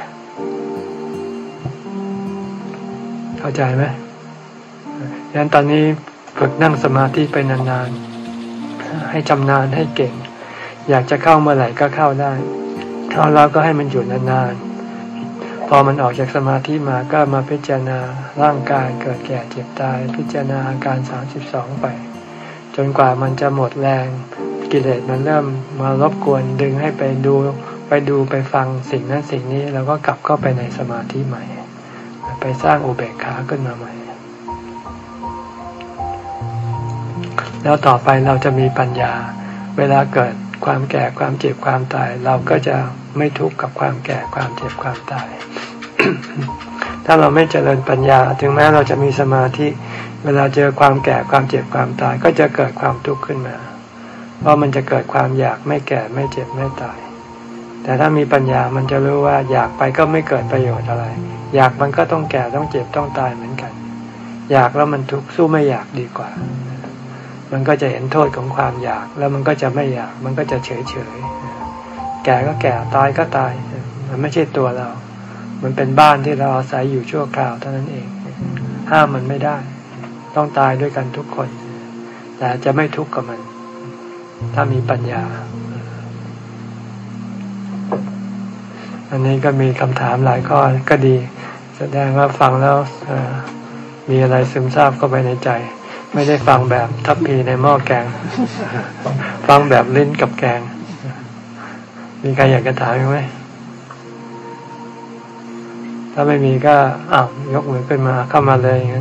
เข้าใจไหมดังนั้นตอนนี้ฝึกนั่งสมาธิไปนานๆให้ชำนาญให้เก่งอยากจะเข้าเมื่อไหร่ก็เข้าได้เข้าแล้วก็ให้มันหยุดนานๆพอมันออกจากสมาธิมาก็มาพิจารณาร่างกายเกิดแก่เจ็บตายพิจารณาอาการ32ไปจนกว่ามันจะหมดแรงกิเลสมันเริ่มมารบกวนดึงให้ไปดูไปฟังสิ่งนั้นสิ่งนี้แล้วก็กลับเข้าไปในสมาธิใหม่ไปสร้างอุเบกขาขึ้นมาใหม่แล้วต่อไปเราจะมีปัญญาเวลาเกิดความแก่ความเจ็บความตายเราก็จะไม่ทุกข์กับความแก่ความเจ็บความตาย ถ้าเราไม่เจริญปัญญาถึงแม้เราจะมีสมาธิเวลาเจอความแก่ความเจ็บความตายก็จะเกิดความทุกข์ขึ้นมาเพราะมันจะเกิดความอยากไม่แก่ไม่เจ็บไม่ตายแต่ถ้ามีปัญญามันจะรู้ว่าอยากไปก็ไม่เกิดประโยชน์อะไรอยากมันก็ต้องแก่ต้องเจ็บต้องตายเหมือนกันอยากแล้วมันทุกข์สู้ไม่อยากดีกว่ามันก็จะเห็นโทษของความอยากแล้วมันก็จะไม่อยากมันก็จะเฉยแก่ก็แก่ตายก็ตายมันไม่ใช่ตัวเรามันเป็นบ้านที่เราอาศัยอยู่ชั่วคราวเท่านั้นเองห้ามมันไม่ได้ต้องตายด้วยกันทุกคนแต่จะไม่ทุกข์กับมันถ้ามีปัญญาอันนี้ก็มีคำถามหลายข้อก็ดีแสดงว่าฟังแล้วมีอะไรซึมซาบเข้าไปในใจไม่ได้ฟังแบบทัพพีในหม้อแกงฟังแบบลิ้นกับแกงมีใครอยากจะถามไหมถ้าไม่มีก็ยกมือขึ้นมาเข้ามาเลยงั้น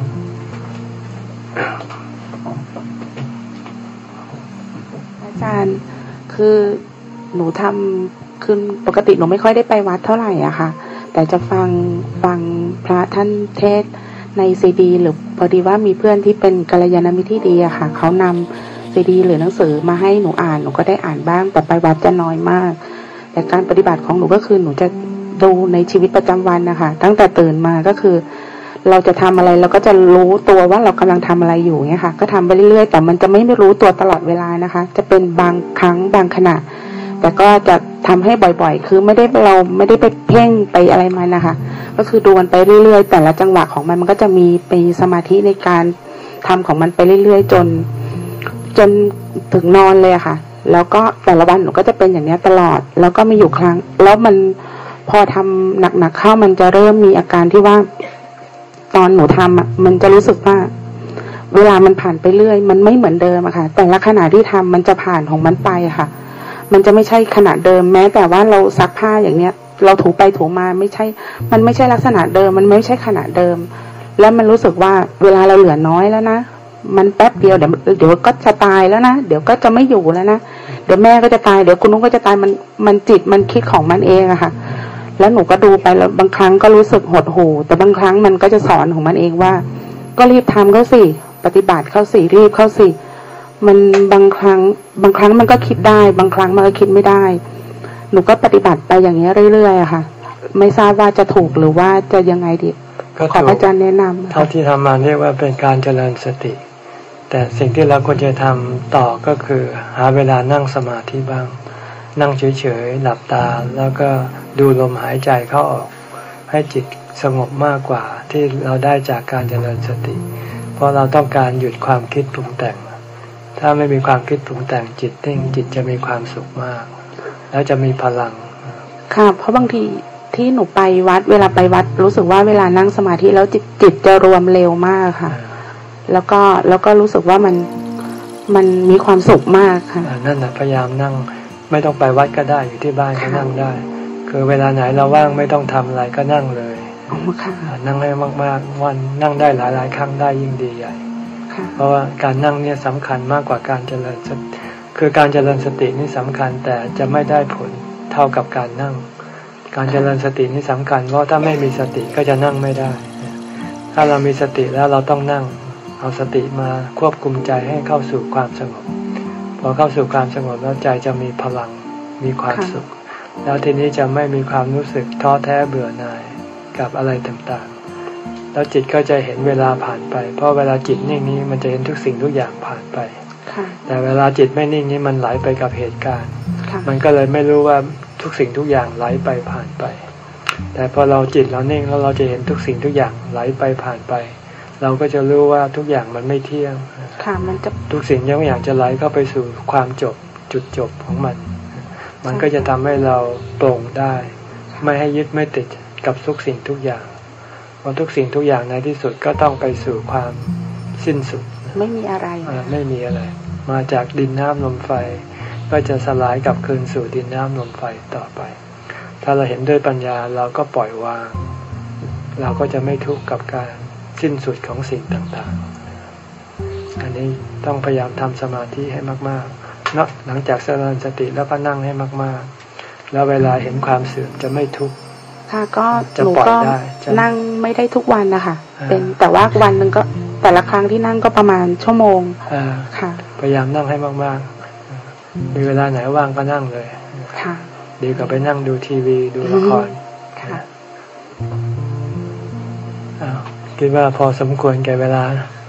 อาจารย์คือหนูทำคือปกติหนูไม่ค่อยได้ไปวัดเท่าไหร่อะค่ะแต่จะฟังพระท่านเทศในซีดีหรือพอดีว่ามีเพื่อนที่เป็นกัลยาณมิตรที่ดีอะค่ะเขานำซีดีหรือหนังสือมาให้หนูอ่านหนูก็ได้อ่านบ้างแต่ไปวัดจะน้อยมากแต่การปฏิบัติของหนูก็คือหนูจะดูในชีวิตประจำวันนะคะตั้งแต่ตื่นมาก็คือเราจะทำอะไรเราก็จะรู้ตัวว่าเรากำลังทำอะไรอยู่เนี่ยค่ะก็ทำไปเรื่อยๆแต่มันจะไม่รู้ตัวตลอดเวลานะคะจะเป็นบางครั้งบางขณะแต่ก็จะทำให้บ่อยๆคือเราไม่ได้ไปเพ่งไปอะไรมันนะคะก็คือดูมันไปเรื่อยๆแต่ละจังหวะของมันก็จะมีสมาธิในการทำของมันไปเรื่อยๆจนถึงนอนเลยค่ะแล้วก็แต่ละวันหนูก็จะเป็นอย่างนี้ตลอดแล้วก็มีอยู่ครั้งแล้วมันพอทำหนักๆเข้ามันจะเริ่มมีอาการที่ว่าตอนหนูทำมันจะรู้สึกว่าเวลามันผ่านไปเรื่อยมันไม่เหมือนเดิมอะค่ะแต่ละขณะที่ทำมันจะผ่านของมันไปค่ะมันจะไม่ใช่ขณะเดิมแม้แต่ว่าเราซักผ้าอย่างเนี้ยเราถูไปถูมามันไม่ใช่ลักษณะเดิมมันไม่ใช่ขณะเดิมแล้วมันรู้สึกว่าเวลาเราเหลือน้อยแล้วนะมันแป๊บเดียวเดี๋ยวก็จะตายแล้วนะเดี๋ยวก็จะไม่อยู่แล้วนะเดี๋ยวแม่ก็จะตายเดี๋ยวคุณนุ้งก็จะตายมันจิตมันคิดของมันเองอะค่ะแล้วหนูก็ดูไปแล้วบางครั้งก็รู้สึกหดหู่แต่บางครั้งมันก็จะสอนของมันเองว่าก็รีบทำเข้าสิปฏิบัติเข้าสิรีบเข้าสิมันบางครั้งมันก็คิดได้บางครั้งมันก็คิดไม่ได้หนูก็ปฏิบัติไปอย่างนี้เรื่อยๆอะค่ะไม่ทราบว่าจะถูกหรือว่าจะยังไงดีขออาจารย์แนะนำเท่าที่ทำมาเรียกว่าเป็นการเจริญสติแต่สิ่งที่เราควรจะทำต่อก็คือหาเวลานั่งสมาธิบ้างนั่งเฉยๆหลับตาแล้วก็ดูลมหายใจเข้าออกให้จิตสงบมากกว่าที่เราได้จากการเจริญสติเพราะเราต้องการหยุดความคิดปรุงแต่งถ้าไม่มีความคิดปรุงแต่งจิตนิ่งจิตจะมีความสุขมากแล้วจะมีพลังค่ะเพราะบางทีที่หนูไปวัดเวลาไปวัดรู้สึกว่าเวลานั่งสมาธิแล้วจิตจะรวมเร็วมากค่ะแล้วก็รู้สึกว่ามันมีความสุขมากค่ะนั่นแหละพยายามนั่งไม่ต้องไปวัดก็ได้อยู่ที่บ้านก็นั่งได้คือเวลาไหนเราว่างไม่ต้องทำอะไรก็นั่งเลยนั่งให้มากๆวันนั่งได้หลายๆครั้งได้ยิ่งดีใหญ่เพราะว่าการนั่งเนี่ยสำคัญมากกว่าการเจริญสติคือการเจริญสตินี่สำคัญแต่จะไม่ได้ผลเท่ากับการนั่งการเจริญสตินี่สำคัญเพราะถ้าไม่มีสติก็จะนั่งไม่ได้ถ้าเรามีสติแล้วเราต้องนั่งเอาสติมาควบคุมใจให้เข้าสู่ความสงบพอเข้าสู่ความสงบแล้วใจจะมีพลังมีความสุขแล้วทีนี้จะไม่มีความรู้สึกท้อแท้เบื่อหน่ายกับอะไรต่างๆแล้วจิตก็จะเห็นเวลาผ่านไปเพราะเวลาจิตนิ่งนี้มันจะเห็นทุกสิ่งทุกอย่างผ่านไปแต่เวลาจิตไม่นิ่งนี้มันไหลไปกับเหตุการณ์มันก็เลยไม่รู้ว่าทุกสิ่งทุกอย่างไหลไปผ่านไปแต่พอเราจิตเรานิ่งแล้วเราจะเห็นทุกสิ่งทุกอย่างไหลไปผ่านไปเราก็จะรู้ว่าทุกอย่างมันไม่เที่ยงมันจะทุกสิ่งทุกอย่างจะไหลเข้าไปสู่ความจบจุดจบของมันก็จะทำให้เราโปร่งได้ไม่ให้ยึดไม่ติดกับทุกสิ่งทุกอย่างเพราะทุกสิ่งทุกอย่างในที่สุดก็ต้องไปสู่ความสิ้นสุดไม่มีอะไรไม่มีอะไรมาจากดินน้ำลมไฟก็จะสลายกลับคืนสู่ดินน้ำลมไฟต่อไปถ้าเราเห็นด้วยปัญญาเราก็ปล่อยวางเราก็จะไม่ทุกข์กับการสิ้นสุดของสิ่งต่างๆอันนี้ต้องพยายามทำสมาธิให้มากๆเนาะหลังจากเจริญสติแล้วก็นั่งให้มากๆแล้วเวลาเห็นความเสื่อมจะไม่ทุกข์ค่ะก็หนูก็นั่งไม่ได้ทุกวันนะคะเป็นแต่ว่าวันหนึ่งก็แต่ละครั้งที่นั่งก็ประมาณชั่วโมงค่ะพยายามนั่งให้มากๆมีเวลาไหนว่างก็นั่งเลยค่ะดีกว่าไปนั่งดูทีวีดูละครค่ะคิดว่าพอสมควรแก่เวลา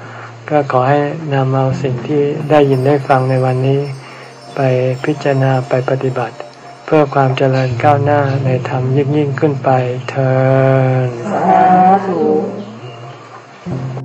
ก็ขอให้นำเอาสิ่งที่ได้ยินได้ฟังในวันนี้ไปพิจารณาไปปฏิบัติเพื่อความเจริญก้าวหน้าในธรรมยิ่งขึ้นไปเถิดสาธุ